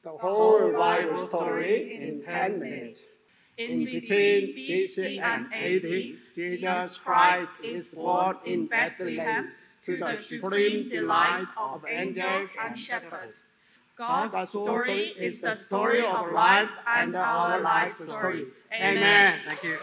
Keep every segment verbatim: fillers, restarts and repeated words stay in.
the whole Bible story in ten minutes. In between B C and A D, Jesus Christ is born in Bethlehem to the supreme delight of angels and shepherds. God's story is the story of life and our life story. Amen. Thank you.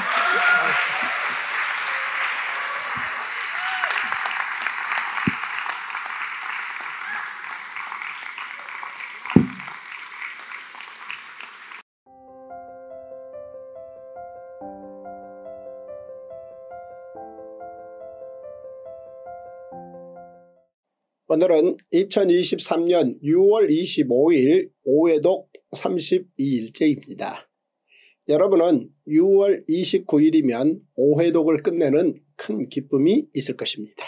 오늘은 이천이십삼 년 유월 이십오일 오회독 삼십이일째입니다. 여러분은 유월 이십구일이면 오회독을 끝내는 큰 기쁨이 있을 것입니다.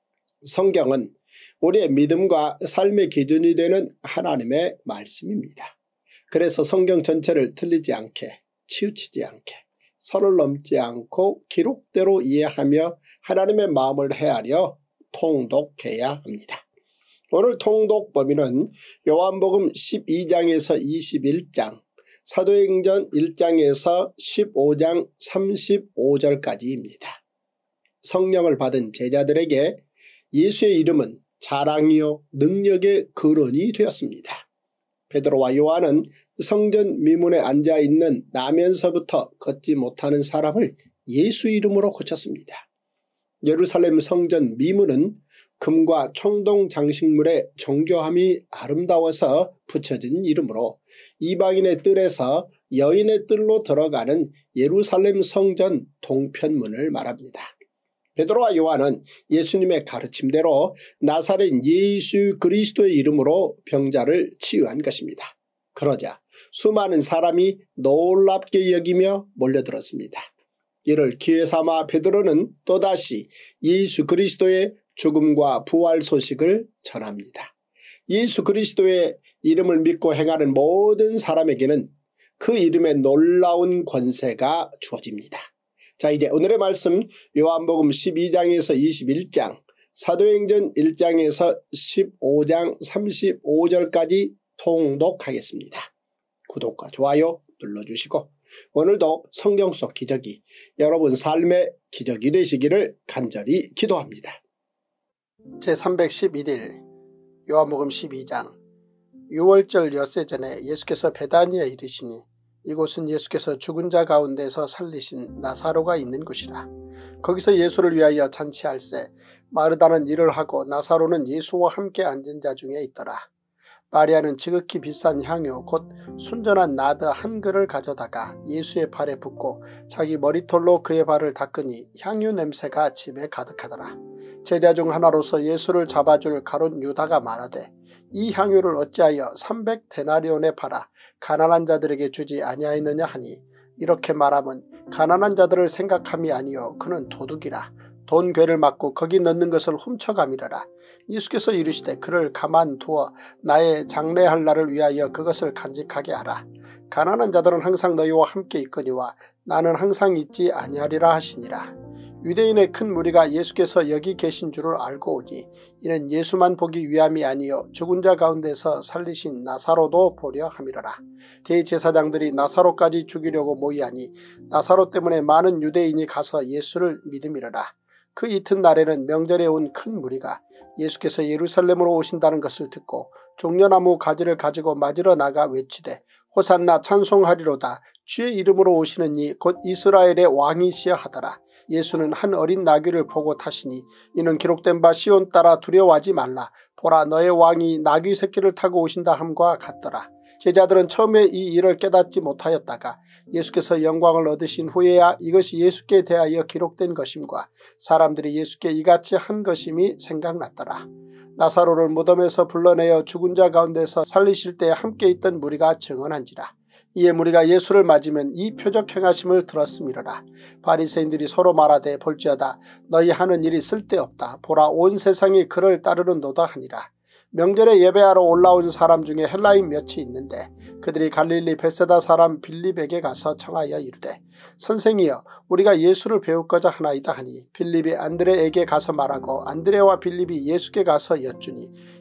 성경은 우리의 믿음과 삶의 기준이 되는 하나님의 말씀입니다. 그래서 성경 전체를 틀리지 않게, 치우치지 않게, 선을 넘지 않고 기록대로 이해하며 하나님의 마음을 헤아려 통독해야 합니다. 오늘 통독 범위는 요한복음 십이장에서 이십일장, 사도행전 일장에서 십오장 삼십오절까지입니다. 성령을 받은 제자들에게 예수의 이름은 자랑이요 능력의 근원이 되었습니다. 베드로와 요한은 성전 미문에 앉아있는 나면서부터 걷지 못하는 사람을 예수 이름으로 고쳤습니다. 예루살렘 성전 미문은 금과 청동 장식물의 정교함이 아름다워서 붙여진 이름으로 이방인의 뜰에서 여인의 뜰로 들어가는 예루살렘 성전 동편문을 말합니다. 베드로와 요한은 예수님의 가르침대로 나사렛 예수 그리스도의 이름으로 병자를 치유한 것입니다. 그러자 수많은 사람이 놀랍게 여기며 몰려들었습니다. 이를 기회삼아 베드로는 또다시 예수 그리스도의 죽음과 부활 소식을 전합니다. 예수 그리스도의 이름을 믿고 행하는 모든 사람에게는 그 이름의 놀라운 권세가 주어집니다. 자, 이제 오늘의 말씀 요한복음 십이장에서 이십일장, 사도행전 일장에서 십오장 삼십오절까지 통독하겠습니다. 구독과 좋아요 눌러주시고 오늘도 성경 속 기적이 여러분 삶의 기적이 되시기를 간절히 기도합니다. 제삼백십일일 요한복음 십이장, 유월절 엿새 전에 예수께서 베다니에 이르시니 이곳은 예수께서 죽은 자 가운데서 살리신 나사로가 있는 곳이라. 거기서 예수를 위하여 잔치할세 마르다는 일을 하고 나사로는 예수와 함께 앉은 자 중에 있더라. 마리아는 지극히 비싼 향유 곧 순전한 나드 한 그릇을 가져다가 예수의 발에 붓고 자기 머리털로 그의 발을 닦으니 향유 냄새가 집에 가득하더라. 제자 중 하나로서 예수를 잡아줄 가룟 유다가 말하되 이 향유를 어찌하여 삼백 데나리온에 팔아 가난한 자들에게 주지 아니하였느냐 하니 이렇게 말하면 가난한 자들을 생각함이 아니요 그는 도둑이라. 돈 괴를 맞고 거기 넣는 것을 훔쳐가미려라. 예수께서 이르시되 그를 가만두어 나의 장례할 날을 위하여 그것을 간직하게 하라. 가난한 자들은 항상 너희와 함께 있거니와 나는 항상 있지 아니하리라 하시니라. 유대인의 큰 무리가 예수께서 여기 계신 줄을 알고 오니 이는 예수만 보기 위함이 아니요 죽은 자 가운데서 살리신 나사로도 보려 함이로라. 대제사장들이 나사로까지 죽이려고 모이하니 나사로 때문에 많은 유대인이 가서 예수를 믿음이로라. 그 이튿날에는 명절에 온 큰 무리가 예수께서 예루살렘으로 오신다는 것을 듣고 종려나무 가지를 가지고 맞으러 나가 외치되 호산나 찬송하리로다. 주의 이름으로 오시는 이 곧 이스라엘의 왕이시여 하더라. 예수는 한 어린 나귀를 보고 타시니 이는 기록된 바 시온 따라 두려워하지 말라. 보라 너의 왕이 나귀 새끼를 타고 오신다 함과 같더라. 제자들은 처음에 이 일을 깨닫지 못하였다가 예수께서 영광을 얻으신 후에야 이것이 예수께 대하여 기록된 것임과 사람들이 예수께 이같이 한 것임이 생각났더라. 나사로를 무덤에서 불러내어 죽은 자 가운데서 살리실 때 함께 있던 무리가 증언한지라. 이에 무리가 예수를 맞으면 이 표적 행하심을 들었음이로라. 바리새인들이 서로 말하되 볼지어다 너희 하는 일이 쓸데없다. 보라 온 세상이 그를 따르는도다 하니라. 명절에 예배하러 올라온 사람 중에 헬라인 몇이 있는데 그들이 갈릴리 벳세다 사람 빌립에게 가서 청하여 이르되 선생이여 우리가 예수를 배우고자 하나이다 하니 빌립이 안드레에게 가서 말하고 안드레와 빌립이 예수께 가서 여쭈니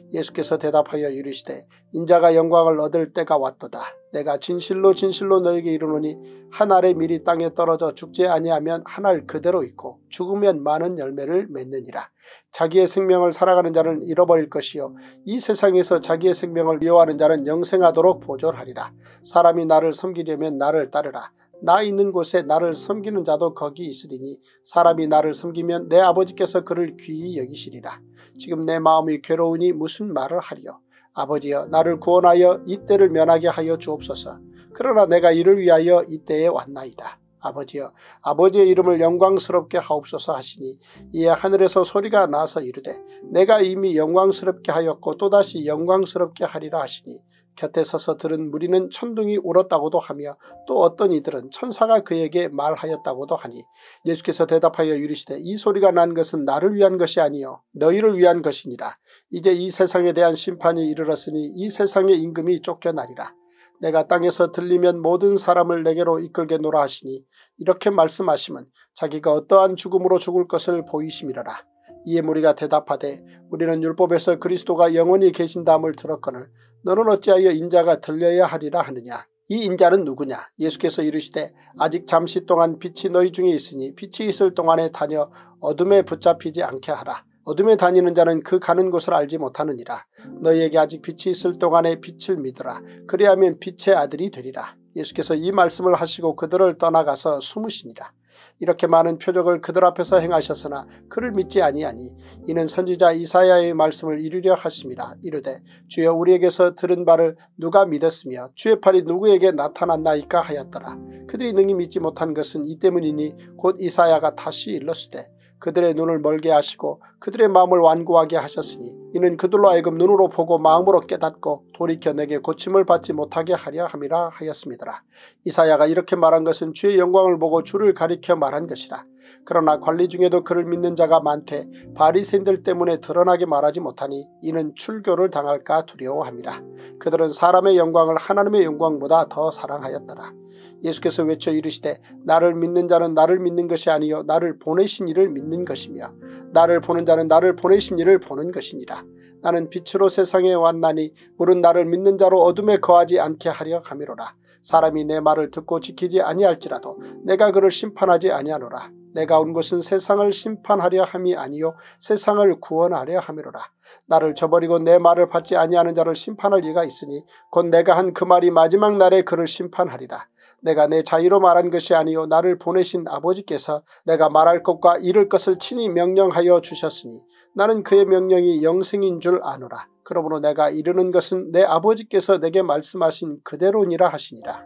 예수께서 대답하여 이르시되 인자가 영광을 얻을 때가 왔도다. 내가 진실로 진실로 너에게 이르노니 한 알의 밀이 땅에 떨어져 죽지 아니하면 한 알 그대로 있고 죽으면 많은 열매를 맺느니라. 자기의 생명을 살아가는 자는 잃어버릴 것이요 이 세상에서 자기의 생명을 미워하는 자는 영생하도록 보존하리라. 사람이 나를 섬기려면 나를 따르라. 나 있는 곳에 나를 섬기는 자도 거기 있으리니 사람이 나를 섬기면 내 아버지께서 그를 귀히 여기시리라. 지금 내 마음이 괴로우니 무슨 말을 하리요. 아버지여 나를 구원하여 이 때를 면하게 하여 주옵소서. 그러나 내가 이를 위하여 이 때에 왔나이다. 아버지여 아버지의 이름을 영광스럽게 하옵소서 하시니 이에 하늘에서 소리가 나서 이르되 내가 이미 영광스럽게 하였고 또다시 영광스럽게 하리라 하시니 곁에 서서 들은 무리는 천둥이 울었다고도 하며 또 어떤 이들은 천사가 그에게 말하였다고도 하니 예수께서 대답하여 이르시되 이 소리가 난 것은 나를 위한 것이 아니요 너희를 위한 것이니라. 이제 이 세상에 대한 심판이 이르렀으니 이 세상의 임금이 쫓겨나리라. 내가 땅에서 들리면 모든 사람을 내게로 이끌게노라 하시니 이렇게 말씀하시면 자기가 어떠한 죽음으로 죽을 것을 보이심이라라. 이에 무리가 대답하되 우리는 율법에서 그리스도가 영원히 계신다함을 들었거늘 너는 어찌하여 인자가 들려야 하리라 하느냐. 이 인자는 누구냐. 예수께서 이르시되 아직 잠시 동안 빛이 너희 중에 있으니 빛이 있을 동안에 다녀 어둠에 붙잡히지 않게 하라. 어둠에 다니는 자는 그 가는 곳을 알지 못하느니라. 너희에게 아직 빛이 있을 동안에 빛을 믿으라. 그리하면 빛의 아들이 되리라. 예수께서 이 말씀을 하시고 그들을 떠나가서 숨으시니라. 이렇게 많은 표적을 그들 앞에서 행하셨으나 그를 믿지 아니하니 이는 선지자 이사야의 말씀을 이루려 하심이라. 이르되 주여 우리에게서 들은 바를 누가 믿었으며 주의 팔이 누구에게 나타났나이까 하였더라. 그들이 능히 믿지 못한 것은 이 때문이니 곧 이사야가 다시 일렀으되 그들의 눈을 멀게 하시고 그들의 마음을 완고하게 하셨으니 이는 그들로 하여금 눈으로 보고 마음으로 깨닫고 돌이켜 내게 고침을 받지 못하게 하려 함이라 하였습니다. 이사야가 이렇게 말한 것은 주의 영광을 보고 주를 가리켜 말한 것이라. 그러나 관리 중에도 그를 믿는 자가 많되 바리새인들 때문에 드러나게 말하지 못하니 이는 출교를 당할까 두려워함이라. 그들은 사람의 영광을 하나님의 영광보다 더 사랑하였더라. 예수께서 외쳐 이르시되 나를 믿는 자는 나를 믿는 것이 아니요 나를 보내신 이를 믿는 것이며 나를 보는 자는 나를 보내신 이를 보는 것이니라. 나는 빛으로 세상에 왔나니 물은 나를 믿는 자로 어둠에 거하지 않게 하려 함이로라. 사람이 내 말을 듣고 지키지 아니할지라도 내가 그를 심판하지 아니하노라. 내가 온 것은 세상을 심판하려 함이 아니요 세상을 구원하려 함이로라. 나를 저버리고 내 말을 받지 아니하는 자를 심판할 이가 있으니 곧 내가 한 그 말이 마지막 날에 그를 심판하리라. 내가 내 자의로 말한 것이 아니요 나를 보내신 아버지께서 내가 말할 것과 이룰 것을 친히 명령하여 주셨으니 나는 그의 명령이 영생인 줄 아노라. 그러므로 내가 이르는 것은 내 아버지께서 내게 말씀하신 그대로니라 하시니라.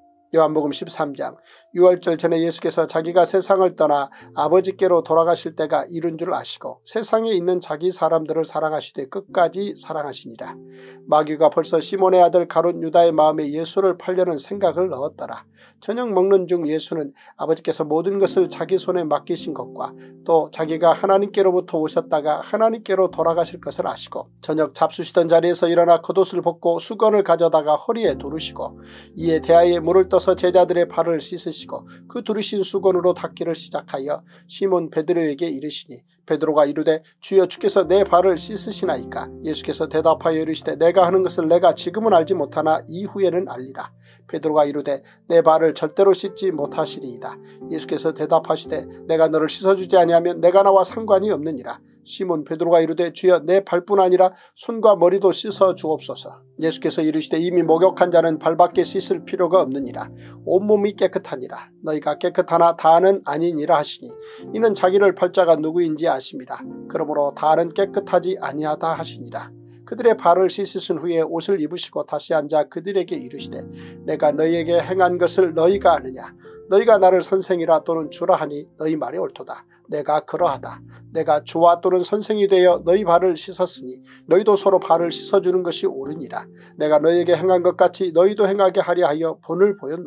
요한복음 십삼 장 유월절 전에 예수께서 자기가 세상을 떠나 아버지께로 돌아가실 때가 이른 줄 아시고 세상에 있는 자기 사람들을 사랑하시되 끝까지 사랑하시니라. 마귀가 벌써 시몬의 아들 가룟 유다의 마음에 예수를 팔려는 생각을 넣었더라. 저녁 먹는 중 예수는 아버지께서 모든 것을 자기 손에 맡기신 것과 또 자기가 하나님께로부터 오셨다가 하나님께로 돌아가실 것을 아시고 저녁 잡수시던 자리에서 일어나 겉옷을 벗고 수건을 가져다가 허리에 두르시고 이에 대야에 물을 떠서 제자들의 발을 씻으시고 그 두르신 수건으로 닦기를 시작하여 시몬 베드로에게 이르시니 베드로가 이르되 주여 주께서 내 발을 씻으시나이까. 예수께서 대답하여 이르시되 내가 하는 것을 내가 지금은 알지 못하나 이후에는 알리라. 베드로가 이르되 내 발을 절대로 씻지 못하시리이다. 예수께서 대답하시되 내가 너를 씻어주지 아니하면 내가 나와 상관이 없느니라. 시몬 베드로가 이르되 주여 내 발뿐 아니라 손과 머리도 씻어 주옵소서. 예수께서 이르시되 이미 목욕한 자는 발밖에 씻을 필요가 없느니라. 온몸이 깨끗하니라. 너희가 깨끗하나 다는 아니니라 하시니 이는 자기를 팔 자가 누구인지 아심이라. 그러므로 다는 깨끗하지 아니하다 하시니라. 그들의 발을 씻으신 후에 옷을 입으시고 다시 앉아 그들에게 이르시되 내가 너희에게 행한 것을 너희가 아느냐. 너희가 나를 선생이라 또는 주라 하니 너희 말이 옳도다. 내가 그러하다. 내가 주와 또는 선생이 되어 너희 발을 씻었으니 너희도 서로 발을 씻어주는 것이 옳으니라. 내가 너희에게 행한 것 같이 너희도 행하게 하려 하여 본을 보였노라.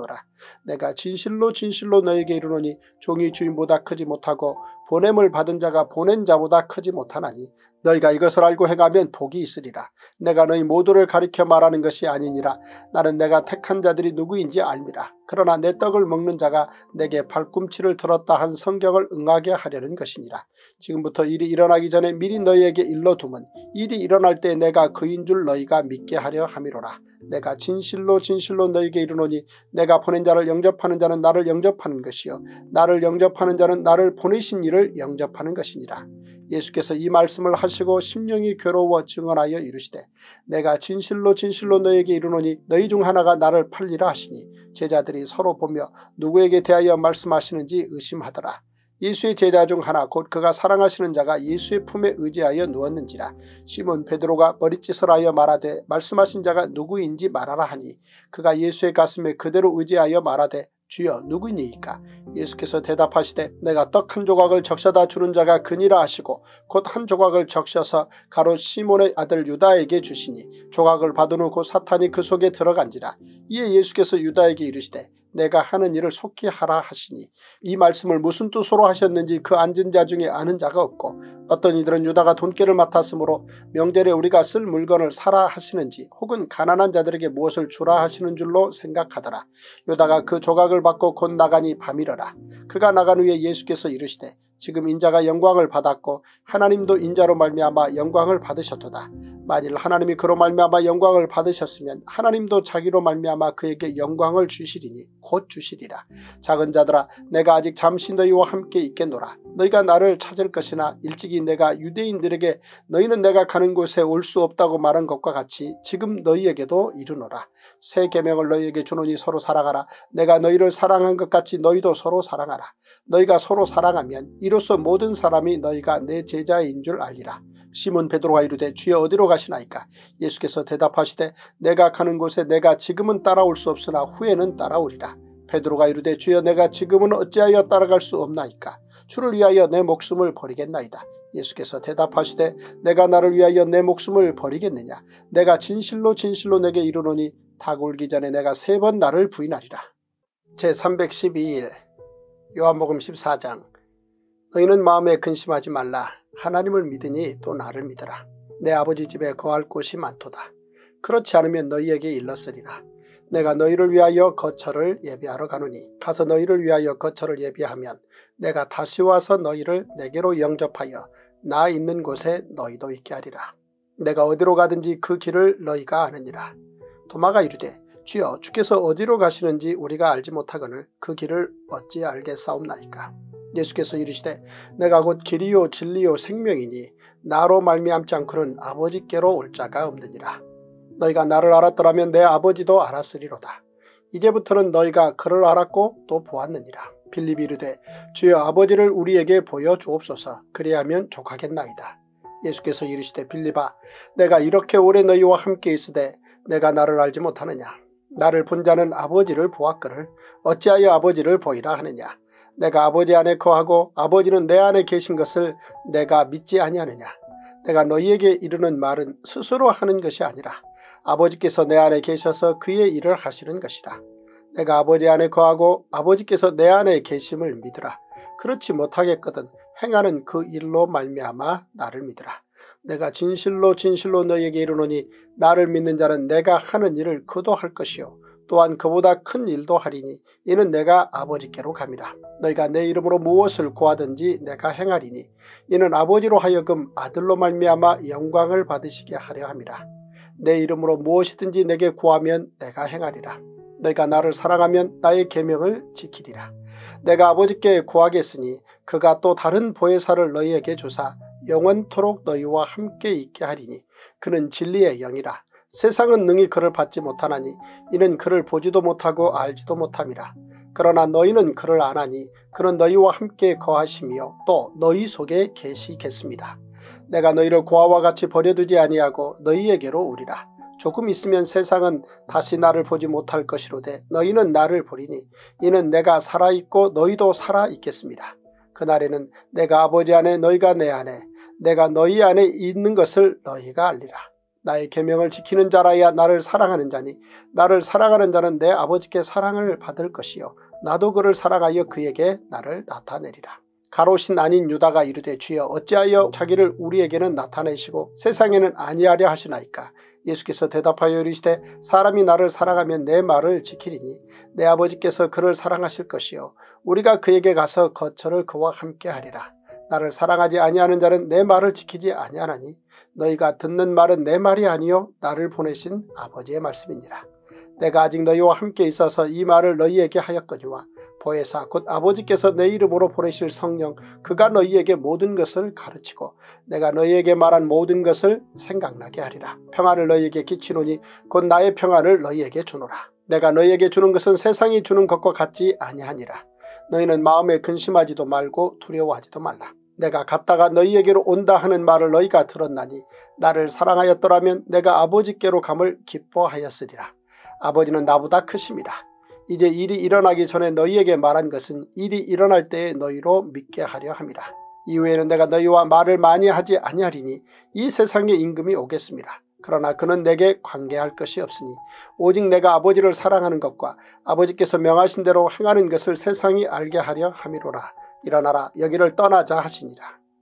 내가 진실로 진실로 너에게 이르노니 종이 주인보다 크지 못하고 보냄을 받은 자가 보낸 자보다 크지 못하나니 너희가 이것을 알고 행하면 복이 있으리라. 내가 너희 모두를 가리켜 말하는 것이 아니니라. 나는 내가 택한 자들이 누구인지 알미라. 그러나 내 떡을 먹는 자가 내게 발꿈치를 들었다 한 성경을 응하게 하려는 것이니라. 지금부터 일이 일어나기 전에 미리 너희에게 일러두면 일이 일어날 때 내가 그인 줄 너희가 믿게 하려 함이로라. 내가 진실로 진실로 너희에게 이르노니 내가 보낸 자를 영접하는 자는 나를 영접하는 것이요 나를 영접하는 자는 나를 보내신 이를 영접하는 것이니라. 예수께서 이 말씀을 하시고 심령이 괴로워 증언하여 이르시되 내가 진실로 진실로 너희에게 이르노니 너희 중 하나가 나를 팔리라 하시니 제자들이 서로 보며 누구에게 대하여 말씀하시는지 의심하더라. 예수의 제자 중 하나 곧 그가 사랑하시는 자가 예수의 품에 의지하여 누웠는지라. 시몬 베드로가 머리짓을 하여 말하되 말씀하신 자가 누구인지 말하라 하니 그가 예수의 가슴에 그대로 의지하여 말하되 주여 누구니이까? 예수께서 대답하시되 내가 떡 한 조각을 적셔다 주는 자가 그니라 하시고 곧 한 조각을 적셔서 가롯 시몬의 아들 유다에게 주시니 조각을 받은 후 곧 사탄이 그 속에 들어간지라. 이에 예수께서 유다에게 이르시되 내가 하는 일을 속히 하라 하시니 이 말씀을 무슨 뜻으로 하셨는지 그 앉은 자 중에 아는 자가 없고 어떤 이들은 유다가 돈깨를 맡았으므로 명절에 우리가 쓸 물건을 사라 하시는지 혹은 가난한 자들에게 무엇을 주라 하시는 줄로 생각하더라. 유다가 그 조각을 받고 곧 나가니 밤이러라. 그가 나간 후에 예수께서 이르시되 지금 인자가 영광을 받았고 하나님도 인자로 말미암아 영광을 받으셨도다. 만일 하나님이 그로 말미암아 영광을 받으셨으면 하나님도 자기로 말미암아 그에게 영광을 주시리니 곧 주시리라. 작은 자들아 내가 아직 잠시 너희와 함께 있겠노라. 너희가 나를 찾을 것이나 일찍이 내가 유대인들에게 너희는 내가 가는 곳에 올 수 없다고 말한 것과 같이 지금 너희에게도 이르노라. 새 계명을 너희에게 주노니 서로 사랑하라. 내가 너희를 사랑한 것 같이 너희도 서로 사랑하라. 너희가 서로 사랑하면 이로써 모든 사람이 너희가 내 제자인 줄 알리라. 시몬 베드로가 이르되 주여 어디로 가시나이까? 예수께서 대답하시되 내가 가는 곳에 내가 지금은 따라올 수 없으나 후에는 따라오리라. 베드로가 이르되 주여 내가 지금은 어찌하여 따라갈 수 없나이까? 주를 위하여 내 목숨을 버리겠나이다. 예수께서 대답하시되 내가 나를 위하여 내 목숨을 버리겠느냐? 내가 진실로 진실로 내게 이르노니 닭 울기 전에 내가 세 번 나를 부인하리라. 제삼백십이 일 요한복음 십사 장. 너희는 마음에 근심하지 말라. 하나님을 믿으니 또 나를 믿으라. 내 아버지 집에 거할 곳이 많도다. 그렇지 않으면 너희에게 일렀으리라. 내가 너희를 위하여 거처를 예비하러 가노니 가서 너희를 위하여 거처를 예비하면 내가 다시 와서 너희를 내게로 영접하여 나 있는 곳에 너희도 있게 하리라. 내가 어디로 가든지 그 길을 너희가 아느니라. 도마가 이르되 주여 주께서 어디로 가시는지 우리가 알지 못하거늘 그 길을 어찌 알겠사옵나이까? 예수께서 이르시되 내가 곧 길이요 진리요 생명이니 나로 말미암지 않고는 아버지께로 올 자가 없느니라. 너희가 나를 알았더라면 내 아버지도 알았으리로다. 이제부터는 너희가 그를 알았고 또 보았느니라. 빌립이 이르되 주여 아버지를 우리에게 보여주옵소서. 그리하면 족하겠나이다. 예수께서 이르시되 빌립아 내가 이렇게 오래 너희와 함께 있으되 내가 나를 알지 못하느냐? 나를 본 자는 아버지를 보았거늘 어찌하여 아버지를 보이라 하느냐? 내가 아버지 안에 거하고 아버지는 내 안에 계신 것을 내가 믿지 아니하느냐? 내가 너희에게 이르는 말은 스스로 하는 것이 아니라 아버지께서 내 안에 계셔서 그의 일을 하시는 것이라. 내가 아버지 안에 거하고 아버지께서 내 안에 계심을 믿으라. 그렇지 못하겠거든 행하는 그 일로 말미암아 나를 믿으라. 내가 진실로 진실로 너희에게 이르노니 나를 믿는 자는 내가 하는 일을 그도 할 것이요 또한 그보다 큰 일도 하리니 이는 내가 아버지께로 감이라. 너희가 내 이름으로 무엇을 구하든지 내가 행하리니 이는 아버지로 하여금 아들로 말미암아 영광을 받으시게 하려 함이라. 내 이름으로 무엇이든지 내게 구하면 내가 행하리라. 너희가 나를 사랑하면 나의 계명을 지키리라. 내가 아버지께 구하겠으니 그가 또 다른 보혜사를 너희에게 주사 영원토록 너희와 함께 있게 하리니 그는 진리의 영이라. 세상은 능히 그를 받지 못하나니 이는 그를 보지도 못하고 알지도 못함이라. 그러나 너희는 그를 아나니 그는 너희와 함께 거하시며 또 너희 속에 계시겠습니다. 내가 너희를 고아와 같이 버려두지 아니하고 너희에게로 오리라. 조금 있으면 세상은 다시 나를 보지 못할 것이로되 너희는 나를 보리니 이는 내가 살아있고 너희도 살아있겠습니다. 그날에는 내가 아버지 안에 너희가 내 안에 내가 너희 안에 있는 것을 너희가 알리라. 나의 계명을 지키는 자라야 나를 사랑하는 자니 나를 사랑하는 자는 내 아버지께 사랑을 받을 것이요 나도 그를 사랑하여 그에게 나를 나타내리라. 가롯인 아닌 유다가 이르되 주여 어찌하여 자기를 우리에게는 나타내시고 세상에는 아니하려 하시나이까. 예수께서 대답하여 이르시되 사람이 나를 사랑하면 내 말을 지키리니 내 아버지께서 그를 사랑하실 것이요 우리가 그에게 가서 거처를 그와 함께 하리라. 나를 사랑하지 아니하는 자는 내 말을 지키지 아니하나니 너희가 듣는 말은 내 말이 아니요 나를 보내신 아버지의 말씀이니라. 내가 아직 너희와 함께 있어서 이 말을 너희에게 하였거니와 보혜사 곧 아버지께서 내 이름으로 보내실 성령 그가 너희에게 모든 것을 가르치고 내가 너희에게 말한 모든 것을 생각나게 하리라. 평안을 너희에게 끼치노니 곧 나의 평안을 너희에게 주노라. 내가 너희에게 주는 것은 세상이 주는 것과 같지 아니하니라. 너희는 마음에 근심하지도 말고 두려워하지도 말라. 내가 갔다가 너희에게로 온다 하는 말을 너희가 들었나니 나를 사랑하였더라면 내가 아버지께로 감을 기뻐하였으리라. 아버지는 나보다 크심이라. 이제 일이 일어나기 전에 너희에게 말한 것은 일이 일어날 때에 너희로 믿게 하려 함이라. 이후에는 내가 너희와 말을 많이 하지 아니하리니 이 세상의 임금이 오겠습니다. 그러나 그는 내게 관계할 것이 없으니 오직 내가 아버지를 사랑하는 것과 아버지께서 명하신 대로 행하는 것을 세상이 알게 하려 함이로라. 일어나라 여기를 떠나자 하시니라.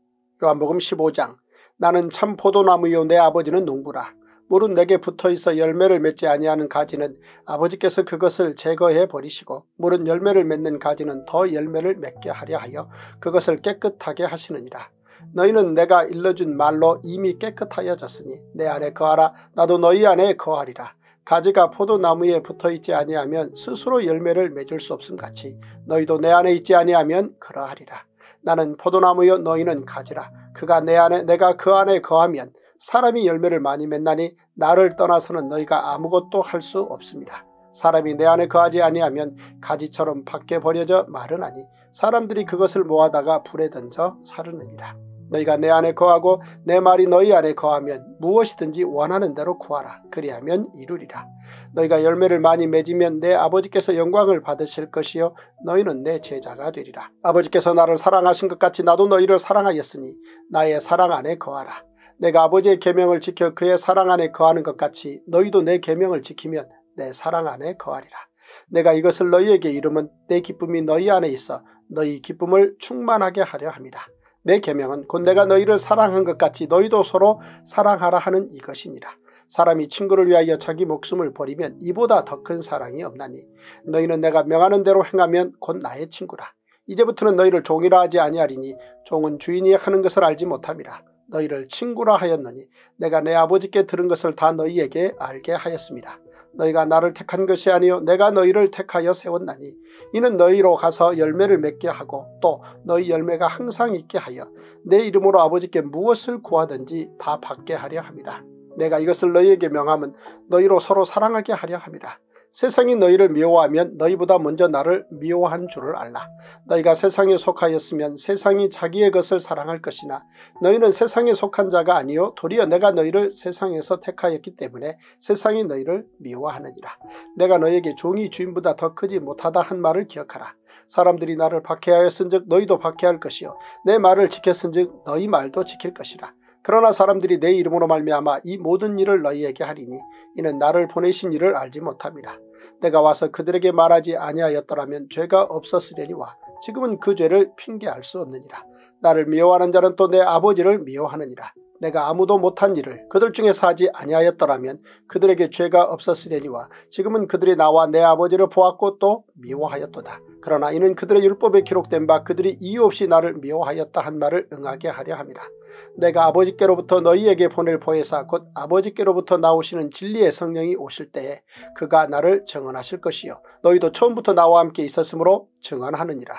요한복음 십오 장 나는 참 포도나무요 내 아버지는 농부라. 물은 내게 붙어있어 열매를 맺지 아니하는 가지는 아버지께서 그것을 제거해 버리시고 물은 열매를 맺는 가지는 더 열매를 맺게 하려 하여 그것을 깨끗하게 하시느니라. 너희는 내가 일러준 말로 이미 깨끗하여졌으니 내 안에 거하라. 나도 너희 안에 거하리라. 가지가 포도나무에 붙어있지 아니하면 스스로 열매를 맺을 수 없음같이 너희도 내 안에 있지 아니하면 그러하리라. 나는 포도나무요 너희는 가지라. 그가 내 안에 내가 그 안에 거하면 사람이 열매를 많이 맺나니 나를 떠나서는 너희가 아무것도 할 수 없습니다. 사람이 내 안에 거하지 아니하면 가지처럼 밖에 버려져 마르나니 사람들이 그것을 모아다가 불에 던져 사르느니라. 너희가 내 안에 거하고 내 말이 너희 안에 거하면 무엇이든지 원하는 대로 구하라. 그리하면 이루리라. 너희가 열매를 많이 맺으면 내 아버지께서 영광을 받으실 것이요 너희는 내 제자가 되리라. 아버지께서 나를 사랑하신 것 같이 나도 너희를 사랑하였으니 나의 사랑 안에 거하라. 내가 아버지의 계명을 지켜 그의 사랑 안에 거하는 것 같이 너희도 내 계명을 지키면 내 사랑 안에 거하리라. 내가 이것을 너희에게 이름은 내 기쁨이 너희 안에 있어 너희 기쁨을 충만하게 하려 함이라. 내 계명은 곧 내가 너희를 사랑한 것 같이 너희도 서로 사랑하라 하는 이것이니라. 사람이 친구를 위하여 자기 목숨을 버리면 이보다 더 큰 사랑이 없나니 너희는 내가 명하는 대로 행하면 곧 나의 친구라. 이제부터는 너희를 종이라 하지 아니하리니 종은 주인이 하는 것을 알지 못함이라. 너희를 친구라 하였느니 내가 내 아버지께 들은 것을 다 너희에게 알게 하였습니다. 너희가 나를 택한 것이 아니요 내가 너희를 택하여 세웠나니 이는 너희로 가서 열매를 맺게 하고 또 너희 열매가 항상 있게 하여 내 이름으로 아버지께 무엇을 구하든지 다 받게 하려 함이라. 내가 이것을 너희에게 명함은 너희로 서로 사랑하게 하려 함이라. 세상이 너희를 미워하면 너희보다 먼저 나를 미워한 줄을 알라. 너희가 세상에 속하였으면 세상이 자기의 것을 사랑할 것이나 너희는 세상에 속한 자가 아니요 도리어 내가 너희를 세상에서 택하였기 때문에 세상이 너희를 미워하느니라. 내가 너희에게 종이 주인보다 더 크지 못하다 한 말을 기억하라. 사람들이 나를 박해하였은즉 너희도 박해할 것이요 내 말을 지켰은즉 너희 말도 지킬 것이라. 그러나 사람들이 내 이름으로 말미암아 이 모든 일을 너희에게 하리니 이는 나를 보내신 이를 알지 못함이라. 내가 와서 그들에게 말하지 아니하였더라면 죄가 없었으려니와 지금은 그 죄를 핑계할 수 없느니라. 나를 미워하는 자는 또 내 아버지를 미워하느니라. 내가 아무도 못한 일을 그들 중에서 하지 아니하였더라면 그들에게 죄가 없었으려니와 지금은 그들이 나와 내 아버지를 보았고 또 미워하였도다. 그러나 이는 그들의 율법에 기록된 바 그들이 이유 없이 나를 미워하였다 한 말을 응하게 하려 함이라. 내가 아버지께로부터 너희에게 보낼 보혜사 곧 아버지께로부터 나오시는 진리의 성령이 오실 때에 그가 나를 증언하실 것이요 너희도 처음부터 나와 함께 있었으므로 증언하느니라.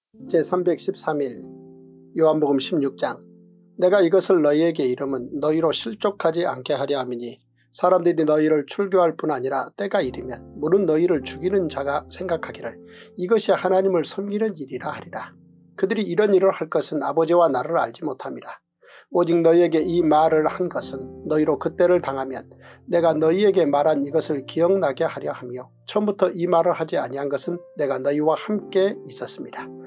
제삼백십삼 일 요한복음 십육 장 내가 이것을 너희에게 이름은 너희로 실족하지 않게 하려 함이니 사람들이 너희를 출교할 뿐 아니라 때가 이르면 물은 너희를 죽이는 자가 생각하기를 이것이 하나님을 섬기는 일이라 하리라. 그들이 이런 일을 할 것은 아버지와 나를 알지 못함이라. 오직 너희에게 이 말을 한 것은 너희로 그때를 당하면 내가 너희에게 말한 이것을 기억나게 하려 하며 처음부터 이 말을 하지 아니한 것은 내가 너희와 함께 있었습니다.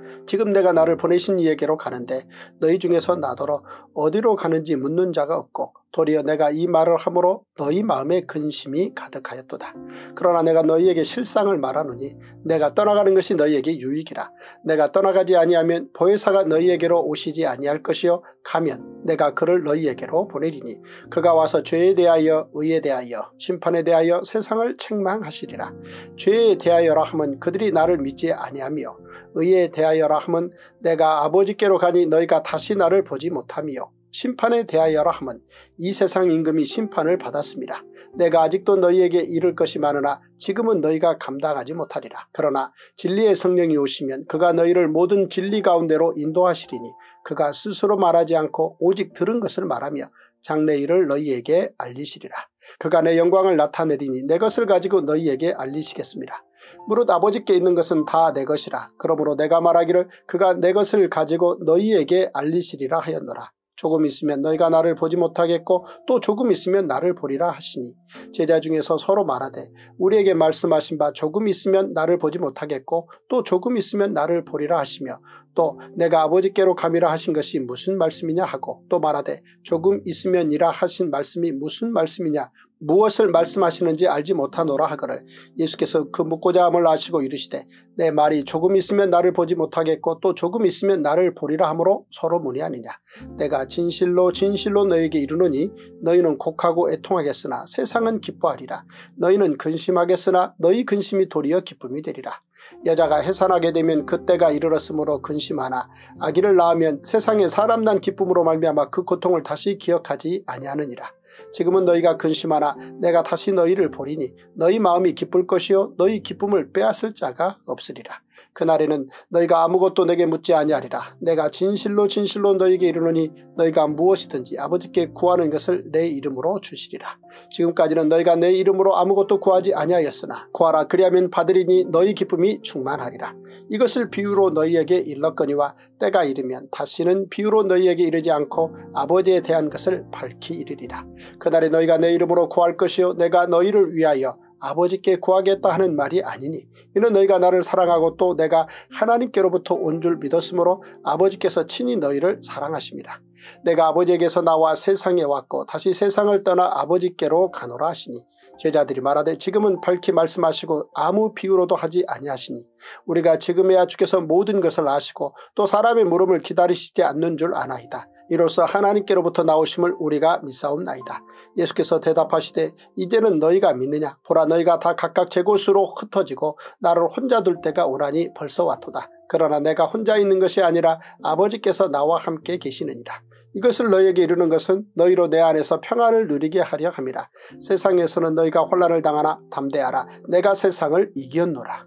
지금 내가 나를 보내신 이에게로 가는데 너희 중에서 나더러 어디로 가는지 묻는 자가 없고 도리어 내가 이 말을 함으로 너희 마음에 근심이 가득하였도다. 그러나 내가 너희에게 실상을 말하노니 내가 떠나가는 것이 너희에게 유익이라. 내가 떠나가지 아니하면 보혜사가 너희에게로 오시지 아니할 것이요 가면 내가 그를 너희에게로 보내리니 그가 와서 죄에 대하여 의에 대하여 심판에 대하여 세상을 책망하시리라. 죄에 대하여라 하면 그들이 나를 믿지 아니하며 의에 대하여라 하면 내가 아버지께로 가니 너희가 다시 나를 보지 못하며 심판에 대하여라 하면 이 세상 임금이 심판을 받았습니다. 내가 아직도 너희에게 이를 것이 많으나 지금은 너희가 감당하지 못하리라. 그러나 진리의 성령이 오시면 그가 너희를 모든 진리 가운데로 인도하시리니 그가 스스로 말하지 않고 오직 들은 것을 말하며 장래 일을 너희에게 알리시리라. 그가 내 영광을 나타내리니 내 것을 가지고 너희에게 알리시겠습니다. 무릇 아버지께 있는 것은 다 내 것이라. 그러므로 내가 말하기를 그가 내 것을 가지고 너희에게 알리시리라 하였노라. 조금 있으면 너희가 나를 보지 못하겠고 또 조금 있으면 나를 보리라 하시니 제자 중에서 서로 말하되 우리에게 말씀하신 바 조금 있으면 나를 보지 못하겠고 또 조금 있으면 나를 보리라 하시며 또 내가 아버지께로 감이라 하신 것이 무슨 말씀이냐 하고 또 말하되 조금 있으면이라 하신 말씀이 무슨 말씀이냐 무엇을 말씀하시는지 알지 못하노라 하거늘 예수께서 그 묻고자 함을 아시고 이르시되 내 말이 조금 있으면 나를 보지 못하겠고 또 조금 있으면 나를 보리라 하므로 서로 문의하느냐. 내가 진실로 진실로 너희에게 이르노니 너희는 곡하고 애통하겠으나 세상은 기뻐하리라. 너희는 근심하겠으나 너희 근심이 도리어 기쁨이 되리라. 여자가 해산하게 되면 그때가 이르렀으므로 근심하나 아기를 낳으면 세상에 사람 난 기쁨으로 말미암아 그 고통을 다시 기억하지 아니하느니라. 지금은 너희가 근심하나 내가 다시 너희를 보리니 너희 마음이 기쁠 것이요 너희 기쁨을 빼앗을 자가 없으리라. 그날에는 너희가 아무것도 내게 묻지 아니하리라. 내가 진실로 진실로 너희에게 이르노니 너희가 무엇이든지 아버지께 구하는 것을 내 이름으로 주시리라. 지금까지는 너희가 내 이름으로 아무것도 구하지 아니하였으나 구하라 그리하면 받으리니 너희 기쁨이 충만하리라. 이것을 비유로 너희에게 일렀거니와 때가 이르면 다시는 비유로 너희에게 이르지 않고 아버지에 대한 것을 밝히 이르리라. 그날에 너희가 내 이름으로 구할 것이요 내가 너희를 위하여 아버지께 구하겠다 하는 말이 아니니 이는 너희가 나를 사랑하고 또 내가 하나님께로부터 온 줄 믿었으므로 아버지께서 친히 너희를 사랑하십니다. 내가 아버지에게서 나와 세상에 왔고 다시 세상을 떠나 아버지께로 가노라 하시니 제자들이 말하되 지금은 밝히 말씀하시고 아무 비유로도 하지 아니하시니 우리가 지금에야 주께서 모든 것을 아시고 또 사람의 물음을 기다리시지 않는 줄 아나이다. 이로써 하나님께로부터 나오심을 우리가 믿사옵나이다. 예수께서 대답하시되 이제는 너희가 믿느냐. 보라 너희가 다 각각 제 곳으로 흩어지고 나를 혼자 둘 때가 오라니 벌써 왔도다. 그러나 내가 혼자 있는 것이 아니라 아버지께서 나와 함께 계시느니라. 이것을 너희에게 이르는 것은 너희로 내 안에서 평안을 누리게 하려 함이라. 세상에서는 너희가 혼란을 당하나 담대하라. 내가 세상을 이겼노라.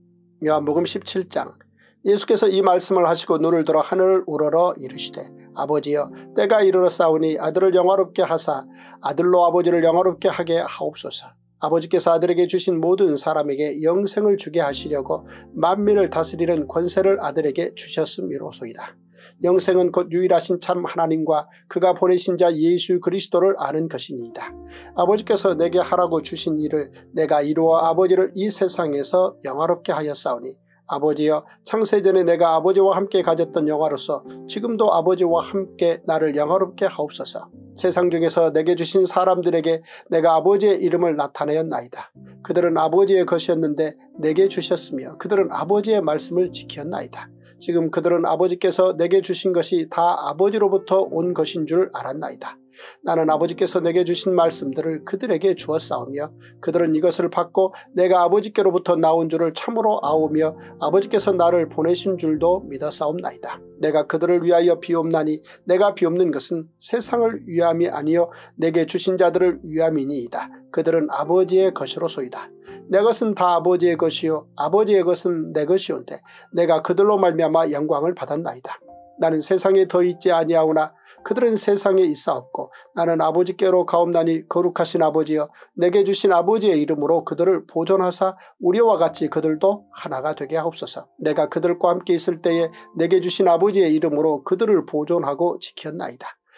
요한복음 십칠 장. 예수께서 이 말씀을 하시고 눈을 들어 하늘을 우러러 이르시되 아버지여 때가 이르렀사오니 아들을 영화롭게 하사 아들로 아버지를 영화롭게 하게 하옵소서. 아버지께서 아들에게 주신 모든 사람에게 영생을 주게 하시려고 만민을 다스리는 권세를 아들에게 주셨음이로소이다. 영생은 곧 유일하신 참 하나님과 그가 보내신 자 예수 그리스도를 아는 것이니이다. 아버지께서 내게 하라고 주신 일을 내가 이루어 아버지를 이 세상에서 영화롭게 하였사오니 아버지여 창세전에 내가 아버지와 함께 가졌던 영화로서 지금도 아버지와 함께 나를 영화롭게 하옵소서. 세상 중에서 내게 주신 사람들에게 내가 아버지의 이름을 나타내었나이다. 그들은 아버지의 것이었는데 내게 주셨으며 그들은 아버지의 말씀을 지켰나이다. 지금 그들은 아버지께서 내게 주신 것이 다 아버지로부터 온 것인 줄 알았나이다. 나는 아버지께서 내게 주신 말씀들을 그들에게 주었사오며 그들은 이것을 받고 내가 아버지께로부터 나온 줄을 참으로 아오며 아버지께서 나를 보내신 줄도 믿었사옵나이다. 내가 그들을 위하여 비옵나니 내가 비옵는 것은 세상을 위함이 아니요 내게 주신 자들을 위함이니이다. 그들은 아버지의 것이로소이다. 내 것은 다 아버지의 것이요 아버지의 것은 내 것이온데 내가 그들로 말미암아 영광을 받았나이다. 나는 세상에 더 있지 아니하오나 그들은 세상에 있사옵고 나는 아버지께로 가옵나니 거룩하신 아버지여 내게 주신 아버지의 이름으로 그들을 보존하사 우리와 같이 그들도 하나가 되게 하옵소서. 내가 그들과 함께 있을 때에 내게 주신 아버지의 이름으로 그들을 보존하고 지켰나이다.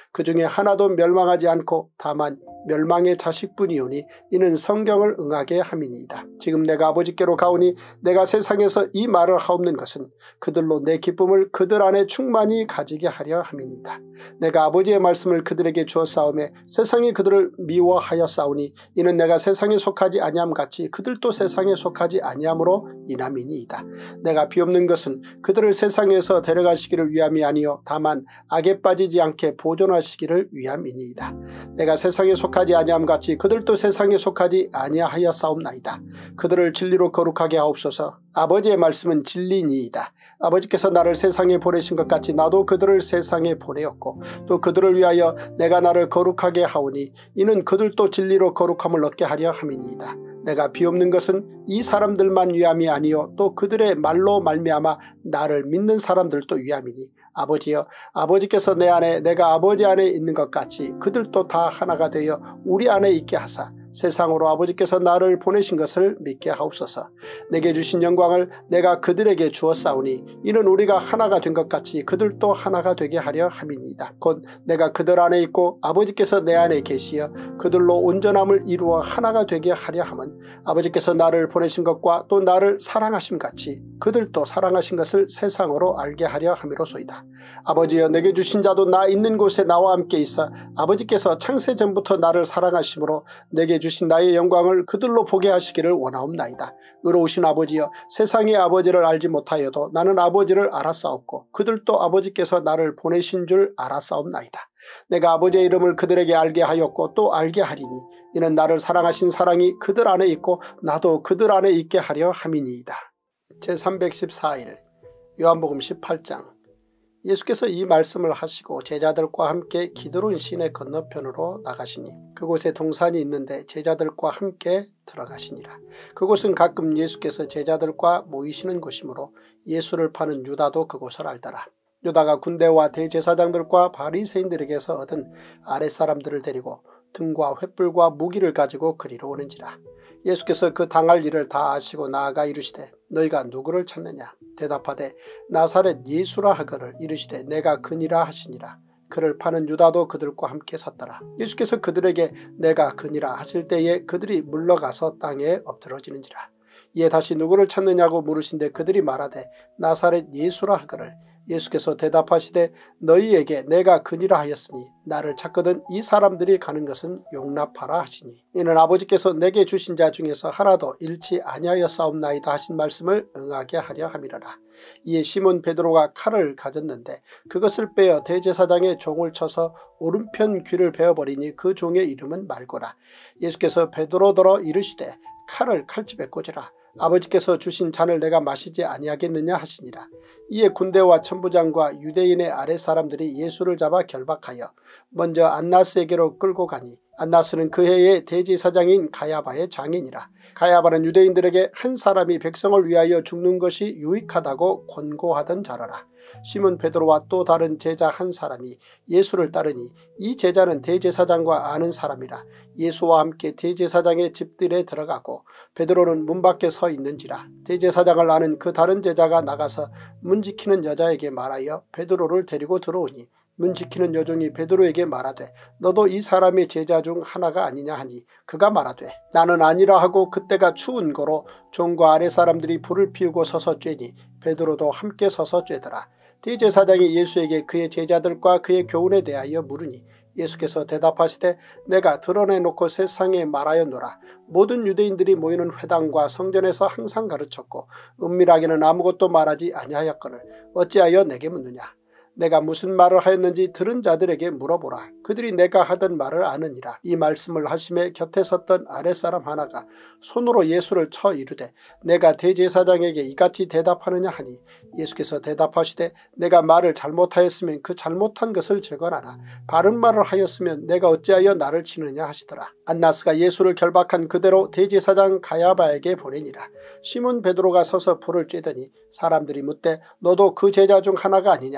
그 중에 하나도 멸망하지 않고 다만 멸망의 자식뿐이오니 이는 성경을 응하게 함이니이다. 지금 내가 아버지께로 가오니 내가 세상에서 이 말을 하옵는 것은 그들로 내 기쁨을 그들 안에 충만히 가지게 하려 함이니이다. 내가 아버지의 말씀을 그들에게 주었사오매 세상이 그들을 미워하였사오니 이는 내가 세상에 속하지 아니함같이 그들도 세상에 속하지 아니함으로 인함이니이다. 내가 비옵는 것은 그들을 세상에서 데려가시기를 위함이 아니요 다만 악에 빠지지 않게 보존하시기를 위함이니이다. 내가 세상에 속하지 아니함같이 그들도 세상에 속하지 아니하였사옵나이다. 그들을 진리로 거룩하게 하옵소서. 아버지의 말씀은 진리니이다. 아버지께서 나를 세상에 보내신 것 같이 나도 그들을 세상에 보내었고 또 그들을 위하여 내가 나를 거룩하게 하오니 이는 그들도 진리로 거룩함을 얻게 하려 함이니이다. 내가 비옵는 것은 이 사람들만 위함이 아니요 또 그들의 말로 말미암아 나를 믿는 사람들도 위함이니 아버지여 아버지께서 내 안에 내가 아버지 안에 있는 것 같이 그들도 다 하나가 되어 우리 안에 있게 하사 세상으로 아버지께서 나를 보내신 것을 믿게 하옵소서. 내게 주신 영광을 내가 그들에게 주었사오니 이는 우리가 하나가 된 것 같이 그들도 하나가 되게 하려 함이니이다. 곧 내가 그들 안에 있고 아버지께서 내 안에 계시어 그들로 온전함을 이루어 하나가 되게 하려 함은 아버지께서 나를 보내신 것과 또 나를 사랑하심 같이 그들도 사랑하신 것을 세상으로 알게 하려 함이로소이다. 아버지여 내게 주신 자도 나 있는 곳에 나와 함께 있어 아버지께서 창세전부터 나를 사랑하심으로 내게 주신 나의 영광을 그들로 보게 하시기를 원하옵나이다. 의로우신 아버지여 세상의 아버지를 알지 못하여도 나는 아버지를 알았사옵고 그들도 아버지께서 나를 보내신 줄 알았사옵나이다. 내가 아버지의 이름을 그들에게 알게 하였고 또 알게 하리니 이는 나를 사랑하신 사랑이 그들 안에 있고 나도 그들 안에 있게 하려 함이니이다. 제삼백십사 일 요한복음 십팔 장. 예수께서 이 말씀을 하시고 제자들과 함께 기드론 시내 건너편으로 나가시니 그곳에 동산이 있는데 제자들과 함께 들어가시니라. 그곳은 가끔 예수께서 제자들과 모이시는 곳이므로 예수를 파는 유다도 그곳을 알더라. 유다가 군대와 대제사장들과 바리새인들에게서 얻은 아랫사람들을 데리고 등과 횃불과 무기를 가지고 그리로 오는지라. 예수께서 그 당할 일을 다 아시고 나아가 이르시되 너희가 누구를 찾느냐. 대답하되 나사렛 예수라 하거늘 이르시되 내가 그니라 하시니라. 그를 파는 유다도 그들과 함께 섰더라. 예수께서 그들에게 내가 그니라 하실 때에 그들이 물러가서 땅에 엎드러지는지라. 이에 다시 누구를 찾느냐고 물으신데 그들이 말하되 나사렛 예수라 하거늘 예수께서 대답하시되 너희에게 내가 그니라 하였으니 나를 찾거든 이 사람들이 가는 것은 용납하라 하시니 이는 아버지께서 내게 주신 자 중에서 하나도 잃지 아니하였사옵나이다 하신 말씀을 응하게 하려 함이라라. 이에 시몬 베드로가 칼을 가졌는데 그것을 빼어 대제사장의 종을 쳐서 오른편 귀를 베어버리니 그 종의 이름은 말고라. 예수께서 베드로더러 이르시되 칼을 칼집에 꽂으라. 아버지께서 주신 잔을 내가 마시지 아니하겠느냐 하시니라. 이에 군대와 천부장과 유대인의 아랫사람들이 예수를 잡아 결박하여 먼저 안나스에게로 끌고 가니 안나스는 그 해의 대제사장인 가야바의 장인이라. 가야바는 유대인들에게 한 사람이 백성을 위하여 죽는 것이 유익하다고 권고하던 자라라. 시몬 베드로와 또 다른 제자 한 사람이 예수를 따르니 이 제자는 대제사장과 아는 사람이라. 예수와 함께 대제사장의 집들에 들어가고 베드로는 문 밖에 서 있는지라. 대제사장을 아는 그 다른 제자가 나가서 문 지키는 여자에게 말하여 베드로를 데리고 들어오니 문 지키는 여종이 베드로에게 말하되 너도 이 사람의 제자 중 하나가 아니냐 하니 그가 말하되 나는 아니라 하고 그때가 추운 거로 종과 아랫사람들이 불을 피우고 서서 쬐니 베드로도 함께 서서 쬐더라. 대제사장이 예수에게 그의 제자들과 그의 교훈에 대하여 물으니 예수께서 대답하시되 내가 드러내놓고 세상에 말하였노라. 모든 유대인들이 모이는 회당과 성전에서 항상 가르쳤고 은밀하게는 아무것도 말하지 아니하였거늘 어찌하여 내게 묻느냐. 내가 무슨 말을 하였는지 들은 자들에게 물어보라. 그들이 내가 하던 말을 아느니라. 이 말씀을 하심에 곁에 섰던 아랫사람 하나가 손으로 예수를 쳐 이르되 내가 대제사장에게 이같이 대답하느냐 하니 예수께서 대답하시되 내가 말을 잘못하였으면 그 잘못한 것을 재건하라. 바른 말을 하였으면 내가 어찌하여 나를 치느냐 하시더라. 안나스가 예수를 결박한 그대로 대제사장 가야바에게 보내니라. 시몬 베드로가 서서 불을 쬐더니 사람들이 묻되 너도 그 제자 중 하나가 아니냐. 베드로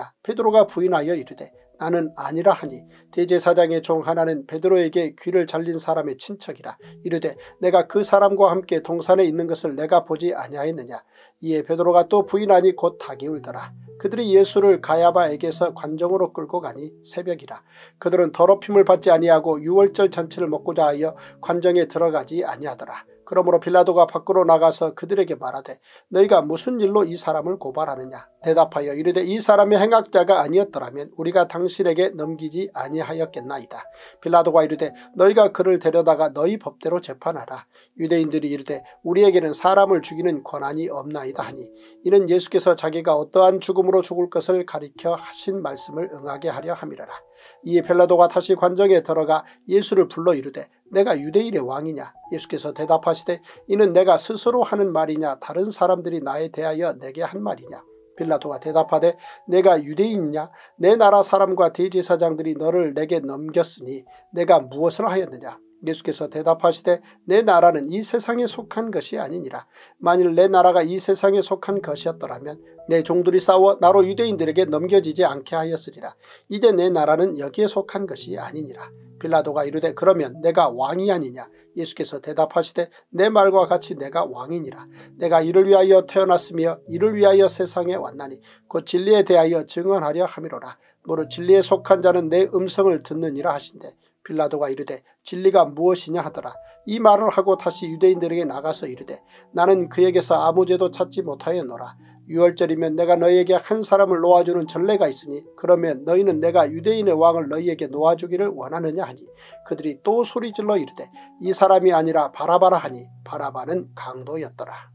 베드로가 부인하여 이르되 나는 아니라 하니 대제사장의 종 하나는 베드로에게 귀를 잘린 사람의 친척이라. 이르되 내가 그 사람과 함께 동산에 있는 것을 내가 보지 아니하였느냐. 이에 베드로가 또 부인하니 곧 닭이 울더라. 그들이 예수를 가야바에게서 관정으로 끌고 가니 새벽이라. 그들은 더럽힘을 받지 아니하고 유월절 잔치를 먹고자 하여 관정에 들어가지 아니하더라. 그러므로 빌라도가 밖으로 나가서 그들에게 말하되 너희가 무슨 일로 이 사람을 고발하느냐. 대답하여 이르되 이 사람의 행악자가 아니었더라면 우리가 당신에게 넘기지 아니하였겠나이다. 빌라도가 이르되 너희가 그를 데려다가 너희 법대로 재판하라. 유대인들이 이르되 우리에게는 사람을 죽이는 권한이 없나이다 하니 이는 예수께서 자기가 어떠한 죽음으로 죽을 것을 가리켜 하신 말씀을 응하게 하려 함이라라. 이에 빌라도가 다시 관정에 들어가 예수를 불러 이르되 내가 유대인의 왕이냐. 예수께서 대답하시되 이는 내가 스스로 하는 말이냐 다른 사람들이 나에 대하여 내게 한 말이냐. 빌라도가 대답하되 내가 유대인이냐. 내 나라 사람과 대제사장들이 너를 내게 넘겼으니 내가 무엇을 하였느냐. 예수께서 대답하시되 내 나라는 이 세상에 속한 것이 아니니라. 만일 내 나라가 이 세상에 속한 것이었더라면 내 종들이 싸워 나로 유대인들에게 넘겨지지 않게 하였으리라. 이제 내 나라는 여기에 속한 것이 아니니라. 빌라도가 이르되 그러면 내가 왕이 아니냐. 예수께서 대답하시되 내 말과 같이 내가 왕이니라. 내가 이를 위하여 태어났으며 이를 위하여 세상에 왔나니 곧 진리에 대하여 증언하려 함이로라. 무릇 진리에 속한 자는 내 음성을 듣느니라 하신대. 빌라도가 이르되 진리가 무엇이냐 하더라. 이 말을 하고 다시 유대인들에게 나가서 이르되 나는 그에게서 아무 죄도 찾지 못하였노라. 유월절이면 내가 너희에게 한 사람을 놓아주는 전례가 있으니 그러면 너희는 내가 유대인의 왕을 너희에게 놓아주기를 원하느냐 하니 그들이 또 소리질러 이르되 이 사람이 아니라 바라바라 하니 바라바는 강도였더라.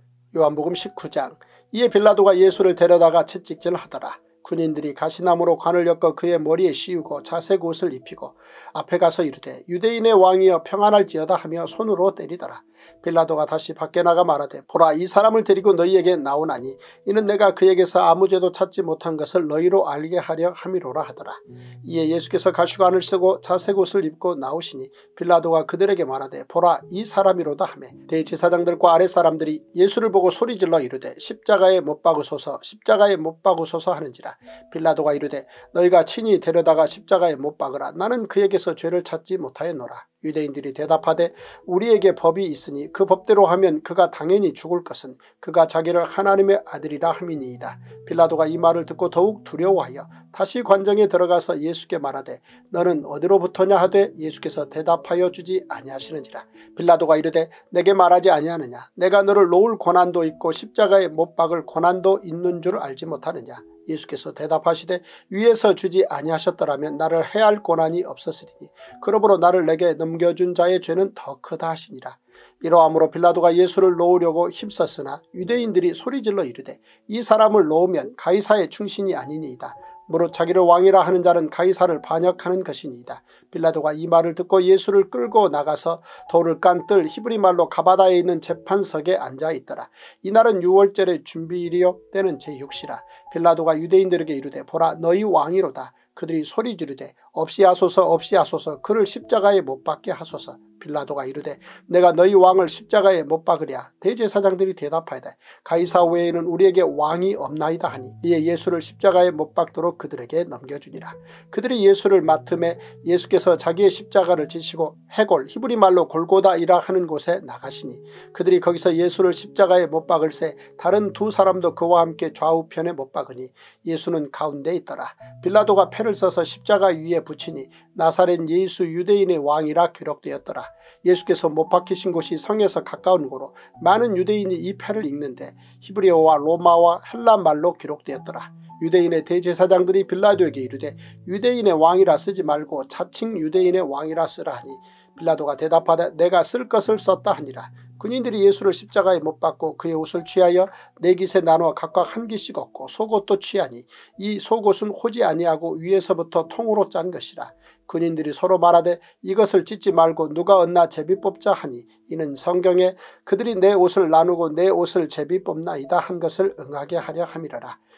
요한복음 십구 장. 이에 빌라도가 예수를 데려다가 채찍질하더라. 군인들이 가시나무로 관을 엮어 그의 머리에 씌우고 자색 옷을 입히고 앞에 가서 이르되 유대인의 왕이여 평안할지어다 하며 손으로 때리더라. 빌라도가 다시 밖에 나가 말하되 보라 이 사람을 데리고 너희에게 나오나니 이는 내가 그에게서 아무 죄도 찾지 못한 것을 너희로 알게 하려 함이로라 하더라. 이에 예수께서 가시관을 쓰고 자색 옷을 입고 나오시니 빌라도가 그들에게 말하되 보라 이 사람이로다 하매 대제사장들과 아랫사람들이 예수를 보고 소리질러 이르되 십자가에 못 박으소서 십자가에 못 박으소서 하는지라. 빌라도가 이르되 너희가 친히 데려다가 십자가에 못 박으라. 나는 그에게서 죄를 찾지 못하였노라. 유대인들이 대답하되 우리에게 법이 있으니 그 법대로 하면 그가 당연히 죽을 것은 그가 자기를 하나님의 아들이라 함이니이다. 빌라도가 이 말을 듣고 더욱 두려워하여 다시 관정에 들어가서 예수께 말하되 너는 어디로부터냐 하되 예수께서 대답하여 주지 아니하시는지라. 빌라도가 이르되 내게 말하지 아니하느냐. 내가 너를 놓을 고난도 있고 십자가에 못 박을 고난도 있는 줄 알지 못하느냐. 예수께서 대답하시되 위에서 주지 아니하셨더라면 나를 해할 고난이 없었으리니 그러므로 나를 내게 넘겨준 자의 죄는 더 크다 하시니라. 이러함으로 빌라도가 예수를 놓으려고 힘썼으나 유대인들이 소리질러 이르되 이 사람을 놓으면 가이사의 충신이 아니니이다. 무릇 자기를 왕이라 하는 자는 가이사를 반역하는 것이니이다. 빌라도가 이 말을 듣고 예수를 끌고 나가서 돌을 깐 뜰 히브리 말로 가바다에 있는 재판석에 앉아있더라. 이날은 유월절의 준비일이요 때는 제육 시라. 빌라도가 유대인들에게 이르되 보라 너희 왕이로다. 그들이 소리 지르되 없이 하소서 없이 하소서 그를 십자가에 못 박게 하소서. 빌라도가 이르되 내가 너희 왕을 십자가에 못 박으랴. 대제사장들이 대답하되 가이사 외에는 우리에게 왕이 없나이다 하니 이에 예수를 십자가에 못 박도록 그들에게 넘겨주니라. 그들이 예수를 맡음에 예수께서 자기의 십자가를 지시고 해골 히브리 말로 골고다이라 하는 곳에 나가시니 그들이 거기서 예수를 십자가에 못 박을새 다른 두 사람도 그와 함께 좌우편에 못 박으니 예수는 가운데 있더라. 빌라도가 패를 써서 십자가 위에 붙이니 나사렛 예수 유대인의 왕이라 기록되었더라. 예수께서 못 박히신 곳이 성에서 가까운 고로 많은 유대인이 이 패를 읽는데 히브리어와 로마와 헬라 말로 기록되었더라. 유대인의 대제사장들이 빌라도에게 이르되 유대인의 왕이라 쓰지 말고 자칭 유대인의 왕이라 쓰라 하니 빌라도가 대답하되 내가 쓸 것을 썼다 하니라. 군인들이 예수를 십자가에 못 박고 그의 옷을 취하여 네 깃에 나누어 각각 한 깃씩 얻고 속옷도 취하니 이 속옷은 호지 아니하고 위에서부터 통으로 짠 것이라. 군인들이 서로 말하되 이것을 찢지 말고 누가 얻나 제비 뽑자 하니 이는 성경에 그들이 내 옷을 나누고 내 옷을 제비 뽑나이다 한 것을 응하게 하려 함이라라.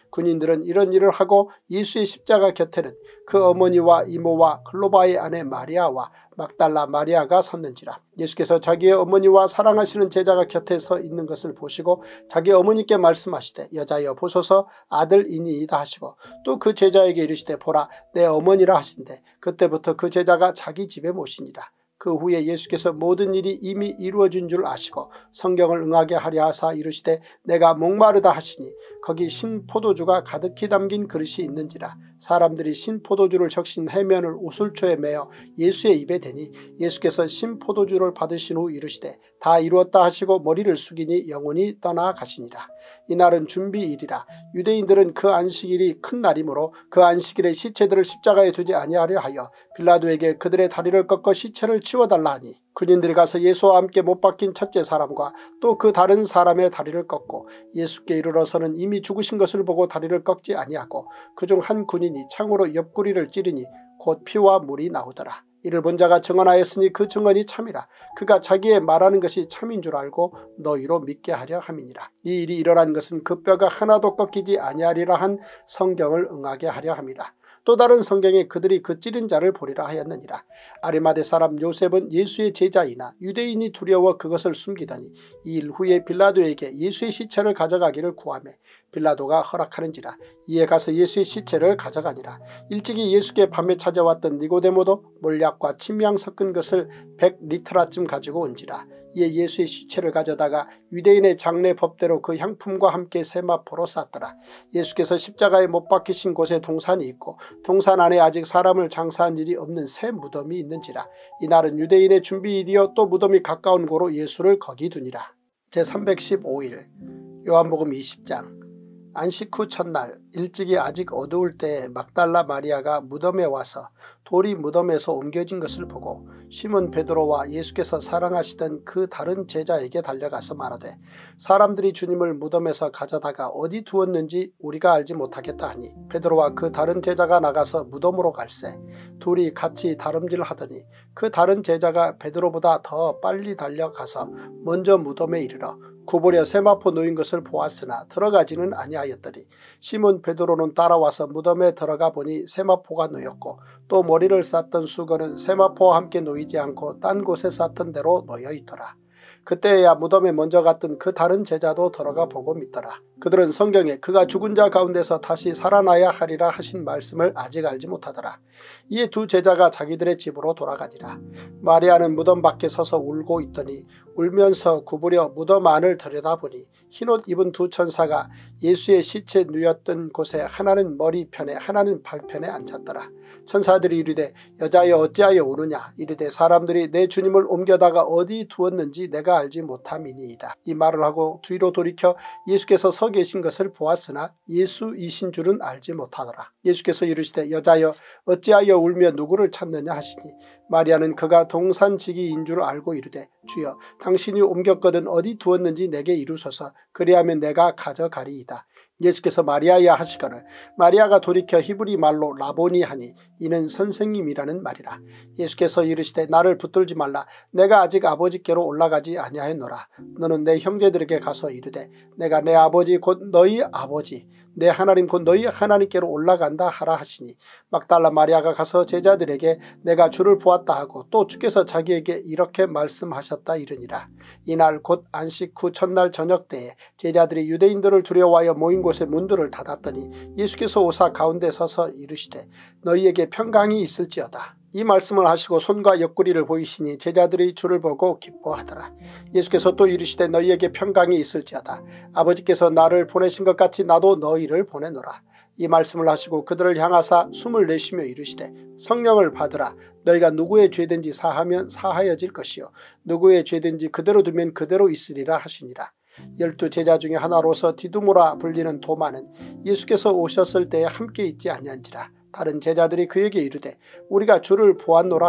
군인들은 이런 일을 하고 예수의 십자가 곁에는 그 어머니와 이모와 클로바의 아내 마리아와 막달라 마리아가 섰는지라. 예수께서 자기의 어머니와 사랑하시는 제자가 곁에 서 있는 것을 보시고 자기 어머니께 말씀하시되 여자여 보소서 아들이니이다 하시고 또 그 제자에게 이르시되 보라 내 어머니라 하신대 그때부터 그 제자가 자기 집에 모시니라. 그 후에 예수께서 모든 일이 이미 이루어진 줄 아시고 성경을 응하게 하려 하사 이르시되 내가 목마르다 하시니 거기 신포도주가 가득히 담긴 그릇이 있는지라. 사람들이 신포도주를 적신 해면을 우슬초에 매어 예수의 입에 대니 예수께서 신포도주를 받으신 후 이르시되 다 이루었다 하시고 머리를 숙이니 영혼이 떠나가시니라. 이날은 준비일이라. 유대인들은 그 안식일이 큰 날이므로 그 안식일에 시체들을 십자가에 두지 아니하려 하여 빌라도에게 그들의 다리를 꺾어 시체를 치워달라 하니 군인들이 가서 예수와 함께 못 박힌 첫째 사람과 또 그 다른 사람의 다리를 꺾고 예수께 이르러서는 이미 죽으신 것을 보고 다리를 꺾지 아니하고 그중 한 군인이 창으로 옆구리를 찌르니 곧 피와 물이 나오더라. 이를 본 자가 증언하였으니 그 증언이 참이라. 그가 자기의 말하는 것이 참인 줄 알고 너희로 믿게 하려 함이니라. 이 일이 일어난 것은 그 뼈가 하나도 꺾이지 아니하리라 한 성경을 응하게 하려 함이라. 또 다른 성경에 그들이 그 찌른 자를 보리라 하였느니라. 아리마대 사람 요셉은 예수의 제자이나 유대인이 두려워 그것을 숨기더니 이 일 후에 빌라도에게 예수의 시체를 가져가기를 구하매 빌라도가 허락하는지라. 이에 가서 예수의 시체를 가져가니라. 일찍이 예수께 밤에 찾아왔던 니고데모도 몰약과 침향 섞은 것을 백 리트라쯤 가지고 온지라. 이에 예수의 시체를 가져다가 유대인의 장례 법대로 그 향품과 함께 세마포로 쌌더라. 예수께서 십자가에 못 박히신 곳에 동산이 있고 동산 안에 아직 사람을 장사한 일이 없는 새 무덤이 있는지라. 이날은 유대인의 준비일이여 또 무덤이 가까운 고로 예수를 거기 두니라. 제삼백십오 일 요한복음 이십 장. 안식 후 첫날 일찍이 아직 어두울 때에 막달라 마리아가 무덤에 와서 돌이 무덤에서 옮겨진 것을 보고 시몬 베드로와 예수께서 사랑하시던 그 다른 제자에게 달려가서 말하되 사람들이 주님을 무덤에서 가져다가 어디 두었는지 우리가 알지 못하겠다 하니 베드로와 그 다른 제자가 나가서 무덤으로 갈새 둘이 같이 다름질하더니 그 다른 제자가 베드로보다 더 빨리 달려가서 먼저 무덤에 이르러 구부려 세마포 놓인 것을 보았으나 들어가지는 아니하였더니 시몬 베드로는 따라와서 무덤에 들어가 보니 세마포가 놓였고 또 머리를 쌌던 수건은 세마포와 함께 놓이지 않고 딴 곳에 쌌던 대로 놓여 있더라. 그때야 무덤에 먼저 갔던 그 다른 제자도 들어가 보고 믿더라. 그들은 성경에 그가 죽은 자 가운데서 다시 살아나야 하리라 하신 말씀을 아직 알지 못하더라. 이에 두 제자가 자기들의 집으로 돌아가니라. 마리아는 무덤 밖에 서서 울고 있더니 울면서 구부려 무덤 안을 들여다보니 흰옷 입은 두 천사가 예수의 시체 누였던 곳에 하나는 머리편에 하나는 발편에 앉았더라. 천사들이 이르되 여자여 어찌하여 우느냐. 이르되 사람들이 내 주님을 옮겨다가 어디 두었는지 내가 알지 못함이니이다. 이 말을 하고 뒤로 돌이켜 예수께서 서 계신 것을 보았으나 예수이신 줄은 알지 못하더라. 예수께서 이르시되 여자여 어찌하여 울며 누구를 찾느냐 하시니 마리아는 그가 동산지기인 줄 알고 이르되 주여 당신이 옮겼거든 어디 두었는지 내게 이루소서. 그리하면 내가 가져가리이다. 예수께서 마리아야 하시거늘 마리아가 돌이켜 히브리 말로 라보니 하니 이는 선생님이라는 말이라. 예수께서 이르시되 나를 붙들지 말라. 내가 아직 아버지께로 올라가지 아니하였노라. 너는 내 형제들에게 가서 이르되 내가 내 아버지 곧 너희 아버지 내 하나님 곧 너희 하나님께로 올라간다 하라 하시니 막달라 마리아가 가서 제자들에게 내가 주를 보았다 하고 또 주께서 자기에게 이렇게 말씀하셨다 이르니라. 이날 곧 안식 후 첫날 저녁 때에 제자들이 유대인들을 두려워하여 모인 곳에 문들을 닫았더니 예수께서 오사 가운데 서서 이르시되 너희에게 평강이 있을지어다. 이 말씀을 하시고 손과 옆구리를 보이시니 제자들이 주를 보고 기뻐하더라. 예수께서 또 이르시되 너희에게 평강이 있을지어다. 아버지께서 나를 보내신 것 같이 나도 너희를 보내노라. 이 말씀을 하시고 그들을 향하사 숨을 내쉬며 이르시되 성령을 받으라. 너희가 누구의 죄든지 사하면 사하여질 것이요 누구의 죄든지 그대로 두면 그대로 있으리라 하시니라. 열두 제자 중에 하나로서 디두모라 불리는 도마는 예수께서 오셨을 때에 함께 있지 아니한지라. 다른 제자들이 그에게 이르되 우리가 주를 보았노라 하니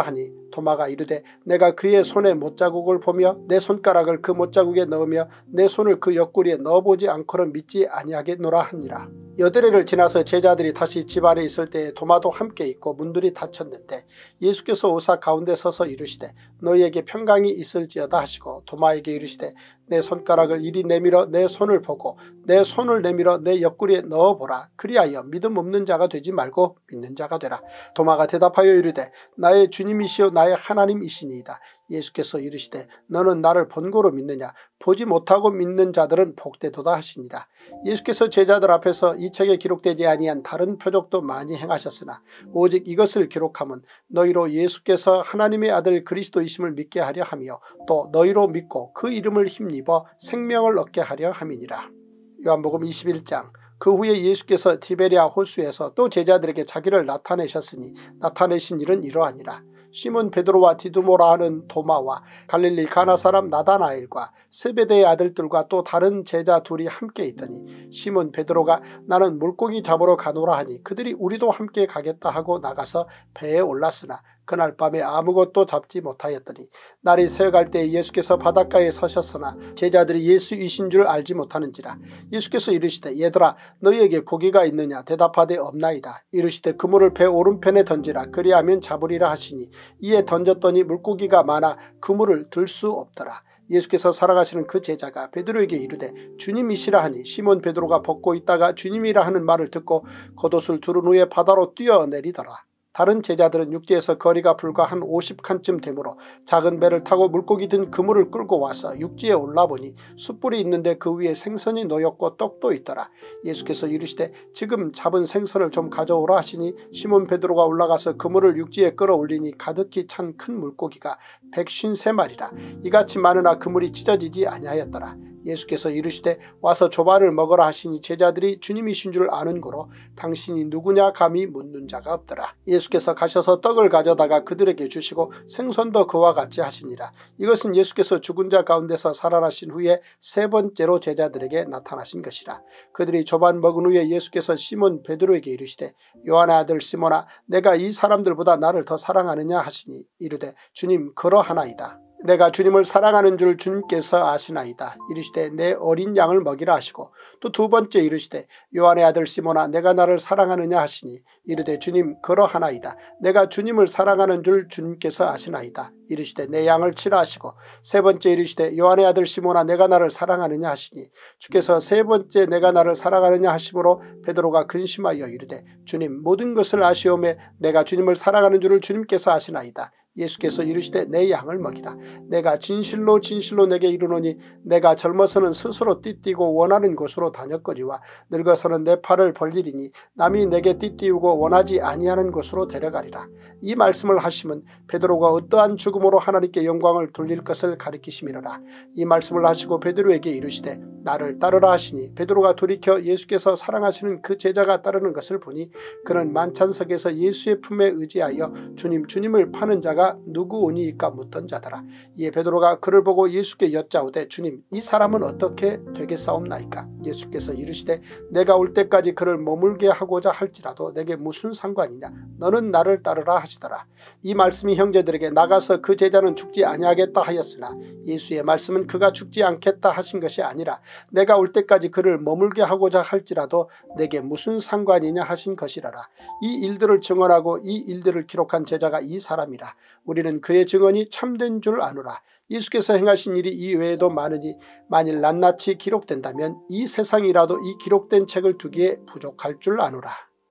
도마가 이르되 내가 그의 손에 못자국을 보며 내 손가락을 그 못자국에 넣으며 내 손을 그 옆구리에 넣어보지 않고는 믿지 아니하겠노라 하니라. 여드레를 지나서 제자들이 다시 집 안에 있을 때에 도마도 함께 있고 문들이 닫혔는데 예수께서 오사 가운데 서서 이르시되 너희에게 평강이 있을지어다 하시고 도마에게 이르시되 내 손가락을 이리 내밀어 내 손을 보고 내 손을 내밀어 내 옆구리에 넣어보라. 그리하여 믿음 없는 자가 되지 말고 믿는 자가 되라. 도마가 대답하여 이르되 나의 주님이시오 나의 하나님이시니이다. 예수께서 이르시되 너는 나를 본고로 믿느냐 보지 못하고 믿는 자들은 복되도다 하시니라. 예수께서 제자들 앞에서 이 책에 기록되지 아니한 다른 표적도 많이 행하셨으나 오직 이것을 기록함은 너희로 예수께서 하나님의 아들 그리스도이심을 믿게 하려 하며 또 너희로 믿고 그 이름을 힘입어 생명을 얻게 하려 함이니라. 요한복음 이십일 장. 그 후에 예수께서 디베랴 호수에서 또 제자들에게 자기를 나타내셨으니 나타내신 일은 이러하니라. 시몬 베드로와 디두모라 하는 도마와 갈릴리 가나 사람 나다나엘과 세베대의 아들들과 또 다른 제자 둘이 함께 있더니 시몬 베드로가 나는 물고기 잡으러 가노라 하니 그들이 우리도 함께 가겠다 하고 나가서 배에 올랐으나 그날 밤에 아무것도 잡지 못하였더니 날이 새어갈 때 예수께서 바닷가에 서셨으나 제자들이 예수이신 줄 알지 못하는지라. 예수께서 이르시되 얘들아 너희에게 고기가 있느냐 대답하되 없나이다. 이르시되 그물을 배 오른편에 던지라 그리하면 잡으리라 하시니 이에 던졌더니 물고기가 많아 그물을 들 수 없더라. 예수께서 사랑하시는 그 제자가 베드로에게 이르되 주님이시라 하니 시몬 베드로가 벗고 있다가 주님이라 하는 말을 듣고 겉옷을 두른 후에 바다로 뛰어내리더라. 다른 제자들은 육지에서 거리가 불과 한 오십 칸쯤 되므로 작은 배를 타고 물고기 든 그물을 끌고 와서 육지에 올라보니 숯불이 있는데 그 위에 생선이 놓였고 떡도 있더라. 예수께서 이르시되 지금 잡은 생선을 좀 가져오라 하시니 시몬 베드로가 올라가서 그물을 육지에 끌어올리니 가득히 찬 큰 물고기가 백쉰세 마리라. 이같이 많으나 그물이 찢어지지 아니하였더라. 예수께서 이르시되 와서 조반을 먹으라 하시니 제자들이 주님이신 줄 아는 고로 당신이 누구냐 감히 묻는 자가 없더라. 예수께서 가셔서 떡을 가져다가 그들에게 주시고 생선도 그와 같이 하시니라. 이것은 예수께서 죽은 자 가운데서 살아나신 후에 세 번째로 제자들에게 나타나신 것이라. 그들이 조반 먹은 후에 예수께서 시몬 베드로에게 이르시되 요한의 아들 시몬아 내가 이 사람들보다 나를 더 사랑하느냐 하시니 이르되 주님 그러하나이다. 내가 주님을 사랑하는 줄 주님께서 아시나이다. 이르시되 내 어린 양을 먹이라 하시고 또 두 번째 이르시되 요한의 아들 시몬아 내가 나를 사랑하느냐 하시니 이르되 주님 그러하나이다. 내가 주님을 사랑하는 줄 주님께서 아시나이다. 이르시되 내 양을 치라 하시고 세 번째 이르시되 요한의 아들 시몬아 내가 나를 사랑하느냐 하시니 주께서 세 번째 내가 나를 사랑하느냐 하심으로 베드로가 근심하여 이르되 주님 모든 것을 아시오매 내가 주님을 사랑하는 줄을 주님께서 아시나이다. 예수께서 이르시되 내 양을 먹이라. 내가 진실로 진실로 내게 이르노니 내가 젊어서는 스스로 띠띠고 원하는 곳으로 다녔거니와 늙어서는 내 팔을 벌리리니 남이 내게 띠띠우고 원하지 아니하는 곳으로 데려가리라. 이 말씀을 하시면 베드로가 어떠한 죽음으로 하나님께 영광을 돌릴 것을 가리키심이로라. 이 말씀을 하시고 베드로에게 이르시되 나를 따르라 하시니 베드로가 돌이켜 예수께서 사랑하시는 그 제자가 따르는 것을 보니 그는 만찬석에서 예수의 품에 의지하여 주님 주님을 파는 자가 누구오니이까 묻던 자더라. 이에 베드로가 그를 보고 예수께 여짜오되 주님 이 사람은 어떻게 되겠사옵나이까. 예수께서 이르시되 내가 올 때까지 그를 머물게 하고자 할지라도 내게 무슨 상관이냐. 너는 나를 따르라 하시더라. 이 말씀이 형제들에게 나가서 그 제자는 죽지 아니하겠다 하였으나 예수의 말씀은 그가 죽지 않겠다 하신 것이 아니라 내가 올 때까지 그를 머물게 하고자 할지라도 내게 무슨 상관이냐 하신 것이라라. 이 일들을 증언하고 이 일들을 기록한 제자가 이 사람이라. 우리는 그의 증언이 참된 줄 아노라. 예수께서 행하신 일이 이 외에도 많으니 만일 낱낱이 기록된다면 이 세상이라도 이 기록된 책을 두기에 부족할 줄 아노라.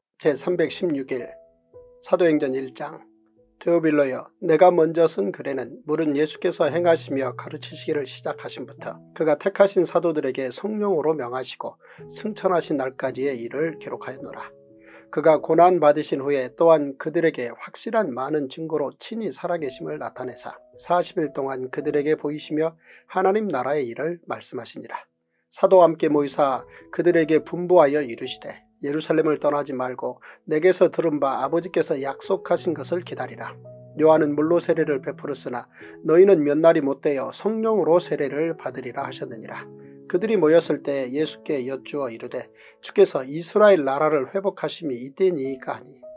제삼백십육 일 사도행전 일 장. 데오빌로여 내가 먼저 쓴 글에는 물은 예수께서 행하시며 가르치시기를 시작하신부터 그가 택하신 사도들에게 성령으로 명하시고 승천하신 날까지의 일을 기록하였노라. 그가 고난받으신 후에 또한 그들에게 확실한 많은 증거로 친히 살아계심을 나타내사 사십 일 동안 그들에게 보이시며 하나님 나라의 일을 말씀하시니라. 사도와 함께 모이사 그들에게 분부하여 이르시되 예루살렘을 떠나지 말고 내게서 들은 바 아버지께서 약속하신 것을 기다리라. 요한은 물로 세례를 베풀었으나 너희는 몇 날이 못되어 성령으로 세례를 받으리라 하셨느니라. 그들이 모였을 때 예수께 여쭈어 이르되 주께서 이스라엘 나라를 회복하심이 이때니이까 하니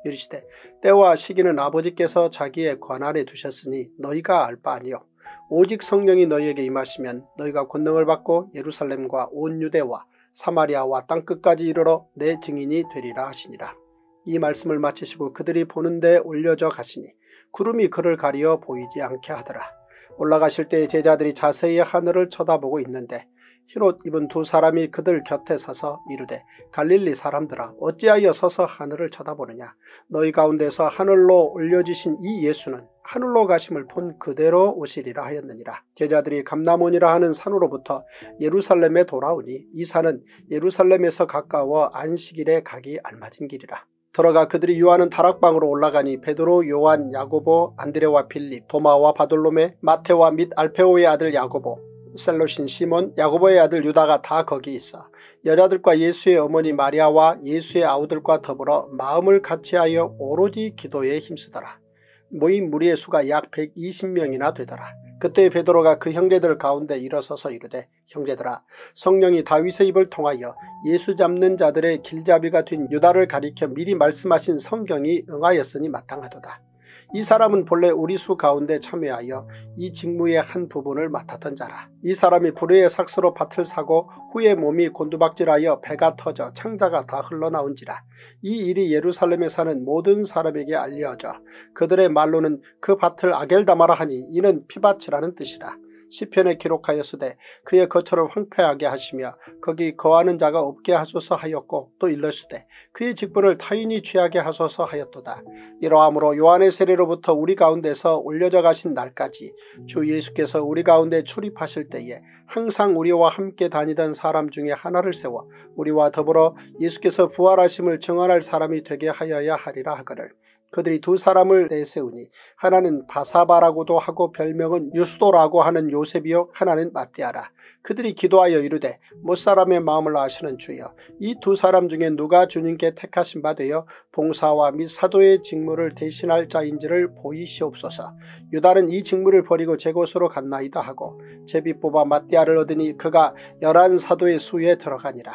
이르시되 때와 시기는 아버지께서 자기의 권한에 두셨으니 너희가 알 바 아니요 오직 성령이 너희에게 임하시면 너희가 권능을 받고 예루살렘과 온 유대와 사마리아와 땅끝까지 이르러 내 증인이 되리라 하시니라. 이 말씀을 마치시고 그들이 보는 데 올려져 가시니 구름이 그를 가리어 보이지 않게 하더라. 올라가실 때 제자들이 자세히 하늘을 쳐다보고 있는데 흰옷 입은 두 사람이 그들 곁에 서서 이르되 갈릴리 사람들아 어찌하여 서서 하늘을 쳐다보느냐. 너희 가운데서 하늘로 올려지신 이 예수는 하늘로 가심을 본 그대로 오시리라 하였느니라. 제자들이 감람원이라 하는 산으로부터 예루살렘에 돌아오니 이 산은 예루살렘에서 가까워 안식일에 가기 알맞은 길이라. 들어가 그들이 유하는 다락방으로 올라가니 베드로, 요한, 야고보, 안드레와 빌립, 도마와 바돌로메, 마테와 및 알페오의 아들 야고보, 셀롯인 시몬, 야고보의 아들 유다가 다 거기 있어 여자들과 예수의 어머니 마리아와 예수의 아우들과 더불어 마음을 같이하여 오로지 기도에 힘쓰더라. 모인 무리의 수가 약 백이십 명이나 되더라. 그때 베드로가 그 형제들 가운데 일어서서 이르되 형제들아 성령이 다윗의 입을 통하여 예수 잡는 자들의 길잡이가 된 유다를 가리켜 미리 말씀하신 성경이 응하였으니 마땅하도다. 이 사람은 본래 우리 수 가운데 참여하여 이 직무의 한 부분을 맡았던 자라. 이 사람이 불의의 삭스로 밭을 사고 후에 몸이 곤두박질하여 배가 터져 창자가 다 흘러나온지라. 이 일이 예루살렘에 사는 모든 사람에게 알려져 그들의 말로는 그 밭을 아겔다마라 하니 이는 피밭이라는 뜻이라. 시편에 기록하였으되 그의 거처를 황폐하게 하시며 거기 거하는 자가 없게 하소서 하였고 또 일렀으되 그의 직분을 타인이 취하게 하소서 하였도다. 이러함으로 요한의 세례로부터 우리 가운데서 올려져 가신 날까지 주 예수께서 우리 가운데 출입하실 때에 항상 우리와 함께 다니던 사람 중에 하나를 세워 우리와 더불어 예수께서 부활하심을 증언할 사람이 되게 하여야 하리라 하거늘. 그들이 두 사람을 내세우니 하나는 바사바라고도 하고 별명은 유스도라고 하는 요셉이요 하나는 마띠아라. 그들이 기도하여 이르되 못사람의 마음을 아시는 주여 이 두 사람 중에 누가 주님께 택하신 바 되어 봉사와 및 사도의 직무를 대신할 자인지를 보이시옵소서. 유다는 이 직무를 버리고 제 곳으로 갔나이다 하고 제비 뽑아 마띠아를 얻으니 그가 열한 사도의 수에 들어가니라.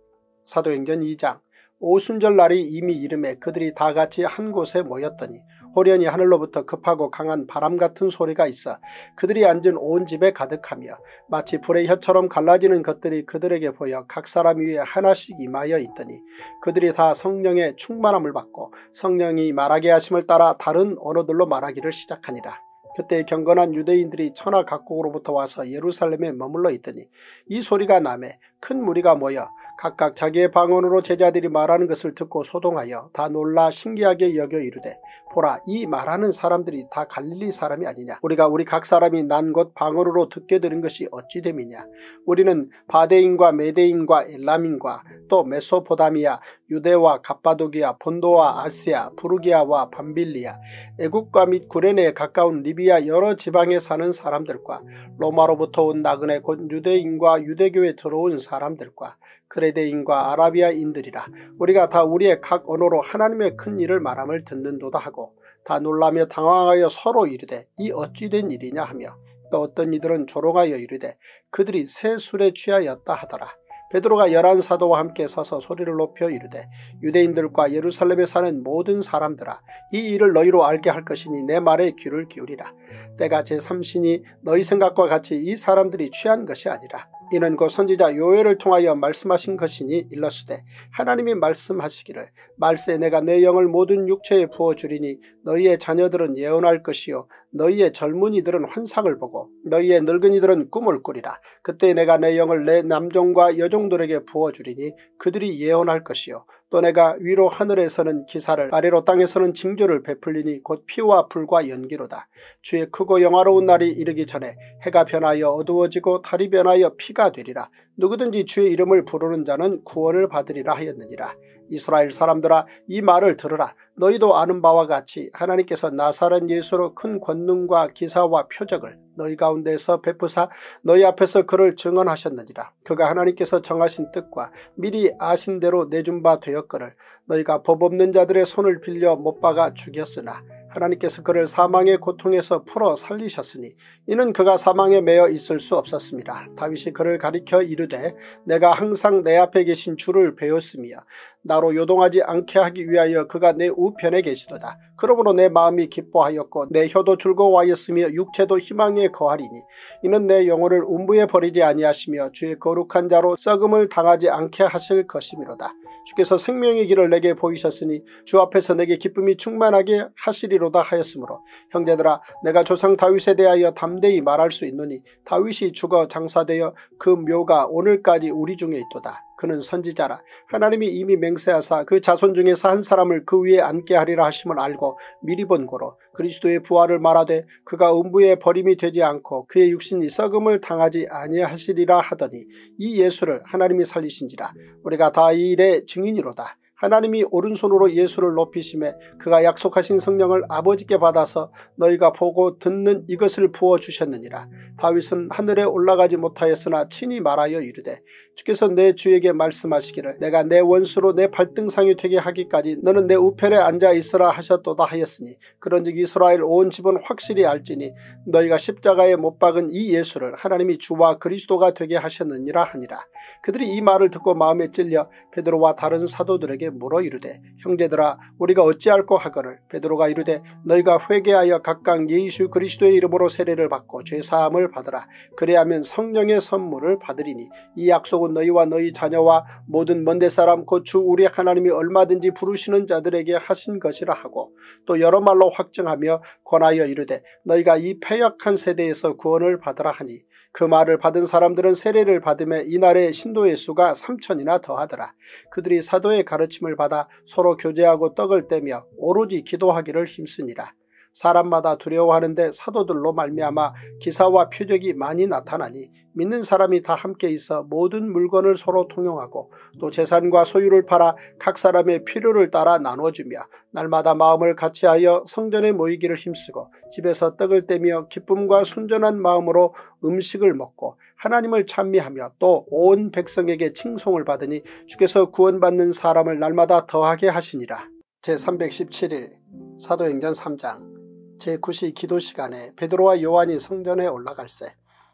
사도행전 이 장. 오순절 날이 이미 이름에 그들이 다 같이 한 곳에 모였더니 호련히 하늘로부터 급하고 강한 바람 같은 소리가 있어 그들이 앉은 온 집에 가득하며 마치 불의 혀처럼 갈라지는 것들이 그들에게 보여 각 사람 위에 하나씩 임하여 있더니 그들이 다 성령의 충만함을 받고 성령이 말하게 하심을 따라 다른 언어들로 말하기를 시작하니라. 그때 경건한 유대인들이 천하 각국으로부터 와서 예루살렘에 머물러 있더니 이 소리가 나매 큰 무리가 모여 각각 자기의 방언으로 제자들이 말하는 것을 듣고 소동하여 다 놀라 신기하게 여겨 이르되 보라 이 말하는 사람들이 다 갈릴리 사람이 아니냐. 우리가 우리 각 사람이 난 곳 방언으로 듣게 들은 것이 어찌 됨이냐. 우리는 바데인과 메데인과 엘람인과 또 메소포다미아 유대와 갑바도기아 본도와 아시아 부르기아와 밤빌리아 애국과 및 구레네에 가까운 리비아 여러 지방에 사는 사람들과 로마로부터 온 나그네 곧 유대인과 유대교에 들어온 사람들과 그레데인과 아라비아인들이라. 우리가 다 우리의 각 언어로 하나님의 큰 일을 말함을 듣는도다 하고 다 놀라며 당황하여 서로 이르되 이 어찌 된 일이냐 하며 또 어떤 이들은 조롱하여 이르되 그들이 새 술에 취하였다 하더라. 베드로가 열한 사도와 함께 서서 소리를 높여 이르되 유대인들과 예루살렘에 사는 모든 사람들아 이 일을 너희로 알게 할 것이니 내 말에 귀를 기울이라. 때가 제삼시니 너희 생각과 같이 이 사람들이 취한 것이 아니라 이는 그 선지자 요엘을 통하여 말씀하신 것이니 일러스되 하나님이 말씀하시기를 말세 내가 내 영을 모든 육체에 부어주리니 너희의 자녀들은 예언할 것이요 너희의 젊은이들은 환상을 보고 너희의 늙은이들은 꿈을 꾸리라. 그때 내가 내 영을 내 남종과 여종들에게 부어주리니 그들이 예언할 것이요 또 내가 위로 하늘에서는 기사를 아래로 땅에서는 징조를 베풀리니 곧 피와 불과 연기로다. 주의 크고 영화로운 날이 이르기 전에 해가 변하여 어두워지고 달이 변하여 피가 되리라. 누구든지 주의 이름을 부르는 자는 구원을 받으리라 하였느니라. 이스라엘 사람들아 이 말을 들으라. 너희도 아는 바와 같이 하나님께서 나사렛 예수로 큰 권능과 기사와 표적을 너희 가운데서 베푸사 너희 앞에서 그를 증언하셨느니라. 그가 하나님께서 정하신 뜻과 미리 아신 대로 내준 바 되었거늘 너희가 법 없는 자들의 손을 빌려 못 박아 죽였으나 하나님께서 그를 사망의 고통에서 풀어 살리셨으니 이는 그가 사망에 매여 있을 수 없었습니다. 다윗이 그를 가리켜 이르되 내가 항상 내 앞에 계신 주를 배웠으며 나로 요동하지 않게 하기 위하여 그가 내 우편에 계시도다. 그러므로 내 마음이 기뻐하였고 내 혀도 즐거워하였으며 육체도 희망에 거하리니 이는 내 영혼을 음부에 버리지 아니하시며 주의 거룩한 자로 썩음을 당하지 않게 하실 것이미로다. 주께서 생명의 길을 내게 보이셨으니 주 앞에서 내게 기쁨이 충만하게 하시리로다 하였으므로 형제들아 내가 조상 다윗에 대하여 담대히 말할 수 있노니 다윗이 죽어 장사되어 그 묘가 오늘까지 우리 중에 있도다. 그는 선지자라 하나님이 이미 맹세하사 그 자손 중에서 한 사람을 그 위에 앉게 하리라 하심을 알고 미리 본 고로 그리스도의 부활을 말하되 그가 음부에 버림이 되지 않고 그의 육신이 썩음을 당하지 아니하시리라 하더니 이 예수를 하나님이 살리신지라. 우리가 다 이 일의 증인이로다. 하나님이 오른손으로 예수를 높이심에 그가 약속하신 성령을 아버지께 받아서 너희가 보고 듣는 이것을 부어주셨느니라. 다윗은 하늘에 올라가지 못하였으나 친히 말하여 이르되 주께서 내 주에게 말씀하시기를 내가 내 원수로 내 발등상이 되게 하기까지 너는 내 우편에 앉아 있으라 하셨도다 하였으니 그런즉 이스라엘 온 집은 확실히 알지니 너희가 십자가에 못 박은 이 예수를 하나님이 주와 그리스도가 되게 하셨느니라 하니라. 그들이 이 말을 듣고 마음에 찔려 베드로와 다른 사도들에게 물어 이르되 형제들아 우리가 어찌할꼬 하거늘 베드로가 이르되 너희가 회개하여 각각 예수 그리스도의 이름으로 세례를 받고 죄사함을 받으라. 그래야면 성령의 선물을 받으리니 이 약속은 너희와 너희 자녀와 모든 먼데 사람 곧 주 우리 하나님이 얼마든지 부르시는 자들에게 하신 것이라 하고 또 여러 말로 확증하며 권하여 이르되 너희가 이 패역한 세대에서 구원을 받으라 하니 그 말을 받은 사람들은 세례를 받음에 이날에 신도의 수가 삼천이나 더하더라. 그들이 사도의 가르침을 받아 서로 교제하고 떡을 떼며 오로지 기도하기를 힘쓰니라. 사람마다 두려워하는데 사도들로 말미암아 기사와 표적이 많이 나타나니 믿는 사람이 다 함께 있어 모든 물건을 서로 통용하고 또 재산과 소유를 팔아 각 사람의 필요를 따라 나눠주며 날마다 마음을 같이하여 성전에 모이기를 힘쓰고 집에서 떡을 떼며 기쁨과 순전한 마음으로 음식을 먹고 하나님을 찬미하며 또 온 백성에게 칭송을 받으니 주께서 구원받는 사람을 날마다 더하게 하시니라. 제삼백십칠 일 사도행전 삼 장 제구 시 기도 시간에 베드로와 요한이 성전에 올라갈새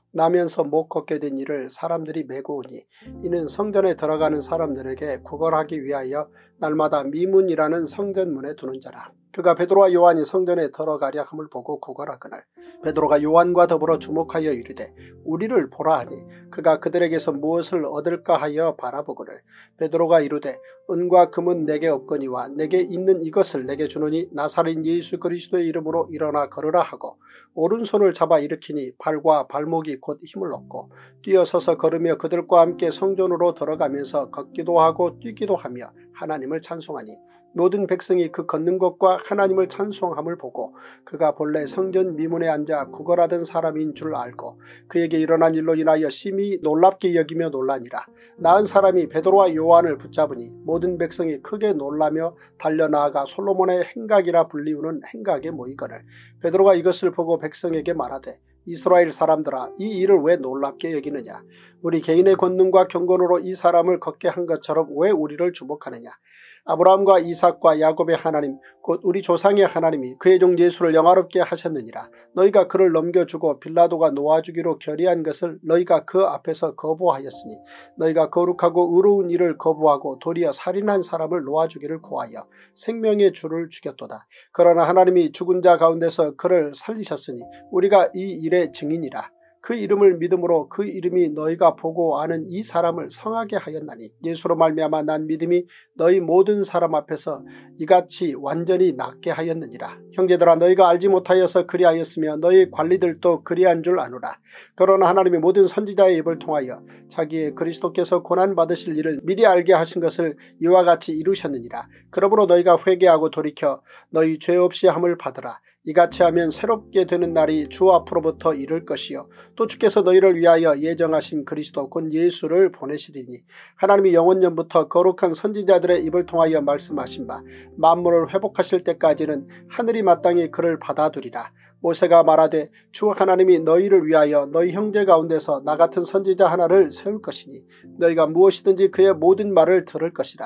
나면서 못 걷게 된 이를 사람들이 메고 오니 이는 성전에 들어가는 사람들에게 구걸하기 위하여 날마다 미문이라는 성전문에 두는 자라. 그가 베드로와 요한이 성전에 들어가려 함을 보고 구걸하거늘 베드로가 요한과 더불어 주목하여 이르되 우리를 보라 하니 그가 그들에게서 무엇을 얻을까 하여 바라보거늘 베드로가 이르되 은과 금은 내게 없거니와 내게 있는 이것을 내게 주노니 나사렛 예수 그리스도의 이름으로 일어나 걸으라 하고 오른손을 잡아 일으키니 발과 발목이 곧 힘을 얻고 뛰어서서 걸으며 그들과 함께 성전으로 들어가면서 걷기도 하고 뛰기도 하며 하나님을 찬송하니 모든 백성이 그 걷는 것과 하나님을 찬송함을 보고 그가 본래 성전 미문에 앉아 구걸하던 사람인 줄 알고 그에게 일어난 일로 인하여 심히 놀랍게 여기며 놀라니라. 나은 사람이 베드로와 요한을 붙잡으니 모든 백성이 크게 놀라며 달려나아가 솔로몬의 행각이라 불리우는 행각에 모이거늘 베드로가 이것을 보고 백성에게 말하되 이스라엘 사람들아 이 일을 왜 놀랍게 여기느냐. 우리 개인의 권능과 경건으로 이 사람을 걷게 한 것처럼 왜 우리를 주목하느냐. 아브라함과 이삭과 야곱의 하나님 곧 우리 조상의 하나님이 그의 종 예수를 영화롭게 하셨느니라. 너희가 그를 넘겨주고 빌라도가 놓아주기로 결의한 것을 너희가 그 앞에서 거부하였으니 너희가 거룩하고 의로운 일을 거부하고 도리어 살인한 사람을 놓아주기를 구하여 생명의 주를 죽였도다. 그러나 하나님이 죽은 자 가운데서 그를 살리셨으니 우리가 이 일의 증인이라. 그 이름을 믿음으로 그 이름이 너희가 보고 아는 이 사람을 성하게 하였나니 예수로 말미암아 난 믿음이 너희 모든 사람 앞에서 이같이 완전히 낫게 하였느니라. 형제들아 너희가 알지 못하여서 그리하였으며 너희 관리들도 그리한 줄 아노라. 그러나 하나님이 모든 선지자의 입을 통하여 자기의 그리스도께서 고난받으실 일을 미리 알게 하신 것을 이와 같이 이루셨느니라. 그러므로 너희가 회개하고 돌이켜 너희 죄 없이 함을 받으라. 이같이 하면 새롭게 되는 날이 주 앞으로부터 이를 것이요 또 주께서 너희를 위하여 예정하신 그리스도 곧 예수를 보내시리니 하나님이 영원전부터 거룩한 선지자들의 입을 통하여 말씀하신 바 만물을 회복하실 때까지는 하늘이 마땅히 그를 받아두리라. 모세가 말하되 주 하나님이 너희를 위하여 너희 형제 가운데서 나 같은 선지자 하나를 세울 것이니 너희가 무엇이든지 그의 모든 말을 들을 것이라.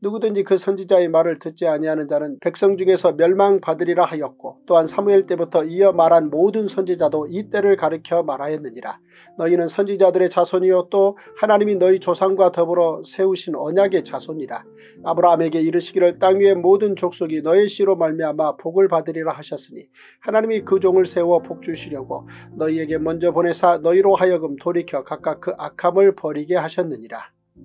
누구든지 그 선지자의 말을 듣지 아니하는 자는 백성 중에서 멸망받으리라 하였고 또한 사무엘 때부터 이어 말한 모든 선지자도 이 때를 가리켜 말하였느니라. 너희는 선지자들의 자손이요 또 하나님이 너희 조상과 더불어 세우신 언약의 자손이라. 아브라함에게 이르시기를 땅 위의 모든 족속이 너의 씨로 말미암아 복을 받으리라 하셨으니 하나님이 그 종을 세워 복 주시려고 너희에게 먼저 보내사 너희로 하여금 돌이켜 각각 그 악함을 버리게 하셨느니라.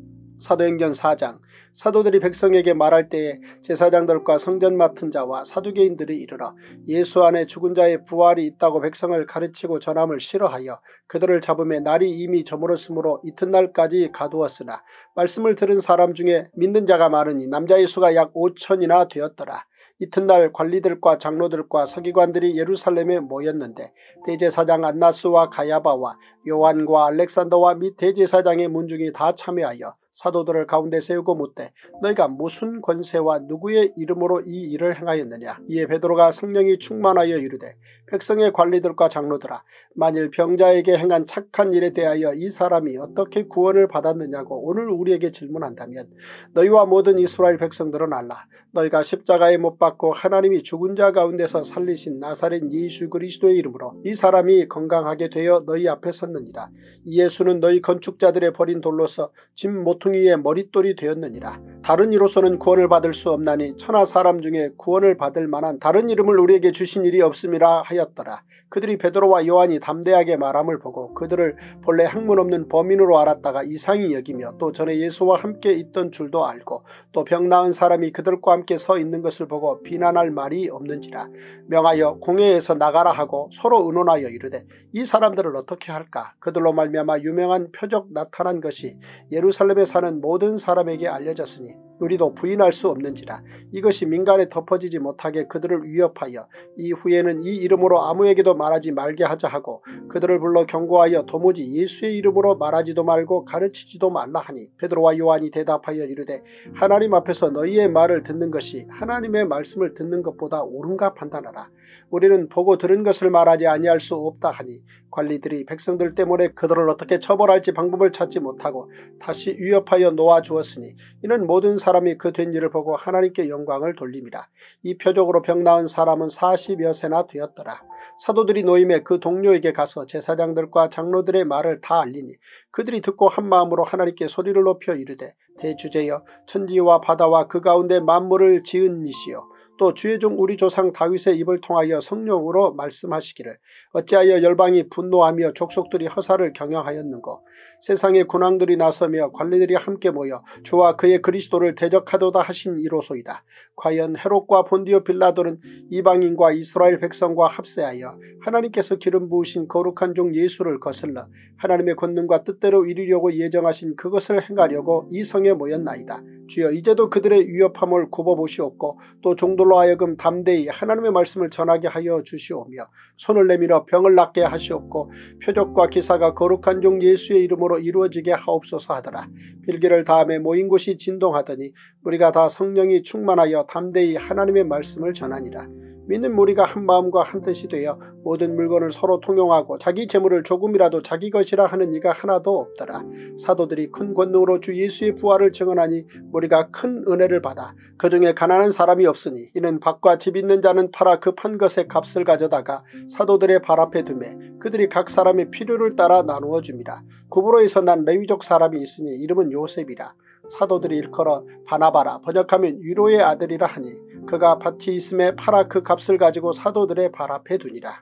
사도행전 사 장. 사도들이 백성에게 말할 때에 제사장들과 성전 맡은 자와 사두개인들이 이르러 예수 안에 죽은 자의 부활이 있다고 백성을 가르치고 전함을 싫어하여 그들을 잡음에 날이 이미 저물었으므로 이튿날까지 가두었으나 말씀을 들은 사람 중에 믿는 자가 많으니 남자의 수가 약 오천이나 되었더라. 이튿날 관리들과 장로들과 서기관들이 예루살렘에 모였는데 대제사장 안나스와 가야바와 요한과 알렉산더와 및 대제사장의 문중이 다 참여하여 사도들을 가운데 세우고 묻되 너희가 무슨 권세와 누구의 이름으로 이 일을 행하였느냐. 이에 베드로가 성령이 충만하여 이르되 백성의 관리들과 장로들아 만일 병자에게 행한 착한 일에 대하여 이 사람이 어떻게 구원을 받았느냐고 오늘 우리에게 질문한다면 너희와 모든 이스라엘 백성들은 알라. 너희가 십자가에 못 박고 하나님이 죽은 자 가운데서 살리신 나사렛 예수 그리스도의 이름으로 이 사람이 건강하게 되어 너희 앞에 섰느니라. 이 예수는 너희 건축자들의 버린 돌로서 짐 모퉁이의 머릿돌이 되었느니라. 다른 이로서는 구원을 받을 수 없나니 천하 사람 중에 구원을 받을 만한 다른 이름을 우리에게 주신 일이 없음이라 하였더라. 그들이 베드로와 요한이 담대하게 말함을 보고 그들을 본래 학문 없는 범인으로 알았다가 이상히 여기며 또 전에 예수와 함께 있던 줄도 알고 또 병 나은 사람이 그들과 함께 서 있는 것을 보고 비난할 말이 없는지라. 명하여 공회에서 나가라 하고 서로 의논하여 이르되 이 사람들을 어떻게 할까. 그들로 말미암아 유명한 표적 나타난 것이 예루살렘에 사는 모든 사람에게 알려졌으니 우리도 부인할 수 없는지라. 이것이 민간에 덮어지지 못하게 그들을 위협하여 이후에는 이 이름으로 아무에게도 말하지 말게 하자 하고 그들을 불러 경고하여 도무지 예수의 이름으로 말하지도 말고 가르치지도 말라 하니 베드로와 요한이 대답하여 이르되 하나님 앞에서 너희의 말을 듣는 것이 하나님의 말씀을 듣는 것보다 옳은가 판단하라. 우리는 보고 들은 것을 말하지 아니할 수 없다 하니 관리들이 백성들 때문에 그들을 어떻게 처벌할지 방법을 찾지 못하고 다시 위협하여 놓아주었으니 이는 모든 사람이 그 된 일을 보고 하나님께 영광을 돌림이라. 이 표적으로 병 나은 사람은 사십여 세나 되었더라. 사도들이 노임에 그 동료에게 가서 제사장들과 장로들의 말을 다 알리니 그들이 듣고 한마음으로 하나님께 소리를 높여 이르되 대주제여 천지와 바다와 그 가운데 만물을 지은 이시여 또 주의 종 우리 조상 다윗의 입을 통하여 성령으로 말씀하시기를 어찌하여 열방이 분노하며 족속들이 허사를 경영하였는고. 세상의 군왕들이 나서며 관리들이 함께 모여 주와 그의 그리스도를 대적하도다 하신 이로소이다. 과연 헤롯과 본디오 빌라도는 이방인과 이스라엘 백성과 합세하여 하나님께서 기름 부으신 거룩한 종 예수를 거슬러 하나님의 권능과 뜻대로 이루려고 예정하신 그것을 행하려고 이 성에 모였나이다. 주여 이제도 그들의 위협함을 굽어보시옵고 또 종들로 하여금 담대히 하나님의 말씀을 전하게 하여 주시오며 손을 내밀어 병을 낫게 하시옵고 표적과 기사가 거룩한 종 예수의 이름으로 이루어지게 하옵소서 하더라. 빌기를 다음에 모인 곳이 진동하더니 우리가 다 성령이 충만하여 담대히 하나님의 말씀을 전하니라. 믿는 무리가 한 마음과 한 뜻이 되어 모든 물건을 서로 통용하고 자기 재물을 조금이라도 자기 것이라 하는 이가 하나도 없더라. 사도들이 큰 권능으로 주 예수의 부활을 증언하니 우리가 큰 은혜를 받아 그 중에 가난한 사람이 없으니 이는 밭과 집 있는 자는 팔아 그 판 것의 값을 가져다가 사도들의 발 앞에 두매 그들이 각 사람의 필요를 따라 나누어 줍니다. 구브로에서 난 레위족 사람이 있으니 이름은 요셉이라. 사도들이 일컬어 바나바라 번역하면 위로의 아들이라 하니 그가 밭이 있음에 팔아 그 값을 가지고 사도들의 발 앞에 두니라.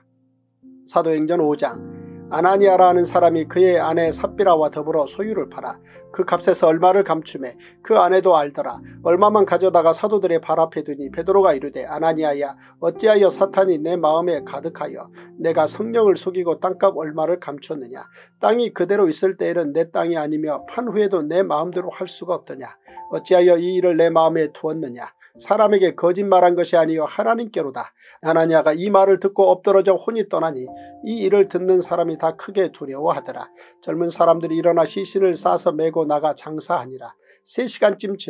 사도행전 오 장. 아나니아라 하는 사람이 그의 아내 삽비라와 더불어 소유를 팔아 그 값에서 얼마를 감추매 그 아내도 알더라. 얼마만 가져다가 사도들의 발 앞에 두니 베드로가 이르되 아나니아야 어찌하여 사탄이 내 마음에 가득하여 내가 성령을 속이고 땅값 얼마를 감췄느냐. 땅이 그대로 있을 때에는 내 땅이 아니며 판 후에도 내 마음대로 할 수가 없더냐. 어찌하여 이 일을 내 마음에 두었느냐. 사람에게 거짓말한 것이 아니요 하나님께로다. 아나니아가 이 말을 듣고 엎드러져 혼이 떠나니 이 일을 듣는 사람이 다 크게 두려워하더라. 젊은 사람들이 일어나 시신을 싸서 메고 나가 장사하니라. 세 시간쯤 지나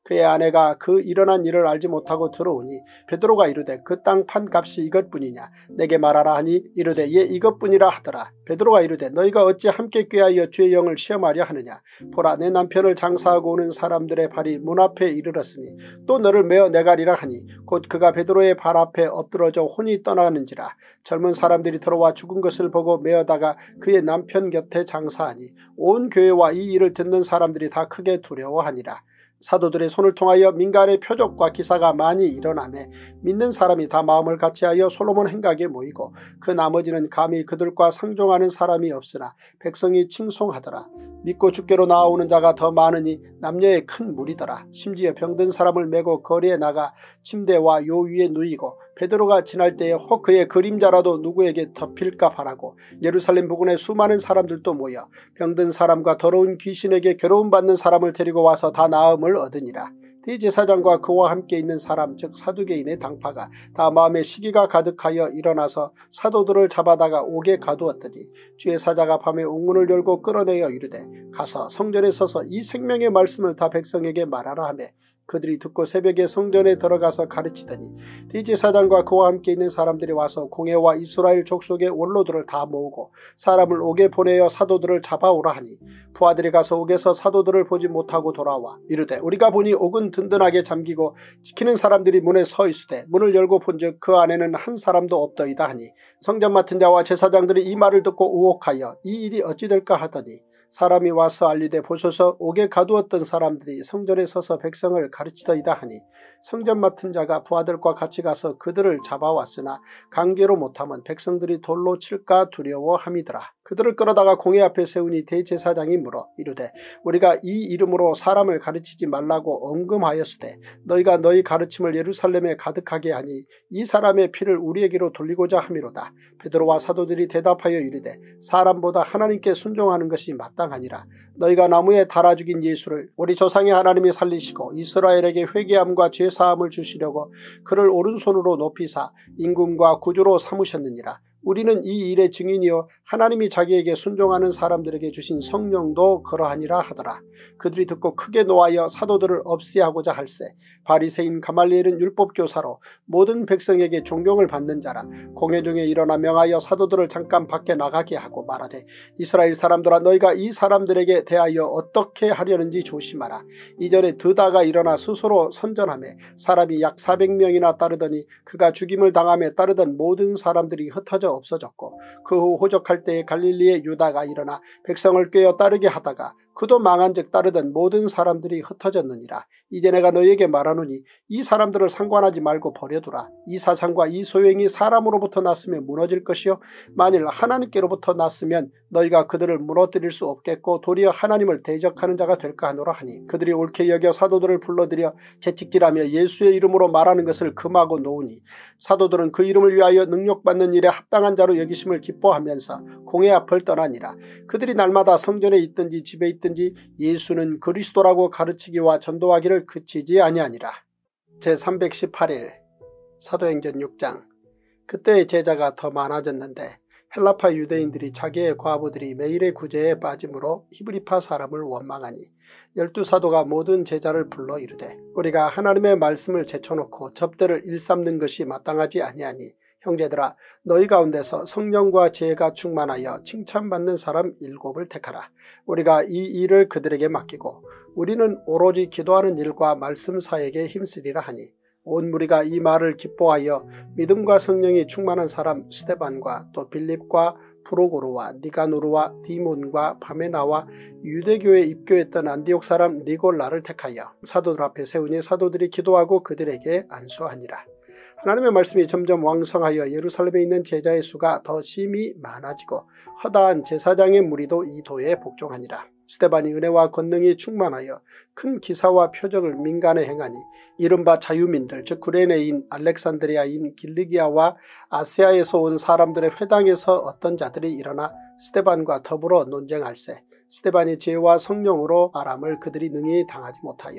그의 아내가 그 일어난 일을 알지 못하고 들어오니 베드로가 이르되 그 땅 판 값이 이것뿐이냐 내게 말하라 하니 이르되 예 이것뿐이라 하더라. 베드로가 이르되 너희가 어찌 함께 꾀하여 주의 영을 시험하려 하느냐. 보라 내 남편을 장사하고 오는 사람들의 발이 문 앞에 이르렀으니 또 너를 메어 내가리라 하니 곧 그가 베드로의 발 앞에 엎드러져 혼이 떠나는지라. 젊은 사람들이 들어와 죽은 것을 보고 메어다가 그의 남편 곁에 장사하니 온 교회와 이 일을 듣는 사람들이 다 크게 두려워하니라. 사도들의 손을 통하여 민간의 표적과 기사가 많이 일어나매 믿는 사람이 다 마음을 같이하여 솔로몬 행각에 모이고 그 나머지는 감히 그들과 상종하는 사람이 없으나 백성이 칭송하더라. 믿고 주께로 나아오는 자가 더 많으니 남녀의 큰 무리더라. 심지어 병든 사람을 메고 거리에 나가 침대와 요 위에 누이고 베드로가 지날 때에 혹 그의 그림자라도 누구에게 덮일까 바라고 예루살렘 부근에 수많은 사람들도 모여 병든 사람과 더러운 귀신에게 괴로움받는 사람을 데리고 와서 다 나음을 얻으니라. 대제사장과 그와 함께 있는 사람 즉 사두개인의 당파가 다 마음에 시기가 가득하여 일어나서 사도들을 잡아다가 옥에 가두었더니 주의 사자가 밤에 옥문을 열고 끌어내어 이르되 가서 성전에 서서 이 생명의 말씀을 다 백성에게 말하라 하며 그들이 듣고 새벽에 성전에 들어가서 가르치더니 대제사장과 그와 함께 있는 사람들이 와서 공회와 이스라엘 족속의 원로들을 다 모으고 사람을 옥에 보내어 사도들을 잡아오라 하니 부하들이 가서 옥에서 사도들을 보지 못하고 돌아와 이르되 우리가 보니 옥은 든든하게 잠기고 지키는 사람들이 문에 서 있으되 문을 열고 본즉 그 안에는 한 사람도 없더이다 하니 성전 맡은 자와 제사장들이 이 말을 듣고 의혹하여 이 일이 어찌 될까 하더니 사람이 와서 알리되 보소서 옥에 가두었던 사람들이 성전에 서서 백성을 가르치더이다 하니 성전 맡은 자가 부하들과 같이 가서 그들을 잡아왔으나 강제로 못하면 백성들이 돌로 칠까 두려워함이더라. 그들을 끌어다가 공회 앞에 세우니 대제사장이 물어 이르되 우리가 이 이름으로 사람을 가르치지 말라고 엄금하였으되 너희가 너희 가르침을 예루살렘에 가득하게 하니 이 사람의 피를 우리에게로 돌리고자 함이로다. 베드로와 사도들이 대답하여 이르되 사람보다 하나님께 순종하는 것이 마땅하니라. 너희가 나무에 달아 죽인 예수를 우리 조상의 하나님이 살리시고 이스라엘에게 회개함과 죄사함을 주시려고 그를 오른손으로 높이사 임금과 구주로 삼으셨느니라. 우리는 이 일의 증인이요 하나님이 자기에게 순종하는 사람들에게 주신 성령도 그러하니라 하더라. 그들이 듣고 크게 노하여 사도들을 없애하고자 할세 바리새인 가말리엘은 율법교사로 모든 백성에게 존경을 받는 자라. 공회 중에 일어나 명하여 사도들을 잠깐 밖에 나가게 하고 말하되 이스라엘 사람들아 너희가 이 사람들에게 대하여 어떻게 하려는지 조심하라. 이전에 드다가 일어나 스스로 선전하며 사람이 약 사백 명이나 따르더니 그가 죽임을 당함에 따르던 모든 사람들이 흩어져 없어졌고 그 후 호적할 때에 갈릴리의 유다가 일어나 백성을 꿰어 따르게 하다가 그도 망한즉 따르던 모든 사람들이 흩어졌느니라. 이제 내가 너희에게 말하노니 이 사람들을 상관하지 말고 버려두라. 이 사상과 이 소행이 사람으로부터 났으면 무너질 것이요 만일 하나님께로부터 났으면 너희가 그들을 무너뜨릴 수 없겠고 도리어 하나님을 대적하는 자가 될까 하노라 하니 그들이 옳게 여겨 사도들을 불러들여 채찍질하며 예수의 이름으로 말하는 것을 금하고 놓으니 사도들은 그 이름을 위하여 능력받는 일에 합당한 자로 여기심을 기뻐하면서 공회 앞을 떠나니라. 그들이 날마다 성전에 있든지 집에 있든지 예수는 그리스도라고 가르치기와 전도하기를 그치지 아니하니라. 제삼백십팔 일 사도행전 육 장. 그때의 제자가 더 많아졌는데 헬라파 유대인들이 자기의 과부들이 매일의 구제에 빠짐으로 히브리파 사람을 원망하니 열두 사도가 모든 제자를 불러 이르되 우리가 하나님의 말씀을 제쳐놓고 접대를 일삼는 것이 마땅하지 아니하니 형제들아 너희 가운데서 성령과 지혜가 충만하여 칭찬받는 사람 일곱을 택하라. 우리가 이 일을 그들에게 맡기고 우리는 오로지 기도하는 일과 말씀 사역에 힘쓰리라 하니 온 무리가 이 말을 기뻐하여 믿음과 성령이 충만한 사람 스데반과 또 빌립과 프로고르와 니가누르와 디몬과 바메나와 유대교에 입교했던 안디옥 사람 니골라를 택하여 사도들 앞에 세우니 사도들이 기도하고 그들에게 안수하니라. 하나님의 말씀이 점점 왕성하여 예루살렘에 있는 제자의 수가 더 심히 많아지고 허다한 제사장의 무리도 이 도에 복종하니라. 스데반이 은혜와 권능이 충만하여 큰 기사와 표적을 민간에 행하니 이른바 자유민들 즉 구레네인 알렉산드리아인 길리기아와 아시아에서 온 사람들의 회당에서 어떤 자들이 일어나 스데반과 더불어 논쟁할세 스데반이 지혜와 성령으로 말함을 그들이 능히 당하지 못하여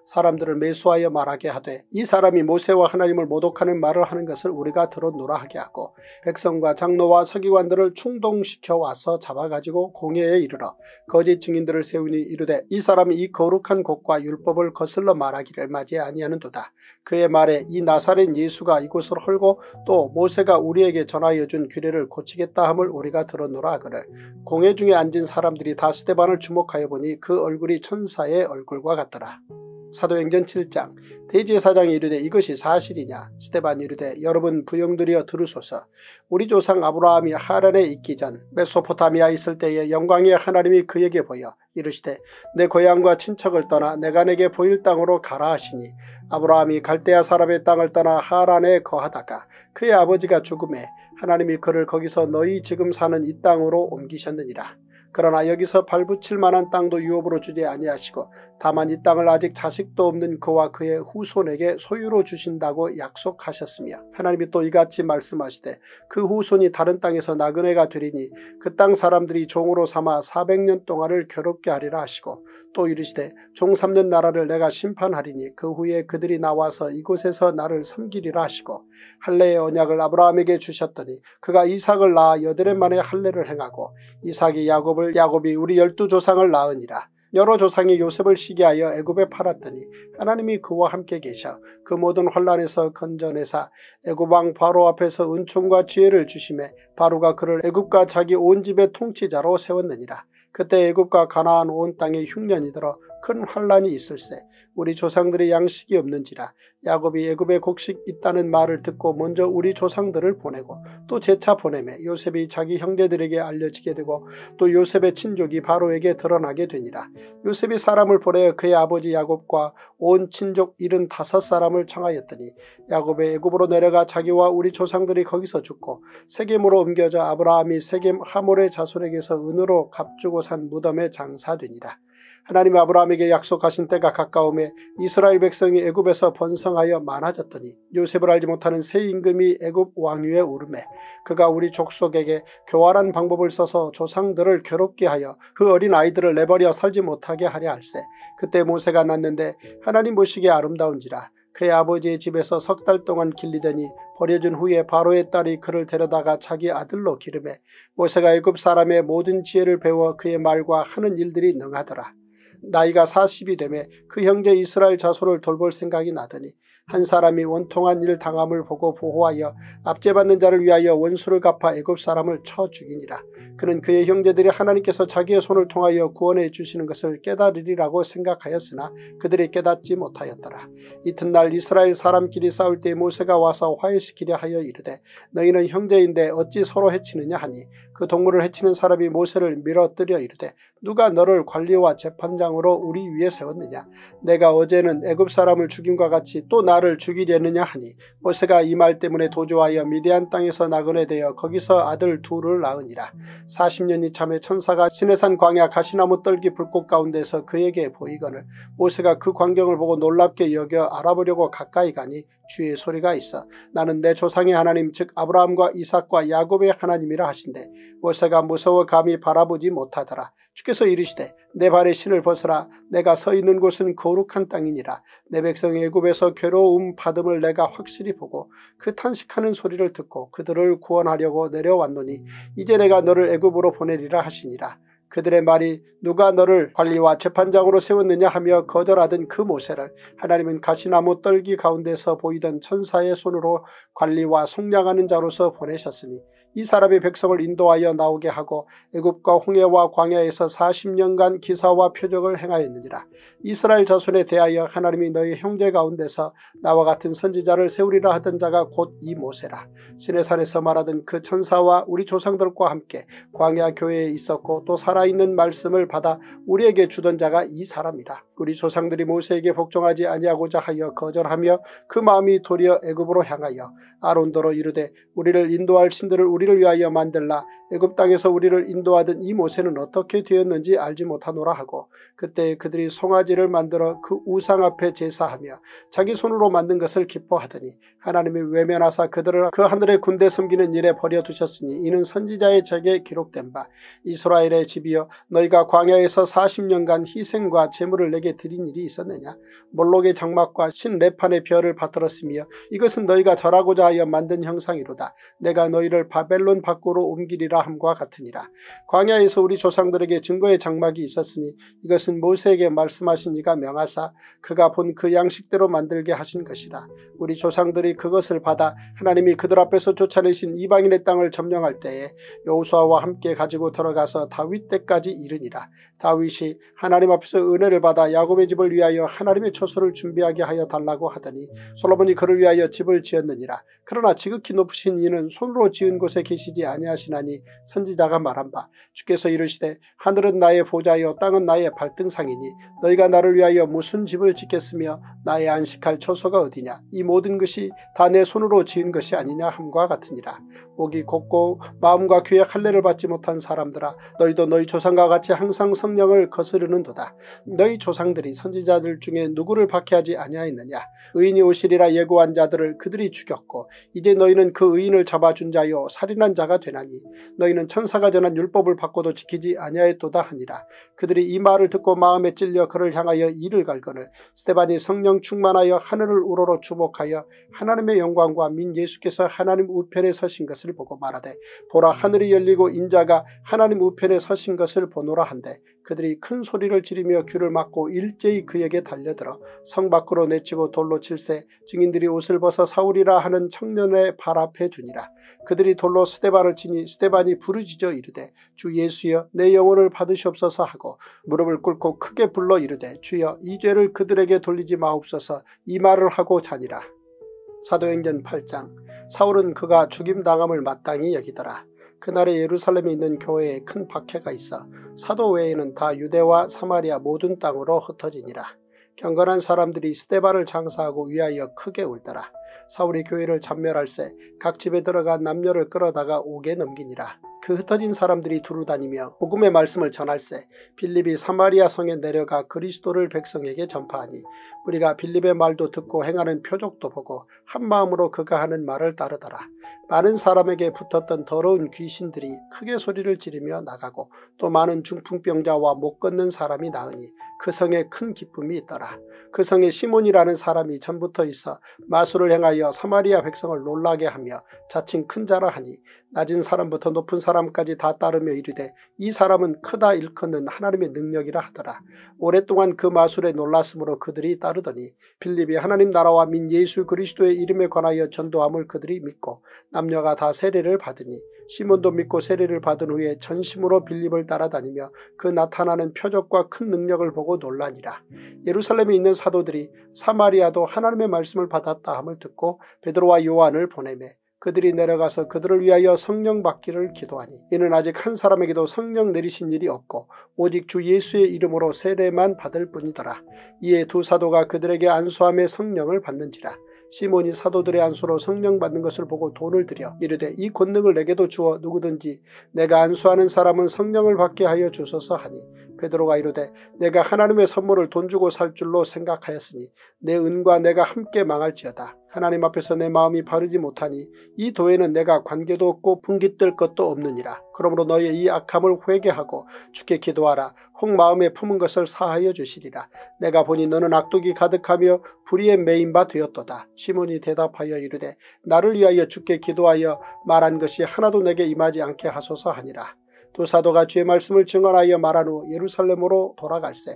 사람들을 매수하여 말하게 하되 이 사람이 모세와 하나님을 모독하는 말을 하는 것을 우리가 들었노라 하게 하고 백성과 장로와 서기관들을 충동시켜 와서 잡아가지고 공회에 이르러 거짓 증인들을 세우니 이르되 이 사람이 이 거룩한 곳과 율법을 거슬러 말하기를 맞이 아니하는도다. 그의 말에 이 나사렛 예수가 이곳을 헐고 또 모세가 우리에게 전하여 준 규례를 고치겠다 함을 우리가 들었노라 하거늘 공회 중에 앉은 사람들이 다 스데반을 주목하여 보니 그 얼굴이 천사의 얼굴과 같더라. 사도행전 칠 장 대제사장이 이르되 이것이 사실이냐. 스데반이 이르되 여러분 부영들이여 들으소서. 우리 조상 아브라함이 하란에 있기 전 메소포타미아에 있을 때에 영광의 하나님이 그에게 보여 이르시되 내 고향과 친척을 떠나 내가 내게 보일 땅으로 가라 하시니 아브라함이 갈대아 사람의 땅을 떠나 하란에 거하다가 그의 아버지가 죽음에 하나님이 그를 거기서 너희 지금 사는 이 땅으로 옮기셨느니라. 그러나 여기서 발붙일 만한 땅도 유업으로 주지 아니하시고 다만 이 땅을 아직 자식도 없는 그와 그의 후손에게 소유로 주신다고 약속하셨으며 하나님이 또 이같이 말씀하시되 그 후손이 다른 땅에서 나그네가 되리니 그 땅 사람들이 종으로 삼아 사백 년 동안을 괴롭게 하리라 하시고 또 이르시되 종 삼는 나라를 내가 심판하리니 그 후에 그들이 나와서 이곳에서 나를 섬기리라 하시고 할례의 언약을 아브라함에게 주셨더니 그가 이삭을 낳아 여드렛 만에 할례를 행하고 이삭이 야곱을 야곱이 우리 열두 조상을 낳으니라. 여러 조상이 요셉을 시기하여 애굽에 팔았더니 하나님이 그와 함께 계셔 그 모든 혼란에서 건져내사 애굽 왕 바로 앞에서 은총과 지혜를 주심에 바로가 그를 애굽과 자기 온 집의 통치자로 세웠느니라. 그때 애굽과 가나안 온 땅에 흉년이 들어 큰 환란이 있을세 우리 조상들이 양식이 없는지라. 야곱이 애굽에 곡식 있다는 말을 듣고 먼저 우리 조상들을 보내고 또 재차 보내매 요셉이 자기 형제들에게 알려지게 되고 또 요셉의 친족이 바로에게 드러나게 되니라. 요셉이 사람을 보내어 그의 아버지 야곱과 온 친족 일흔다섯 사람을 청하였더니 야곱의 애굽으로 내려가 자기와 우리 조상들이 거기서 죽고 세겜으로 옮겨져 아브라함이 세겜 하몰의 자손에게서 은으로 값주고 산 무덤에 장사되니라. 하나님 아브라함에게 약속하신 때가 가까움에 이스라엘 백성이 애굽에서 번성하여 많아졌더니 요셉을 알지 못하는 새 임금이 애굽 왕위에 오르매 그가 우리 족속에게 교활한 방법을 써서 조상들을 괴롭게 하여 그 어린 아이들을 내버려 살지 못하게 하려 할세. 그때 모세가 낳는데 하나님 보시기에 아름다운지라. 그의 아버지의 집에서 석 달 동안 길리더니 버려준 후에 바로의 딸이 그를 데려다가 자기 아들로 기르매 모세가 애굽 사람의 모든 지혜를 배워 그의 말과 하는 일들이 능하더라. 나이가 사십이 되매 그 형제 이스라엘 자손을 돌볼 생각이 나더니 한 사람이 원통한 일 당함을 보고 보호하여 압제받는 자를 위하여 원수를 갚아 애굽 사람을 쳐 죽이니라. 그는 그의 형제들이 하나님께서 자기의 손을 통하여 구원해 주시는 것을 깨달으리라고 생각하였으나 그들이 깨닫지 못하였더라. 이튿날 이스라엘 사람끼리 싸울 때 모세가 와서 화해시키려 하여 이르되 너희는 형제인데 어찌 서로 해치느냐 하니 그 동물을 해치는 사람이 모세를 밀어뜨려 이르되 누가 너를 관리와 재판장으로 우리 위에 세웠느냐. 내가 어제는 애굽 사람을 죽임과 같이 또 나를 죽이려느냐 하니 모세가 이 말 때문에 도주하여 미디안 땅에서 나그네 되어 거기서 아들 둘을 낳으니라. 사십 년이 참에 천사가 시내산 광야 가시나무 떨기 불꽃 가운데서 그에게 보이거늘 모세가 그 광경을 보고 놀랍게 여겨 알아보려고 가까이 가니 주의 소리가 있어 나는 내 조상의 하나님 즉 아브라함과 이삭과 야곱의 하나님이라 하신대 모세가 무서워 감히 바라보지 못하더라. 주께서 이르시되 내 발에 신을 벗어라. 내가 서 있는 곳은 거룩한 땅이니라. 내 백성의 애굽에서 괴로움 받음을 내가 확실히 보고 그 탄식하는 소리를 듣고 그들을 구원하려고 내려왔노니 이제 내가 너를 애굽으로 보내리라 하시니라. 그들의 말이 누가 너를 관리와 재판장으로 세웠느냐 하며 거절하던 그 모세를 하나님은 가시나무 떨기 가운데서 보이던 천사의 손으로 관리와 속량하는 자로서 보내셨으니 이 사람이 백성을 인도하여 나오게 하고 애굽과 홍해와 광야에서 사십 년간 기사와 표적을 행하였느니라. 이스라엘 자손에 대하여 하나님이 너희 형제 가운데서 나와 같은 선지자를 세우리라 하던 자가 곧 이 모세라. 시내산에서 말하던 그 천사와 우리 조상들과 함께 광야 교회에 있었고 또 살아있는 말씀을 받아 우리에게 주던 자가 이 사람이라. 우리 조상들이 모세에게 복종하지 아니하고자 하여 거절하며 그 마음이 도리어 애굽으로 향하여 아론더러 이르되 우리를 인도할 신들을 우리를 우리를 위하여 만들라. 애굽 땅에서 우리를 인도하던 이 모세는 어떻게 되었는지 알지 못하노라 하고 그때 그들이 송아지를 만들어 그 우상 앞에 제사하며 자기 손으로 만든 것을 기뻐하더니 하나님이 외면하사 그들을 그 하늘의 군대 섬기는 일에 버려두셨으니 이는 선지자의 책에 기록된 바 이스라엘의 집이여 너희가 광야에서 사십 년간 희생과 제물을 내게 드린 일이 있었느냐. 몰록의 장막과 신레판의 별을 받들었으며 이것은 너희가 절하고자 하여 만든 형상이로다. 내가 너희를 바벨론 밖으로 옮기리라 함과 같으니라. 광야에서 우리 조상들에게 증거의 장막이 있었으니 이것은 모세에게 말씀하신 이가 명하사 그가 본 그 양식대로 만들게 하신 것이라. 우리 조상들이 그것을 받아 하나님이 그들 앞에서 쫓아내신 이방인의 땅을 점령할 때에 여호수아와 함께 가지고 들어가서 다윗 때까지 이르니라. 다윗이 하나님 앞에서 은혜를 받아 야곱의 집을 위하여 하나님의 처소를 준비하게 하여 달라고 하더니 솔로몬이 그를 위하여 집을 지었느니라. 그러나 지극히 높으신 이는 손으로 지은 곳에 계시지 아니하시나니 선지자가 말한 바 주께서 이르시되 하늘은 나의 보좌여 땅은 나의 발등상이니 너희가 나를 위하여 무슨 집을 짓겠으며 나의 안식할 처소가 어디냐. 이 모든 것이 다 내 손으로 지은 것이 아니냐 함과 같으니라. 목이 곱고 마음과 귀에 할례를 받지 못한 사람들아 너희도 너희 조상과 같이 항상 성령을 거스르는도다. 너희 조상들이 선지자들 중에 누구를 박해하지 아니하였느냐. 의인이 오시리라 예고한 자들을 그들이 죽였고 이제 너희는 그 의인을 잡아준 자요 살인한 자가 되나니 너희는 천사가 전한 율법을 받고도 지키지 아니하였도다 하니라. 그들이 이 말을 듣고 마음에 찔려 그를 향하여 이를 갈거늘 스데반이 성령 충만하여 하늘을 우러러 주목하여 하나님의 영광과 민 예수께서 하나님 우편에 서신 것을 보고 말하되 보라 하늘이 열리고 인자가 하나님 우편에 서신 것을 보노라 한데 그들이 큰 소리를 지르며 귀를 막고 일제히 그에게 달려들어 성 밖으로 내치고 돌로 칠세 증인들이 옷을 벗어 사울이라 하는 청년의 발 앞에 두니라. 그들이 돌로 스데반을 치니 스데반이 부르짖어 이르되 주 예수여 내 영혼을 받으시옵소서 하고 무릎을 꿇고 크게 불러 이르되 주여 이 죄를 그들에게 돌리지 마옵소서 이 말을 하고 자니라. 사도행전 팔 장. 사울은 그가 죽임당함을 마땅히 여기더라. 그날에 예루살렘에 있는 교회에 큰 박해가 있어 사도 외에는 다 유대와 사마리아 모든 땅으로 흩어지니라. 경건한 사람들이 스데반을 장사하고 위하여 크게 울더라. 사울이 교회를 전멸할세 각 집에 들어가 남녀를 끌어다가 옥에 넘기니라. 그 흩어진 사람들이 두루다니며 복음의 말씀을 전할세 빌립이 사마리아 성에 내려가 그리스도를 백성에게 전파하니 우리가 빌립의 말도 듣고 행하는 표적도 보고 한마음으로 그가 하는 말을 따르더라. 많은 사람에게 붙었던 더러운 귀신들이 크게 소리를 지르며 나가고 또 많은 중풍병자와 못 걷는 사람이 나으니 그 성에 큰 기쁨이 있더라. 그 성에 시몬이라는 사람이 전부터 있어 마술을 행하여 사마리아 백성을 놀라게 하며 자칭 큰 자라 하니 낮은 사람부터 높은 사람까지 다 따르며 이르되 이 사람은 크다 일컫는 하나님의 능력이라 하더라. 오랫동안 그 마술에 놀랐으므로 그들이 따르더니 빌립이 하나님 나라와 민 예수 그리스도의 이름에 관하여 전도함을 그들이 믿고 남녀가 다 세례를 받으니 시몬도 믿고 세례를 받은 후에 전심으로 빌립을 따라다니며 그 나타나는 표적과 큰 능력을 보고 놀라니라. 예루살렘에 있는 사도들이 사마리아도 하나님의 말씀을 받았다 함을 듣고 베드로와 요한을 보내매 그들이 내려가서 그들을 위하여 성령 받기를 기도하니 이는 아직 한 사람에게도 성령 내리신 일이 없고 오직 주 예수의 이름으로 세례만 받을 뿐이더라. 이에 두 사도가 그들에게 안수함에 성령을 받는지라. 시몬이 사도들의 안수로 성령 받는 것을 보고 돈을 들여 이르되 이 권능을 내게도 주어 누구든지 내가 안수하는 사람은 성령을 받게 하여 주소서 하니 베드로가 이르되 내가 하나님의 선물을 돈 주고 살 줄로 생각하였으니 내 은과 내가 함께 망할지어다. 하나님 앞에서 내 마음이 바르지 못하니 이 도에는 내가 관계도 없고 분깃될 것도 없느니라. 그러므로 너희의 이 악함을 회개하고 주께 기도하라. 혹 마음에 품은 것을 사하여 주시리라. 내가 보니 너는 악독이 가득하며 불의에 매인 바 되었도다. 시몬이 대답하여 이르되 나를 위하여 주께 기도하여 말한 것이 하나도 내게 임하지 않게 하소서 하니라. 두 사도가 주의 말씀을 증언하여 말한 후 예루살렘으로 돌아갈새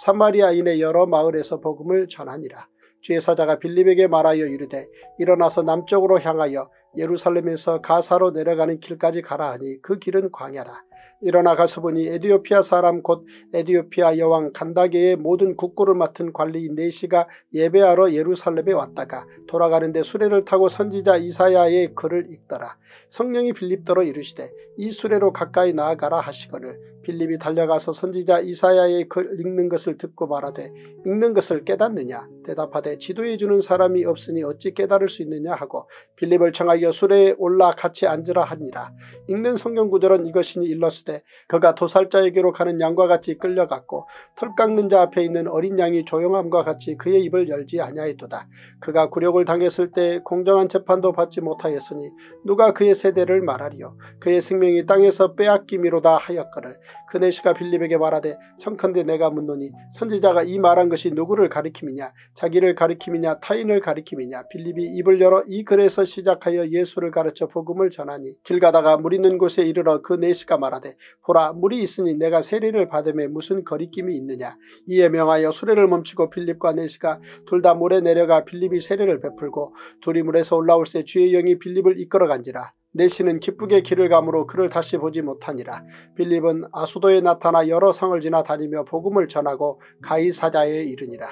사마리아인의 여러 마을에서 복음을 전하니라. 주의 사자가 빌립에게 말하여 이르되 일어나서 남쪽으로 향하여 예루살렘에서 가사로 내려가는 길까지 가라 하니 그 길은 광야라. 일어나 가서 보니 에디오피아 사람 곧 에디오피아 여왕 간다게의 모든 국고를 맡은 관리인 네시가 예배하러 예루살렘에 왔다가 돌아가는데 수레를 타고 선지자 이사야의 글을 읽더라. 성령이 빌립더러 이르시되 이 수레로 가까이 나아가라 하시거늘 빌립이 달려가서 선지자 이사야의 글 읽는 것을 듣고 말하되 읽는 것을 깨닫느냐. 대답하되 지도해주는 사람이 없으니 어찌 깨달을 수 있느냐 하고 빌립을 청하여 수레에 올라 같이 앉으라 하니라. 읽는 성경 구절은 이것이니 일러스되 그가 도살자에게로 가는 양과 같이 끌려갔고 털 깎는 자 앞에 있는 어린 양이 조용함과 같이 그의 입을 열지 아니하였도다. 그가 굴욕을 당했을 때 공정한 재판도 받지 못하였으니 누가 그의 세대를 말하리요. 그의 생명이 땅에서 빼앗김이로다 하였거늘. 그 내시가 빌립에게 말하되 청컨대 내가 묻노니 선지자가 이 말한 것이 누구를 가리킴이냐, 자기를 가리킴이냐, 타인을 가리킴이냐. 빌립이 입을 열어 이 글에서 시작하여 예수를 가르쳐 복음을 전하니 길 가다가 물 있는 곳에 이르러 그 내시가 말하되 보라 물이 있으니 내가 세례를 받음에 무슨 거리낌이 있느냐. 이에 명하여 수레를 멈추고 빌립과 내시가 둘 다 물에 내려가 빌립이 세례를 베풀고 둘이 물에서 올라올새 주의 영이 빌립을 이끌어간지라. 내시는 기쁘게 길을 가므로 그를 다시 보지 못하니라. 빌립은 아수도에 나타나 여러 성을 지나 다니며 복음을 전하고 가이사랴에 이르니라.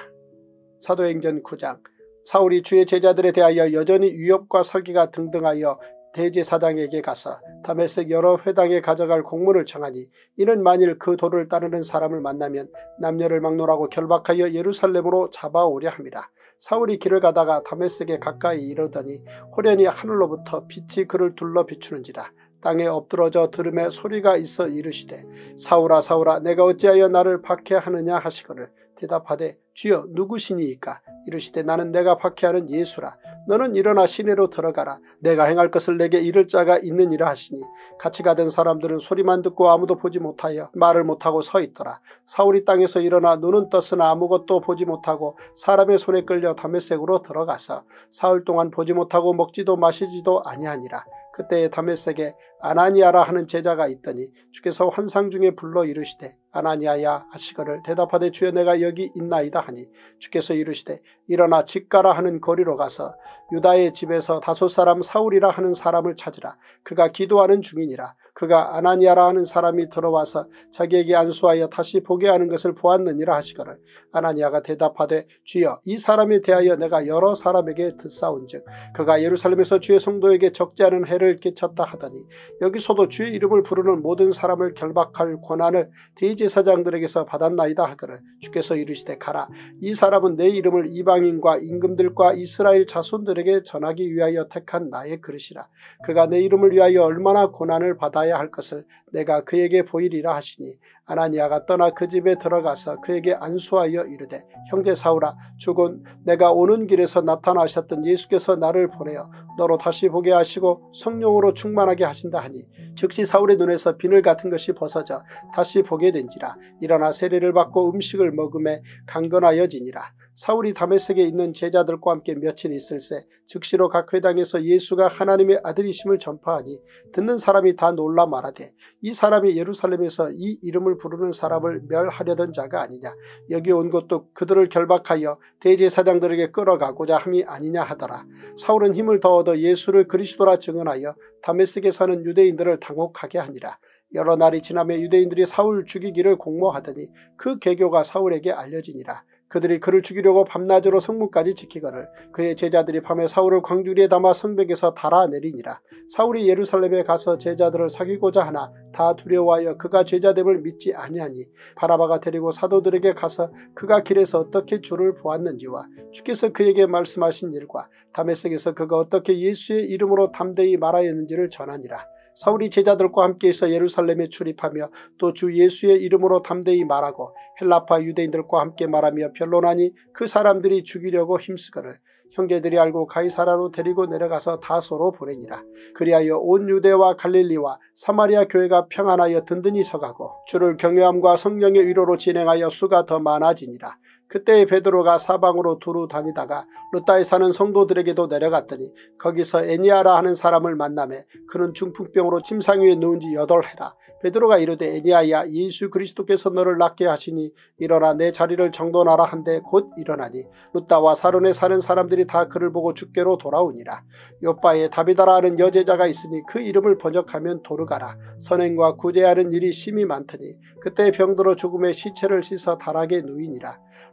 사도행전 구 장. 사울이 주의 제자들에 대하여 여전히 위협과 설기가 등등하여 대제사장에게 가서 다메섹 여러 회당에 가져갈 공문을 청하니 이는 만일 그 도를 따르는 사람을 만나면 남녀를 막론하고 결박하여 예루살렘으로 잡아오려 함이라. 사울이 길을 가다가 다메섹에 가까이 이르더니 호련히 하늘로부터 빛이 그를 둘러 비추는지라. 땅에 엎드러져 들음에 소리가 있어 이르시되 사울아 사울아 내가 어찌하여 나를 박해하느냐 하시거늘. 대답하되 주여 누구시니이까. 이르시되 나는 내가 박해하는 예수라. 너는 일어나 시내로 들어가라. 내가 행할 것을 내게 이를 자가 있느니라 하시니 같이 가던 사람들은 소리만 듣고 아무도 보지 못하여 말을 못하고 서 있더라. 사울이 땅에서 일어나 눈은 떴으나 아무것도 보지 못하고 사람의 손에 끌려 다메섹으로 들어가서 사흘 동안 보지 못하고 먹지도 마시지도 아니하니라. 그때에 다메섹에 아나니아라 하는 제자가 있더니 주께서 환상 중에 불러 이르시되 아나니아야 하시거늘. 대답하되 주여 내가 여기 있나이다 하니 주께서 이르시되 일어나 집가라 하는 거리로 가서 유다의 집에서 다섯 사람 사울이라 하는 사람을 찾으라. 그가 기도하는 중이니라. 그가 아나니아라 하는 사람이 들어와서 자기에게 안수하여 다시 보게 하는 것을 보았느니라 하시거늘. 아나니아가 대답하되 주여 이 사람에 대하여 내가 여러 사람에게 듣사온즉 그가 예루살렘에서 주의 성도에게 적지 않은 해를 끼쳤다 하더니 여기서도 주의 이름을 부르는 모든 사람을 결박할 권한을 대제사장들에게서 받았나이다 하거늘. 주께서 이르시되 가라. 이 사람은 내 이름을 이방인과 임금들과 이스라엘 자손들에게 전하기 위하여 택한 나의 그릇이라. 그가 내 이름을 위하여 얼마나 고난을 받아야 할 것을 내가 그에게 보이리라 하시니 아나니아가 떠나 그 집에 들어가서 그에게 안수하여 이르되 형제 사울아 주곧 내가 오는 길에서 나타나셨던 예수께서 나를 보내어 너로 다시 보게 하시고 성령으로 충만하게 하신다 하니 즉시 사울의 눈에서 비늘 같은 것이 벗어져 다시 보게 된지라. 일어나 세례를 받고 음식을 먹음에 강건하여지니라. 사울이 다메섹에 있는 제자들과 함께 며칠 있을새 즉시로 각 회당에서 예수가 하나님의 아들이심을 전파하니 듣는 사람이 다 놀라 말하되 이 사람이 예루살렘에서 이 이름을 부르는 사람을 멸하려던 자가 아니냐. 여기 온 것도 그들을 결박하여 대제사장들에게 끌어가고자 함이 아니냐 하더라. 사울은 힘을 더 얻어 예수를 그리스도라 증언하여 다메섹에 사는 유대인들을 당혹하게 하니라. 여러 날이 지나며 유대인들이 사울 죽이기를 공모하더니 그 계교가 사울에게 알려지니라. 그들이 그를 죽이려고 밤낮으로 성문까지 지키거늘. 그의 제자들이 밤에 사울을 광주리에 담아 성벽에서 달아내리니라. 사울이 예루살렘에 가서 제자들을 사귀고자 하나 다 두려워하여 그가 제자됨을 믿지 아니하니 바라바가 데리고 사도들에게 가서 그가 길에서 어떻게 주를 보았는지와 주께서 그에게 말씀하신 일과 다메섹에서 그가 어떻게 예수의 이름으로 담대히 말하였는지를 전하니라. 사울이 제자들과 함께해서 예루살렘에 출입하며 또 주 예수의 이름으로 담대히 말하고 헬라파 유대인들과 함께 말하며 변론하니 그 사람들이 죽이려고 힘쓰거늘. 형제들이 알고 가이사랴로 데리고 내려가서 다소로 보내니라. 그리하여 온 유대와 갈릴리와 사마리아 교회가 평안하여 든든히 서가고 주를 경외함과 성령의 위로로 진행하여 수가 더 많아지니라. 그때 베드로가 사방으로 두루 다니다가 루다에 사는 성도들에게도 내려갔더니 거기서 애니아라 하는 사람을 만나매 그는 중풍병으로 침상 위에 누운 지 여덟 해라. 베드로가 이르되 애니아야 예수 그리스도께서 너를 낫게 하시니 일어나 내 자리를 정돈하라 한데 곧 일어나니 루다와 사론에 사는 사람들이 다 그를 보고 주께로 돌아오니라. 요바에 다비다라 하는 여제자가 있으니 그 이름을 번역하면 도르가라. 선행과 구제하는 일이 심히 많더니 그때 병들어 죽음에 시체를 씻어 달하게 누이니라.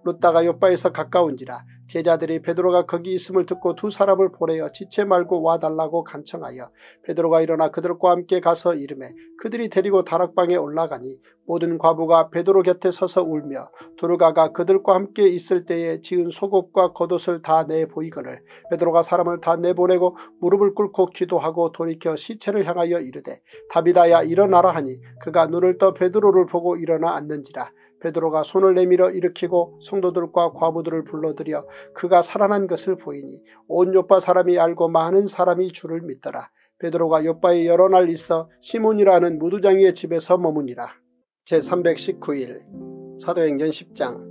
룻다가 욥바에서 가까운지라 제자들이 베드로가 거기 있음을 듣고 두 사람을 보내어 지체 말고 와달라고 간청하여 베드로가 일어나 그들과 함께 가서 이르매 그들이 데리고 다락방에 올라가니 모든 과부가 베드로 곁에 서서 울며 도르가가 그들과 함께 있을 때에 지은 속옷과 겉옷을 다 내보이거늘 베드로가 사람을 다 내보내고 무릎을 꿇고 기도하고 돌이켜 시체를 향하여 이르되 다비다야 일어나라 하니 그가 눈을 떠 베드로를 보고 일어나 앉는지라 베드로가 손을 내밀어 일으키고 성도들과 과부들을 불러들여 그가 살아난 것을 보이니 온 요파 사람이 알고 많은 사람이 주를 믿더라. 베드로가 요파에 여러 날 있어 시몬이라는 무두장이의 집에서 머무니라. 제삼백십구 일 사도행전 십 장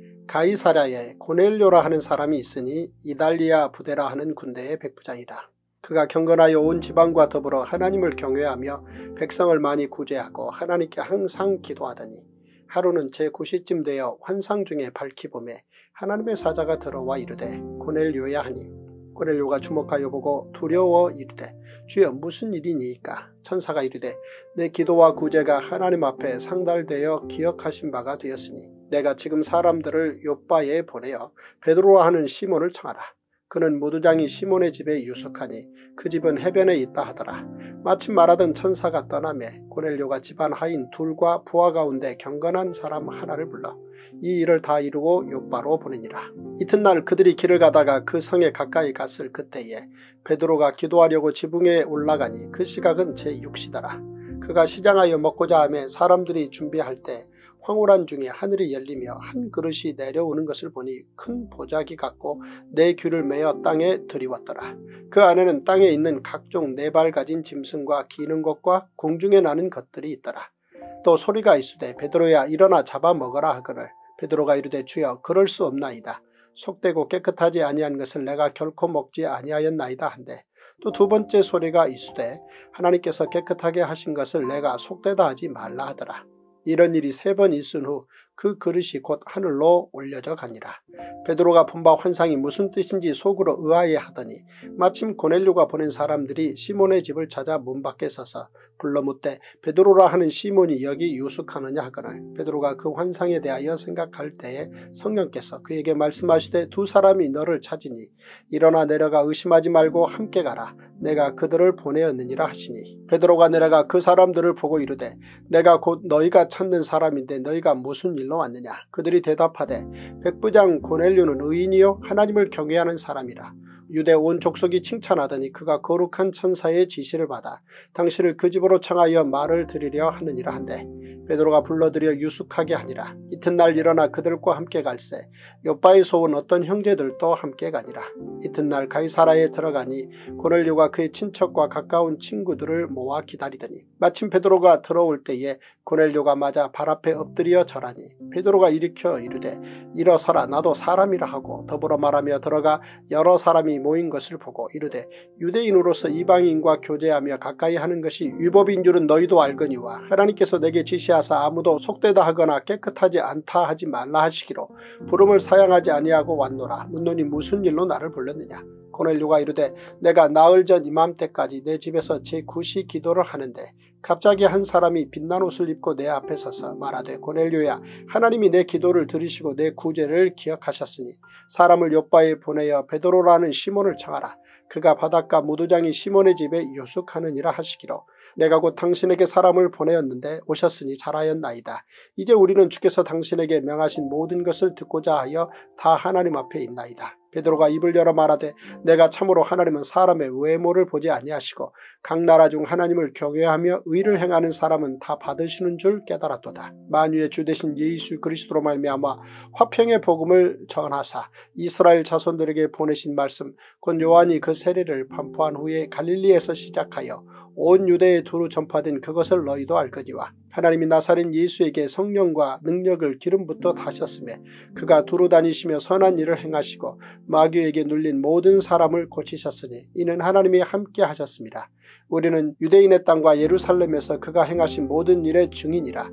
가이사랴에 고넬료라 하는 사람이 있으니 이달리아 부대라 하는 군대의 백부장이라. 그가 경건하여 온 지방과 더불어 하나님을 경외하며 백성을 많이 구제하고 하나님께 항상 기도하더니 하루는 제구 시쯤 되어 환상 중에 밝히 보매 하나님의 사자가 들어와 이르되 고넬료야 하니 고넬료가 주목하여 보고 두려워 이르되 주여 무슨 일이니이까 천사가 이르되 내 기도와 구제가 하나님 앞에 상달되어 기억하신 바가 되었으니 내가 지금 사람들을 욥바에 보내어 베드로라 하는 시몬을 청하라. 그는 무두장이 시몬의 집에 유숙하니 그 집은 해변에 있다 하더라. 마침 말하던 천사가 떠나매 고넬료가 집안 하인 둘과 부하 가운데 경건한 사람 하나를 불러 이 일을 다 이루고 욥바로 보내니라. 이튿날 그들이 길을 가다가 그 성에 가까이 갔을 그때에 베드로가 기도하려고 지붕에 올라가니 그 시각은 제육 시더라. 그가 시장하여 먹고자 하며 사람들이 준비할 때 황홀한 중에 하늘이 열리며 한 그릇이 내려오는 것을 보니 큰 보자기 같고 네 귀를 메어 땅에 들이왔더라. 그 안에는 땅에 있는 각종 네 발 가진 짐승과 기는 것과 공중에 나는 것들이 있더라. 또 소리가 있으되 베드로야 일어나 잡아먹어라 하거늘 베드로가 이르되 주여 그럴 수 없나이다. 속되고 깨끗하지 아니한 것을 내가 결코 먹지 아니하였나이다 한데 또 두 번째 소리가 있으되 하나님께서 깨끗하게 하신 것을 내가 속되다 하지 말라 하더라. 이런 일이 세 번 있은 후 그 그릇이 곧 하늘로 올려져 가니라. 베드로가 본 바 환상이 무슨 뜻인지 속으로 의아해하더니 마침 고넬료가 보낸 사람들이 시몬의 집을 찾아 문 밖에 서서 불러 묻되 베드로라 하는 시몬이 여기 유숙하느냐 하거늘 베드로가 그 환상에 대하여 생각할 때에 성령께서 그에게 말씀하시되 두 사람이 너를 찾으니 일어나 내려가 의심하지 말고 함께 가라. 내가 그들을 보내었느니라 하시니 베드로가 내려가 그 사람들을 보고 이르되 내가 곧 너희가 찾는 사람인데 너희가 무슨 일로 왔느냐. 그들이 대답하되 백부장 고넬료는 의인이요 하나님을 경외하는 사람이라. 유대 온 족속이 칭찬하더니 그가 거룩한 천사의 지시를 받아 당신을 그 집으로 청하여 말을 드리려 하느니라 한데 베드로가 불러들여 유숙하게 하니라. 이튿날 일어나 그들과 함께 갈새 욥바에서 온 어떤 형제들도 함께 가니라. 이튿날 가이사라에 들어가니 고넬료가 그의 친척과 가까운 친구들을 모아 기다리더니 마침 베드로가 들어올 때에 고넬료가 맞아 발 앞에 엎드려 절하니 베드로가 일으켜 이르되 일어서라 나도 사람이라 하고 더불어 말하며 들어가 여러 사람이 모인 것을 보고 이르되 유대인으로서 이방인과 교제하며 가까이 하는 것이 율법인 줄은 너희도 알거니와 하나님께서 내게 지시하사 아무도 속되다 하거나 깨끗하지 않다 하지 말라 하시기로 부름을 사양하지 아니하고 왔노라. 묻노니 무슨 일로 나를 불렀느냐. 고넬료가 이르되 내가 나흘 전 이맘때까지 내 집에서 제구 시 기도를 하는데 갑자기 한 사람이 빛난 옷을 입고 내 앞에 서서 말하되 고넬료야 하나님이 내 기도를 들으시고 내 구제를 기억하셨으니 사람을 욥바에 보내어 베드로라는 시몬을 청하라. 그가 바닷가 무두장이 시몬의 집에 유숙하느니라 하시기로 내가 곧 당신에게 사람을 보내었는데 오셨으니 잘하였나이다. 이제 우리는 주께서 당신에게 명하신 모든 것을 듣고자 하여 다 하나님 앞에 있나이다. 베드로가 입을 열어 말하되 내가 참으로 하나님은 사람의 외모를 보지 아니하시고 각 나라 중 하나님을 경외하며 의를 행하는 사람은 다 받으시는 줄 깨달았도다. 만유의 주 되신 예수 그리스도로 말미암아 화평의 복음을 전하사 이스라엘 자손들에게 보내신 말씀 곧 요한이 그 세례를 반포한 후에 갈릴리에서 시작하여 온 유대에 두루 전파된 그것을 너희도 알거니와 하나님이 나사렛 예수에게 성령과 능력을 기름부터 다셨으며 그가 두루 다니시며 선한 일을 행하시고 마귀에게 눌린 모든 사람을 고치셨으니 이는 하나님이 함께 하셨습니다. 우리는 유대인의 땅과 예루살렘에서 그가 행하신 모든 일의 증인이라.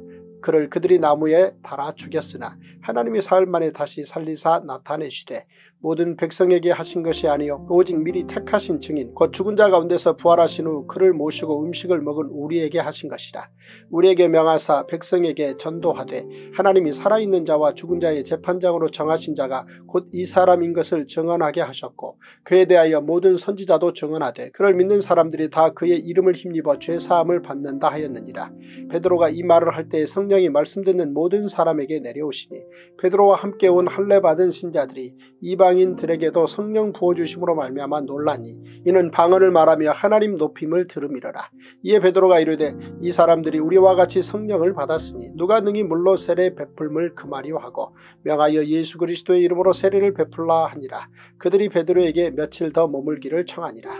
그를 그들이 나무에 달아 죽였으나 하나님이 사흘 만에 다시 살리사 나타내시되 모든 백성에게 하신 것이 아니요 오직 미리 택하신 증인 곧 죽은 자 가운데서 부활하신 후 그를 모시고 음식을 먹은 우리에게 하신 것이라. 우리에게 명하사 백성에게 전도하되 하나님이 살아있는 자와 죽은 자의 재판장으로 정하신 자가 곧 이 사람인 것을 증언하게 하셨고 그에 대하여 모든 선지자도 증언하되 그를 믿는 사람들이 다 그의 이름을 힘입어 죄사함을 받는다 하였느니라. 베드로가 이 말을 할 때에 성령이 말씀 듣는 모든 사람에게 내려오시니 베드로와 함께 온 할례 받은 신자들이 이방인들에게도 성령 부어주심으로 말미암아 놀라니 이는 방언을 말하며 하나님 높임을 들음이러라. 이에 베드로가 이르되 이 사람들이 우리와 같이 성령을 받았으니 누가 능히 물로 세례 베풀물 금하리요 하고 명하여 예수 그리스도의 이름으로 세례를 베풀라 하니라. 그들이 베드로에게 며칠 더 머물기를 청하니라.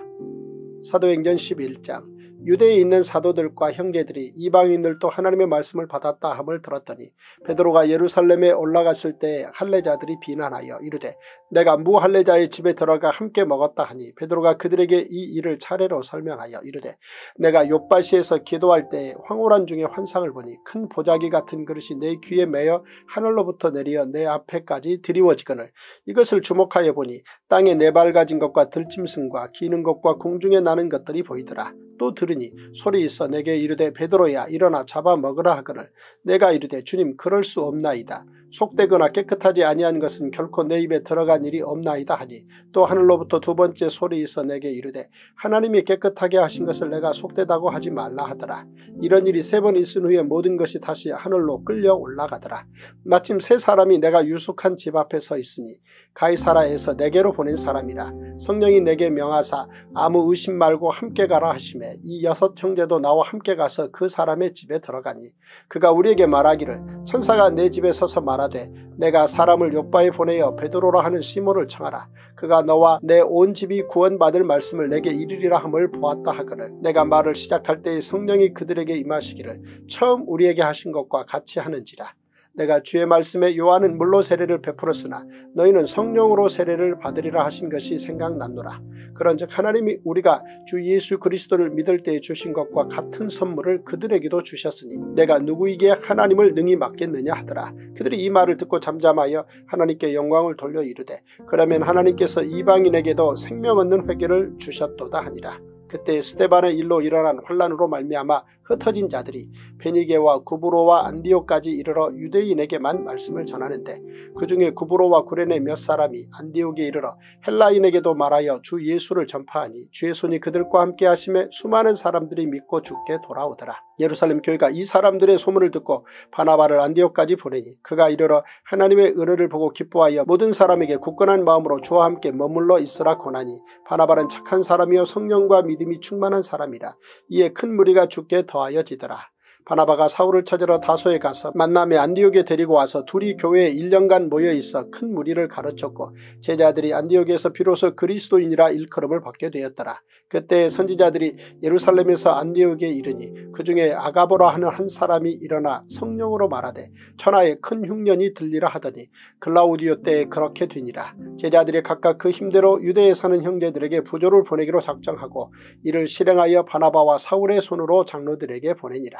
사도행전 십일 장. 유대에 있는 사도들과 형제들이 이방인들도 하나님의 말씀을 받았다 함을 들었더니 베드로가 예루살렘에 올라갔을 때 할례자들이 비난하여 이르되 내가 무할례자의 집에 들어가 함께 먹었다 하니 베드로가 그들에게 이 일을 차례로 설명하여 이르되 내가 욥바시에서 기도할 때 황홀한 중에 환상을 보니 큰 보자기 같은 그릇이 내 귀에 매어 하늘로부터 내려 내 앞에까지 드리워지거늘 이것을 주목하여 보니 땅에 네발가진 것과 들짐승과 기는 것과 공중에 나는 것들이 보이더라. 또 들으니 소리 있어 내게 이르되 베드로야 일어나 잡아 먹으라 하거늘 내가 이르되 주님 그럴 수 없나이다. 속되거나 깨끗하지 아니한 것은 결코 내 입에 들어간 일이 없나이다 하니 또 하늘로부터 두 번째 소리 있어 내게 이르되 하나님이 깨끗하게 하신 것을 내가 속되다고 하지 말라 하더라. 이런 일이 세 번 있은 후에 모든 것이 다시 하늘로 끌려 올라가더라. 마침 세 사람이 내가 유숙한 집 앞에 서 있으니 가이사라에서 내게로 보낸 사람이라. 성령이 내게 명하사 아무 의심 말고 함께 가라 하시매 이 여섯 형제도 나와 함께 가서 그 사람의 집에 들어가니 그가 우리에게 말하기를 천사가 내 집에 서서 말하되 내가 사람을 욥바에 보내어 베드로라 하는 시몬을 청하라. 그가 너와 내 온 집이 구원받을 말씀을 내게 이르리라 함을 보았다 하거늘 내가 말을 시작할 때에 성령이 그들에게 임하시기를 처음 우리에게 하신 것과 같이 하는지라. 내가 주의 말씀에 요한은 물로 세례를 베풀었으나 너희는 성령으로 세례를 받으리라 하신 것이 생각났노라. 그런즉 하나님이 우리가 주 예수 그리스도를 믿을 때에 주신 것과 같은 선물을 그들에게도 주셨으니 내가 누구에게 하나님을 능히 맡겠느냐 하더라. 그들이 이 말을 듣고 잠잠하여 하나님께 영광을 돌려 이르되 그러면 하나님께서 이방인에게도 생명 얻는 회개를 주셨도다 하니라. 그때 스데반의 일로 일어난 혼란으로 말미암아 흩어진 자들이 베니게와 구브로와 안디옥까지 이르러 유대인에게만 말씀을 전하는데 그 중에 구브로와 구레네 몇 사람이 안디옥에 이르러 헬라인에게도 말하여 주 예수를 전파하니 주의 손이 그들과 함께 하심에 수많은 사람들이 믿고 주께 돌아오더라. 예루살렘 교회가 이 사람들의 소문을 듣고 바나바를 안디옥까지 보내니 그가 이르러 하나님의 은혜를 보고 기뻐하여 모든 사람에게 굳건한 마음으로 주와 함께 머물러 있으라 권하니 바나바는 착한 사람이요 성령과 믿음이 충만한 사람이라. 이에 큰 무리가 주께 더하여지더라. 바나바가 사울을 찾으러 다소에 가서 만남에 안디옥에 데리고 와서 둘이 교회에 일 년간 모여있어 큰 무리를 가르쳤고 제자들이 안디옥에서 비로소 그리스도인이라 일컬음을 받게 되었더라. 그때 선지자들이 예루살렘에서 안디옥에 이르니 그 중에 아가보라 하는 한 사람이 일어나 성령으로 말하되 천하에 큰 흉년이 들리라 하더니 글라우디오 때에 그렇게 되니라. 제자들이 각각 그 힘대로 유대에 사는 형제들에게 부조를 보내기로 작정하고 이를 실행하여 바나바와 사울의 손으로 장로들에게 보내니라.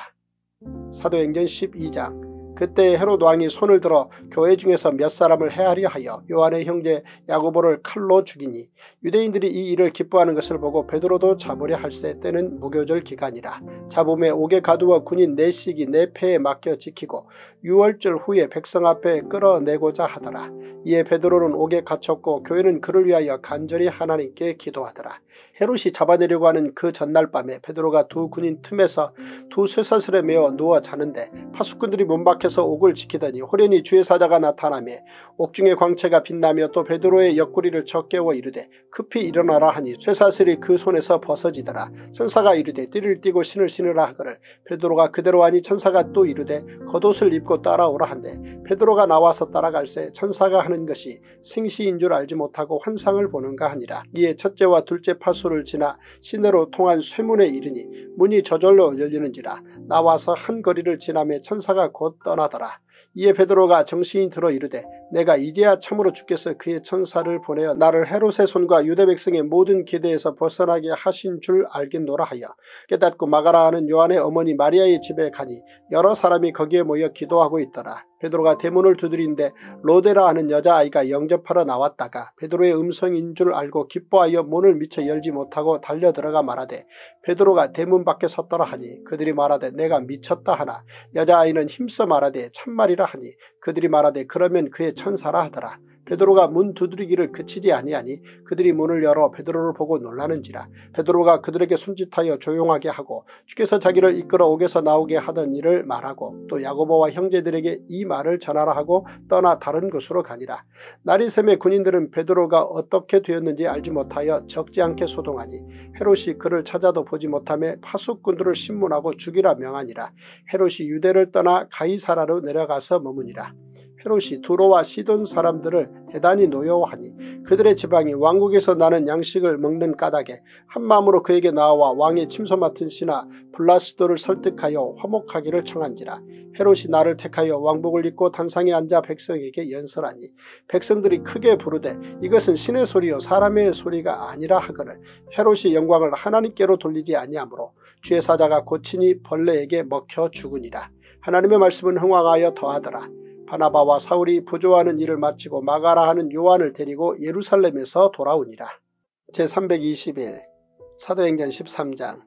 사도행전 십이 장. 그때 헤롯 왕이 손을 들어 교회 중에서 몇 사람을 해하려 하여 요한의 형제 야고보를 칼로 죽이니 유대인들이 이 일을 기뻐하는 것을 보고 베드로도 잡으려 할세. 때는 무교절 기간이라. 잡음에 옥에 가두어 군인 넷씩이 내 패에 맡겨 지키고 유월절 후에 백성 앞에 끌어내고자 하더라. 이에 베드로는 옥에 갇혔고 교회는 그를 위하여 간절히 하나님께 기도하더라. 헤롯이 잡아내려고 하는 그 전날 밤에 베드로가 두 군인 틈에서 두 쇠사슬에 매어 누워 자는데 파수꾼들이 문 밖에서 옥을 지키더니 호련히 주의 사자가 나타나며 옥중의 광채가 빛나며 또 베드로의 옆구리를 쳐 깨워 이르되 급히 일어나라 하니 쇠사슬이 그 손에서 벗어지더라. 천사가 이르되 띠를 띠고 신을 신으라 하거늘 베드로가 그대로 하니 천사가 또 이르되 겉옷을 입고 따라오라 한대 베드로가 나와서 따라갈새 천사가 하는 것이 생시인 줄 알지 못하고 환상을 보는가 하니라. 이에 첫째와 둘째 파수를 지나 시내로 통한 쇠문에 이르니 문이 저절로 열리는지라. 나와서 한 거리를 지나며 천사가 곧 떠나더라. 이에 베드로가 정신이 들어 이르되 내가 이제야 참으로 주께서 그의 천사를 보내어 나를 헤롯의 손과 유대 백성의 모든 기대에서 벗어나게 하신 줄 알겠노라 하여 깨닫고 마가라 하는 요한의 어머니 마리아의 집에 가니 여러 사람이 거기에 모여 기도하고 있더라. 베드로가 대문을 두드리는데 로데라 하는 여자아이가 영접하러 나왔다가 베드로의 음성인 줄 알고 기뻐하여 문을 미처 열지 못하고 달려들어가 말하되 베드로가 대문 밖에 섰더라 하니 그들이 말하되 내가 미쳤다 하나 여자아이는 힘써 말하되 참말이라 하니 그들이 말하되 그러면 그의 천사라 하더라. 베드로가 문 두드리기를 그치지 아니하니 그들이 문을 열어 베드로를 보고 놀라는지라. 베드로가 그들에게 손짓하여 조용하게 하고 주께서 자기를 이끌어 옥에서 나오게 하던 일을 말하고 또 야고보와 형제들에게 이 말을 전하라 하고 떠나 다른 곳으로 가니라. 날이 새매 군인들은 베드로가 어떻게 되었는지 알지 못하여 적지 않게 소동하니 헤롯이 그를 찾아도 보지 못하며 파수꾼들을 신문하고 죽이라 명하니라. 헤롯이 유대를 떠나 가이사라로 내려가서 머무니라. 헤롯이 두로와 시돈 사람들을 대단히 노여워하니 그들의 지방이 왕국에서 나는 양식을 먹는 까닭에 한마음으로 그에게 나와 왕의 침소 맡은 신하 블라스도를 설득하여 화목하기를 청한지라. 헤롯이 나를 택하여 왕복을 입고 단상에 앉아 백성에게 연설하니 백성들이 크게 부르되 이것은 신의 소리요 사람의 소리가 아니라 하거늘 헤롯이 영광을 하나님께로 돌리지 아니하므로 주의 사자가 고치니 벌레에게 먹혀 죽으니라. 하나님의 말씀은 흥왕하여 더하더라. 바나바와 사울이 부조하는 일을 마치고 마가라 하는 요한을 데리고 예루살렘에서 돌아오니라. 제삼백이십일 사도행전 십삼 장.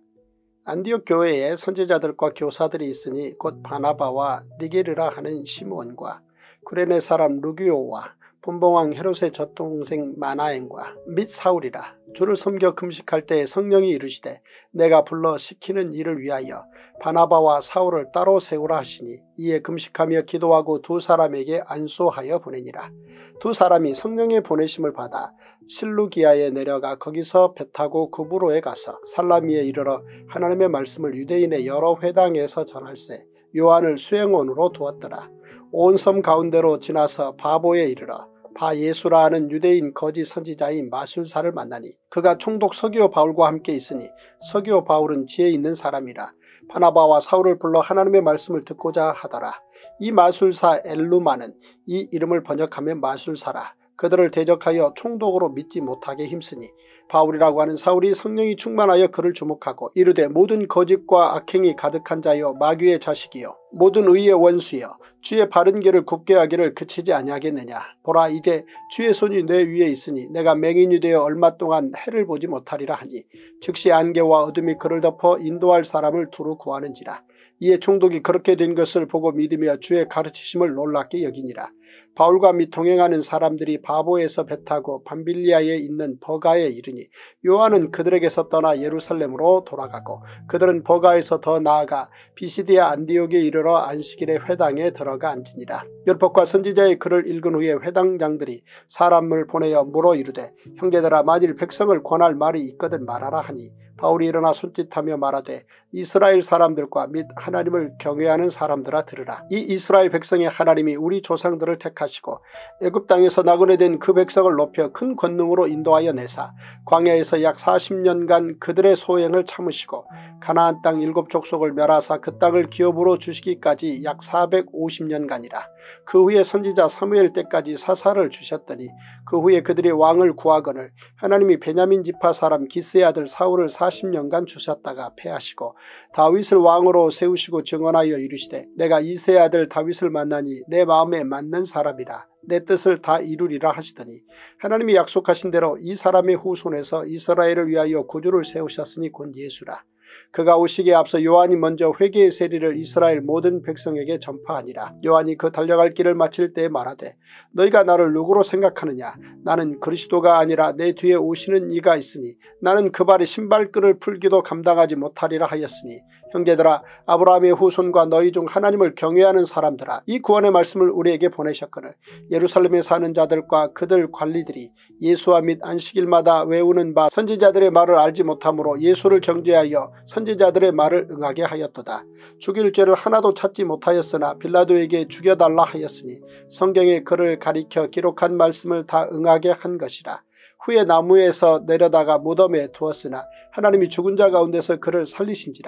안디옥 교회에 선지자들과 교사들이 있으니 곧 바나바와 니게르라 하는 시몬과 구레네 사람 루기오와 본봉왕 헤롯의 젖동생 마나엔과 및 사울이라. 주를 섬겨 금식할 때에 성령이 이르시되 내가 불러 시키는 일을 위하여 바나바와 사울을 따로 세우라 하시니 이에 금식하며 기도하고 두 사람에게 안수하여 보내니라. 두 사람이 성령의 보내심을 받아 실루기아에 내려가 거기서 배 타고 구브로에 가서 살라미에 이르러 하나님의 말씀을 유대인의 여러 회당에서 전할세 요한을 수행원으로 두었더라. 온 섬 가운데로 지나서 바보에 이르러 바예수라 하는 유대인 거짓 선지자인 마술사를 만나니 그가 총독 서기오 바울과 함께 있으니 서기오 바울은 지혜 있는 사람이라. 바나바와 사울을 불러 하나님의 말씀을 듣고자 하더라. 이 마술사 엘루마는 이 이름을 번역하면 마술사라. 그들을 대적하여 총독으로 믿지 못하게 힘쓰니 바울이라고 하는 사울이 성령이 충만하여 그를 주목하고 이르되 모든 거짓과 악행이 가득한 자여 마귀의 자식이여 모든 의의 원수여 주의 바른 길을 굽게 하기를 그치지 아니하겠느냐. 보라 이제 주의 손이 내 위에 있으니 내가 맹인이 되어 얼마 동안 해를 보지 못하리라 하니 즉시 안개와 어둠이 그를 덮어 인도할 사람을 두루 구하는지라. 이에 총독이 그렇게 된 것을 보고 믿으며 주의 가르치심을 놀랍게 여기니라. 바울과 및 동행하는 사람들이 바보에서 배 타고 밤빌리아에 있는 버가에 이르니 요한은 그들에게서 떠나 예루살렘으로 돌아가고 그들은 버가에서 더 나아가 비시디아 안디옥에 이르러 안식일에 회당에 들어가 앉으니라. 율법과 선지자의 글을 읽은 후에 회당장들이 사람을 보내어 물어 이르되 형제들아 만일 백성을 권할 말이 있거든 말하라 하니 바울이 일어나 손짓하며 말하되 이스라엘 사람들과 및 하나님을 경외하는 사람들아 들으라. 이 이스라엘 백성의 하나님이 우리 조상들을 택하시고 애굽 땅에서 나그네된 그 백성을 높여 큰 권능으로 인도하여 내사 광야에서 약 사십 년간 그들의 소행을 참으시고 가나안 땅 일곱 족속을 멸하사 그 땅을 기업으로 주시기까지 약 사백오십 년간이라. 그 후에 선지자 사무엘 때까지 사사를 주셨더니 그 후에 그들이 왕을 구하거늘 하나님이 베냐민 지파 사람 기스의 아들 사울을 사십 년간 주셨다가 패하시고 다윗을 왕으로 세우시고 증언하여 이르시되 내가 이새의 아들 다윗을 만나니 내 마음에 맞는 사람이라 내 뜻을 다 이루리라 하시더니 하나님이 약속하신 대로 이 사람의 후손에서 이스라엘을 위하여 구주를 세우셨으니 곧 예수라. 그가 오시기에 앞서 요한이 먼저 회개의 세리를 이스라엘 모든 백성에게 전파하니라. 요한이 그 달려갈 길을 마칠 때에 말하되 너희가 나를 누구로 생각하느냐. 나는 그리스도가 아니라 내 뒤에 오시는 이가 있으니 나는 그 발의 신발끈을 풀기도 감당하지 못하리라 하였으니 형제들아 아브라함의 후손과 너희 중 하나님을 경외하는 사람들아 이 구원의 말씀을 우리에게 보내셨거늘 예루살렘에 사는 자들과 그들 관리들이 예수와 및 안식일마다 외우는 바 선지자들의 말을 알지 못하므로 예수를 정죄하여 선지자들의 말을 응하게 하였도다. 죽일 죄를 하나도 찾지 못하였으나 빌라도에게 죽여달라 하였으니 성경에 그를 가리켜 기록한 말씀을 다 응하게 한 것이라. 후에 나무에서 내려다가 무덤에 두었으나 하나님이 죽은 자 가운데서 그를 살리신지라.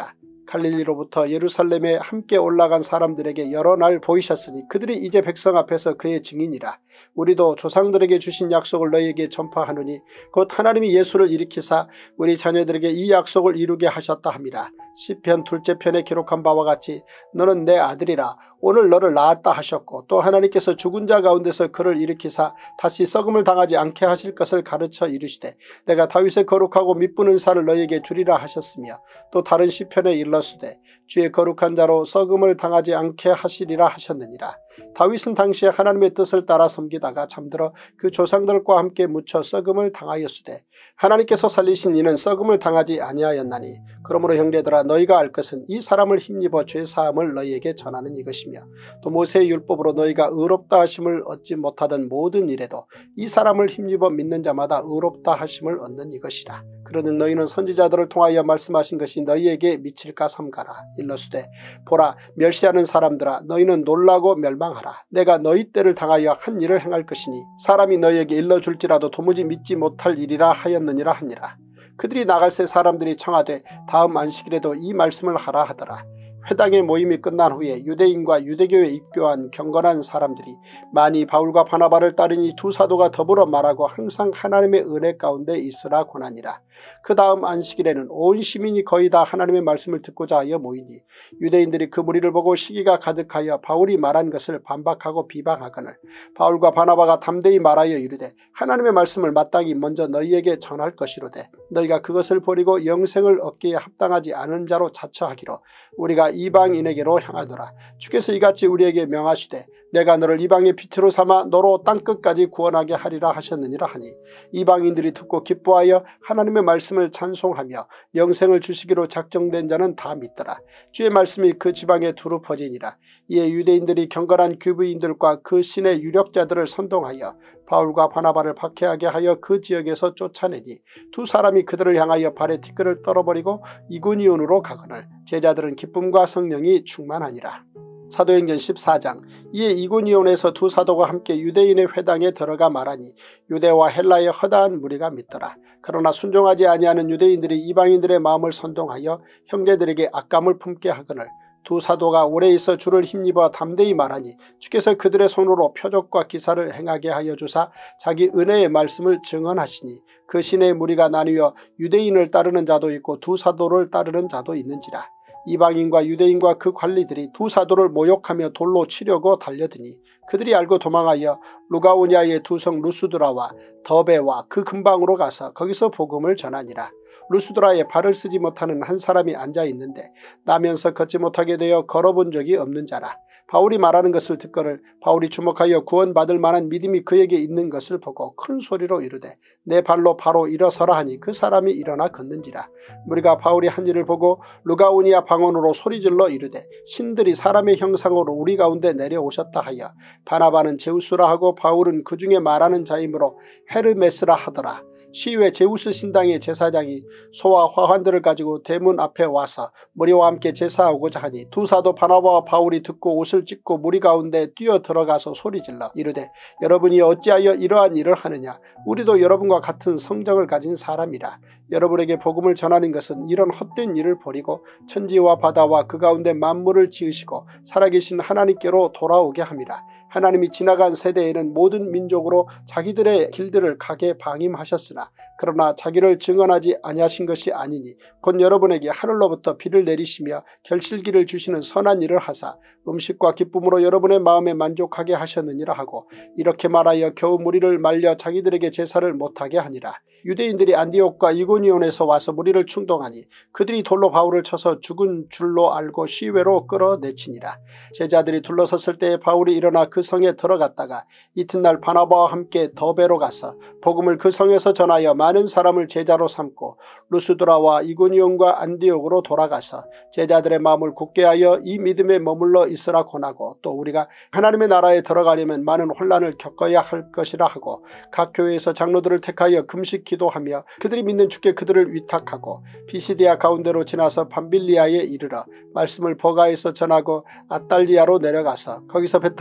갈릴리로부터 예루살렘에 함께 올라간 사람들에게 여러 날 보이셨으니 그들이 이제 백성 앞에서 그의 증인이라. 우리도 조상들에게 주신 약속을 너희에게 전파하노니 곧 하나님이 예수를 일으키사 우리 자녀들에게 이 약속을 이루게 하셨다 함이라. 시편 둘째 편에 기록한 바와 같이 너는 내 아들이라 오늘 너를 낳았다 하셨고 또 하나님께서 죽은 자 가운데서 그를 일으키사 다시 썩음을 당하지 않게 하실 것을 가르쳐 이르시되 내가 다윗의 거룩하고 미쁘는 살을 너희에게 주리라 하셨으며 또 다른 시편에 일러스되 주의 거룩한 자로 썩음을 당하지 않게 하시리라 하셨느니라. 다윗은 당시에 하나님의 뜻을 따라 섬기다가 잠들어 그 조상들과 함께 묻혀 썩음을 당하였으되 하나님께서 살리신 이는 썩음을 당하지 아니하였나니 그러므로 형제들아 너희가 알 것은 이 사람을 힘입어 죄사함을 너희에게 전하는 이것이며 또 모세의 율법으로 너희가 의롭다 하심을 얻지 못하던 모든 일에도 이 사람을 힘입어 믿는 자마다 의롭다 하심을 얻는 이것이라. 그러는 너희는 선지자들을 통하여 말씀하신 것이 너희에게 미칠까 삼가라. 일러스되 보라 멸시하는 사람들아 너희는 놀라고 멸망하라. 내가 너희 때를 당하여 한 일을 행할 것이니 사람이 너희에게 일러줄지라도 도무지 믿지 못할 일이라 하였느니라 하니라. 그들이 나갈새 사람들이 청하되 다음 안식일에도 이 말씀을 하라 하더라. 회당의 모임이 끝난 후에 유대인과 유대교에 입교한 경건한 사람들이 많이 바울과 바나바를 따르니 두 사도가 더불어 말하고 항상 하나님의 은혜 가운데 있으라 권하니라. 그 다음 안식일에는 온 시민이 거의 다 하나님의 말씀을 듣고자 하여 모이니 유대인들이 그 무리를 보고 시기가 가득하여 바울이 말한 것을 반박하고 비방하거늘 바울과 바나바가 담대히 말하여 이르되 하나님의 말씀을 마땅히 먼저 너희에게 전할 것이로되 너희가 그것을 버리고 영생을 얻기에 합당하지 않은 자로 자처하기로 우리가 이방인에게로 향하노라. 주께서 이같이 우리에게 명하시되 내가 너를 이방의 빛으로 삼아 너로 땅끝까지 구원하게 하리라 하셨느니라 하니 이방인들이 듣고 기뻐하여 하나님의 말씀을 찬송하며 영생을 주시기로 작정된 자는 다 믿더라. 주의 말씀이 그 지방에 두루 퍼지니라. 이에 유대인들이 경건한 귀부인들과 그 신의 유력자들을 선동하여 바울과 바나바를 박해하게 하여 그 지역에서 쫓아내니 두 사람이 그들을 향하여 발에 티끌을 떨어버리고 이고니온으로 가거늘 제자들은 기쁨과 성령이 충만하니라. 사도행전 십사 장. 이에 이고니온에서 두 사도가 함께 유대인의 회당에 들어가 말하니 유대와 헬라의 허다한 무리가 믿더라. 그러나 순종하지 아니하는 유대인들이 이방인들의 마음을 선동하여 형제들에게 악감을 품게 하거늘 두 사도가 오래 있어 주를 힘입어 담대히 말하니 주께서 그들의 손으로 표적과 기사를 행하게 하여 주사 자기 은혜의 말씀을 증언하시니 그 신의 무리가 나뉘어 유대인을 따르는 자도 있고 두 사도를 따르는 자도 있는지라. 이방인과 유대인과 그 관리들이 두 사도를 모욕하며 돌로 치려고 달려드니 그들이 알고 도망하여 루가오냐의 두 성 루스드라와 더베와 그 근방으로 가서 거기서 복음을 전하니라. 루스드라에 발을 쓰지 못하는 한 사람이 앉아있는데 나면서 걷지 못하게 되어 걸어본 적이 없는 자라. 바울이 말하는 것을 듣거늘 바울이 주목하여 구원받을 만한 믿음이 그에게 있는 것을 보고 큰 소리로 이르되 내 발로 바로 일어서라 하니 그 사람이 일어나 걷는지라. 무리가 바울이 한 일을 보고 루가오니아 방언으로 소리질러 이르되 신들이 사람의 형상으로 우리 가운데 내려오셨다 하여 바나바는 제우스라 하고 바울은 그 중에 말하는 자이므로 헤르메스라 하더라. 시외 제우스 신당의 제사장이 소와 화환들을 가지고 대문 앞에 와서 무리와 함께 제사하고자 하니 두 사도 바나바와 바울이 듣고 옷을 찢고 무리 가운데 뛰어 들어가서 소리질러 이르되 여러분이 어찌하여 이러한 일을 하느냐. 우리도 여러분과 같은 성정을 가진 사람이라. 여러분에게 복음을 전하는 것은 이런 헛된 일을 버리고 천지와 바다와 그 가운데 만물을 지으시고 살아계신 하나님께로 돌아오게 함이라. 하나님이 지나간 세대에는 모든 민족으로 자기들의 길들을 가게 방임하셨으나 그러나 자기를 증언하지 아니하신 것이 아니니 곧 여러분에게 하늘로부터 비를 내리시며 결실기를 주시는 선한 일을 하사 음식과 기쁨으로 여러분의 마음에 만족하게 하셨느니라 하고 이렇게 말하여 겨우 무리를 말려 자기들에게 제사를 못하게 하니라. 유대인들이 안디옥과 이고니온에서 와서 무리를 충동하니 그들이 돌로 바울을 쳐서 죽은 줄로 알고 시외로 끌어내치니라. 제자들이 둘러섰을 때에 바울이 일어나 그 성에 들어갔다가 이튿날 바나바와 함께 더베로 가서 복음을 그 성에서 전하여 많은 사람을 제자로 삼고 루스드라와 이고니온과 안디옥으로 돌아가서 제자들의 마음을 굳게 하여 이 믿음에 머물러 있으라 권하고 또 우리가 하나님의 나라에 들어가려면 많은 혼란을 겪어야 할 것이라 하고 각 교회에서 장로들을 택하여 금식 기도하며 그들이 믿는 주께 그들을 위탁하고 비시디아 가운데로 지나서 밤빌리아에 이르러 말씀을 버가에서 전하고 아달리아로 내려가서 거기서 배 타고 안디옥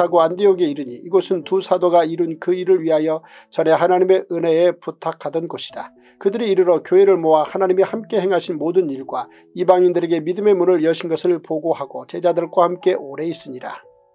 안디옥에 이르니 이곳은 두 사도가 이룬 그 일을 위하여 전에 하나님의 은혜에 부탁하던 곳이라. 그들이 이르러 교회를 모아 하나님이 함께 행하신 모든 일과 이방인들에게 믿음의 문을 여신 것을 보고하고 제자들과 함께 오래 있으니라.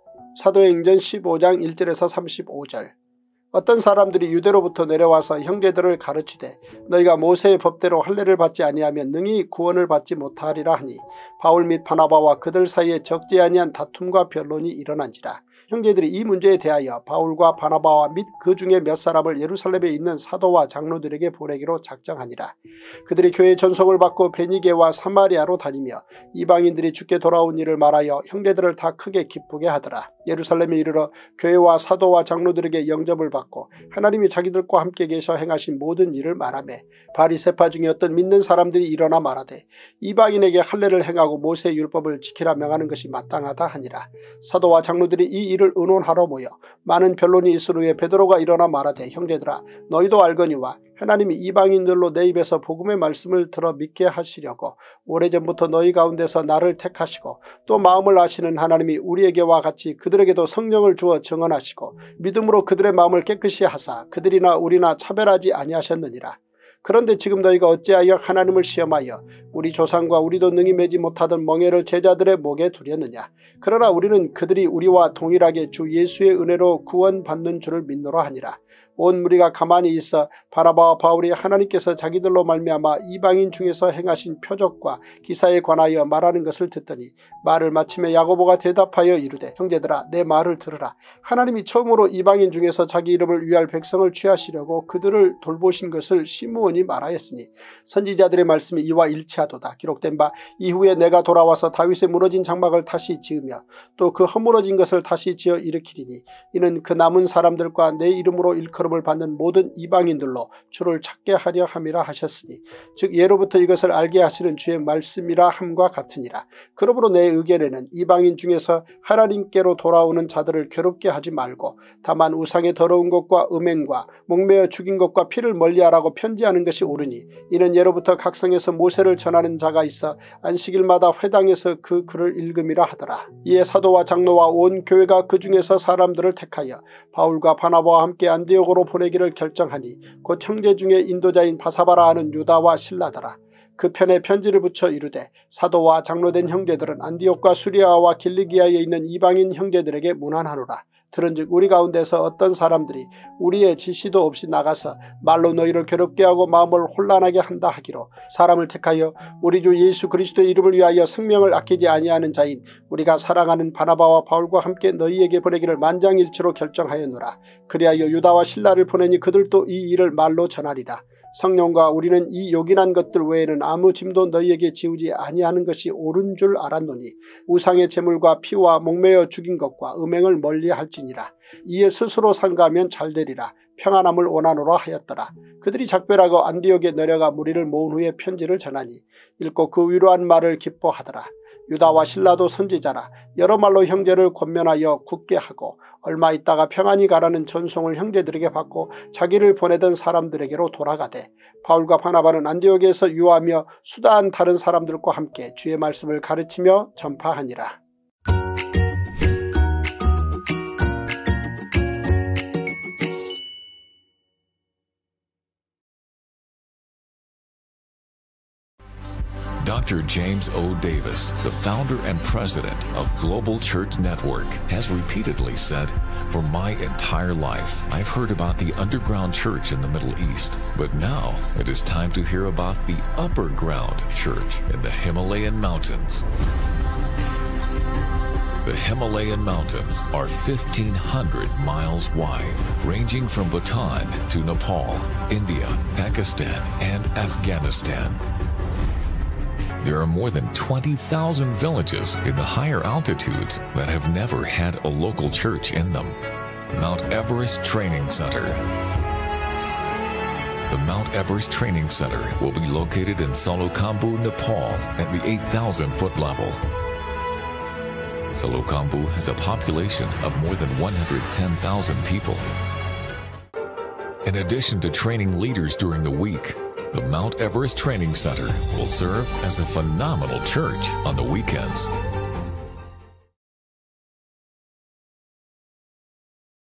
사도행전 십오 장 일 절에서 삼십오 절. 어떤 사람들이 유대로부터 내려와서 형제들을 가르치되 너희가 모세의 법대로 할례를 받지 아니하면 능히 구원을 받지 못하리라 하니 바울 및 바나바와 그들 사이에 적지 아니한 다툼과 변론이 일어난지라. 형제들이 이 문제에 대하여 바울과 바나바와 및 그 중에 몇 사람을 예루살렘에 있는 사도와 장로들에게 보내기로 작정하니라. 그들이 교회의 전송을 받고 베니게와 사마리아로 다니며 이방인들이 주께 돌아온 일을 말하여 형제들을 다 크게 기쁘게 하더라. 예루살렘에 이르러 교회와 사도와 장로들에게 영접을 받고 하나님이 자기들과 함께 계셔 행하신 모든 일을 말하며 바리새파 중에 어떤 믿는 사람들이 일어나 말하되 이방인에게 할례를 행하고 모세의 율법을 지키라 명하는 것이 마땅하다 하니라. 사도와 장로들이 이 일을 의논하러 모여 많은 변론이 있은 후에 베드로가 일어나 말하되 형제들아 너희도 알거니와 하나님이 이방인들로 내 입에서 복음의 말씀을 들어 믿게 하시려고 오래전부터 너희 가운데서 나를 택하시고 또 마음을 아시는 하나님이 우리에게와 같이 그들에게도 성령을 주어 증언하시고 믿음으로 그들의 마음을 깨끗이 하사 그들이나 우리나 차별하지 아니하셨느니라. 그런데 지금 너희가 어찌하여 하나님을 시험하여 우리 조상과 우리도 능히 매지 못하던 멍에를 제자들의 목에 두렸느냐. 그러나 우리는 그들이 우리와 동일하게 주 예수의 은혜로 구원받는 줄을 믿노라 하니라. 온 무리가 가만히 있어 바나바와 바울이 하나님께서 자기들로 말미암아 이방인 중에서 행하신 표적과 기사에 관하여 말하는 것을 듣더니 말을 마침에 야고보가 대답하여 이르되 형제들아 내 말을 들으라. 하나님이 처음으로 이방인 중에서 자기 이름을 위할 백성을 취하시려고 그들을 돌보신 것을 시므온이 말하였으니 선지자들의 말씀이 이와 일치하도다. 기록된 바 이후에 내가 돌아와서 다윗의 무너진 장막을 다시 지으며 또 그 허물어진 것을 다시 지어 일으키리니 이는 그 남은 사람들과 내 이름으로 일컬음을 받는 모든 이방인들로 주를 찾게 하려 함이라 하셨으니 즉 예로부터 이것을 알게 하시는 주의 말씀이라 함과 같으니라. 그러므로 내 의견에는 이방인 중에서 하나님께로 돌아오는 자들을 괴롭게 하지 말고 다만 우상의 더러운 것과 음행과 목매어 죽인 것과 피를 멀리하라고 편지하는 것이 옳으니 이는 예로부터 각성에서 모세를 전하는 자가 있어 안식일마다 회당에서 그 글을 읽음이라 하더라. 이에 사도와 장로와 온 교회가 그 중에서 사람들을 택하여 바울과 바나바와 함께 안디옥으로 보내기를 결정하니 곧 형제 중에 인도자인 바사바라 하는 유다와 실라더라. 그 편에 편지를 붙여 이르되 사도와 장로된 형제들은 안디옥과 수리아와 길리기아에 있는 이방인 형제들에게 문안하노라. 들은즉 우리 가운데서 어떤 사람들이 우리의 지시도 없이 나가서 말로 너희를 괴롭게 하고 마음을 혼란하게 한다 하기로 사람을 택하여 우리 주 예수 그리스도의 이름을 위하여 생명을 아끼지 아니하는 자인 우리가 사랑하는 바나바와 바울과 함께 너희에게 보내기를 만장일치로 결정하였노라. 그리하여 유다와 실라를 보내니 그들도 이 일을 말로 전하리라. 성령과 우리는 이 요긴한 것들 외에는 아무 짐도 너희에게 지우지 아니하는 것이 옳은 줄 알았노니 우상의 제물과 피와 목매어 죽인 것과 음행을 멀리할지니라. 이에 스스로 상가하면 잘되리라. 평안함을 원하노라 하였더라. 그들이 작별하고 안디옥에 내려가 무리를 모은 후에 편지를 전하니 읽고 그 위로한 말을 기뻐하더라. 유다와 실라도 선지자라. 여러 말로 형제를 권면하여 굳게 하고 얼마 있다가 평안히 가라는 전송을 형제들에게 받고 자기를 보내던 사람들에게로 돌아가되 바울과 바나바는 안디옥에서 유하며 수다한 다른 사람들과 함께 주의 말씀을 가르치며 전파하니라. Doctor James O. Davis, the founder and president of Global Church Network, has repeatedly said, "For my entire life, I've heard about the underground church in the Middle East, but now it is time to hear about the upper ground church in the Himalayan mountains." The Himalayan mountains are fifteen hundred miles wide, ranging from Bhutan to Nepal, India, Pakistan, and Afghanistan. There are more than twenty thousand villages in the higher altitudes that have never had a local church in them. Mount Everest Training Center. The Mount Everest Training Center will be located in Solukhambhu, Nepal at the eight thousand foot level. Solukhambhu has a population of more than one hundred ten thousand people. In addition to training leaders during the week, the Mount Everest Training Center will serve as a phenomenal church on the weekends.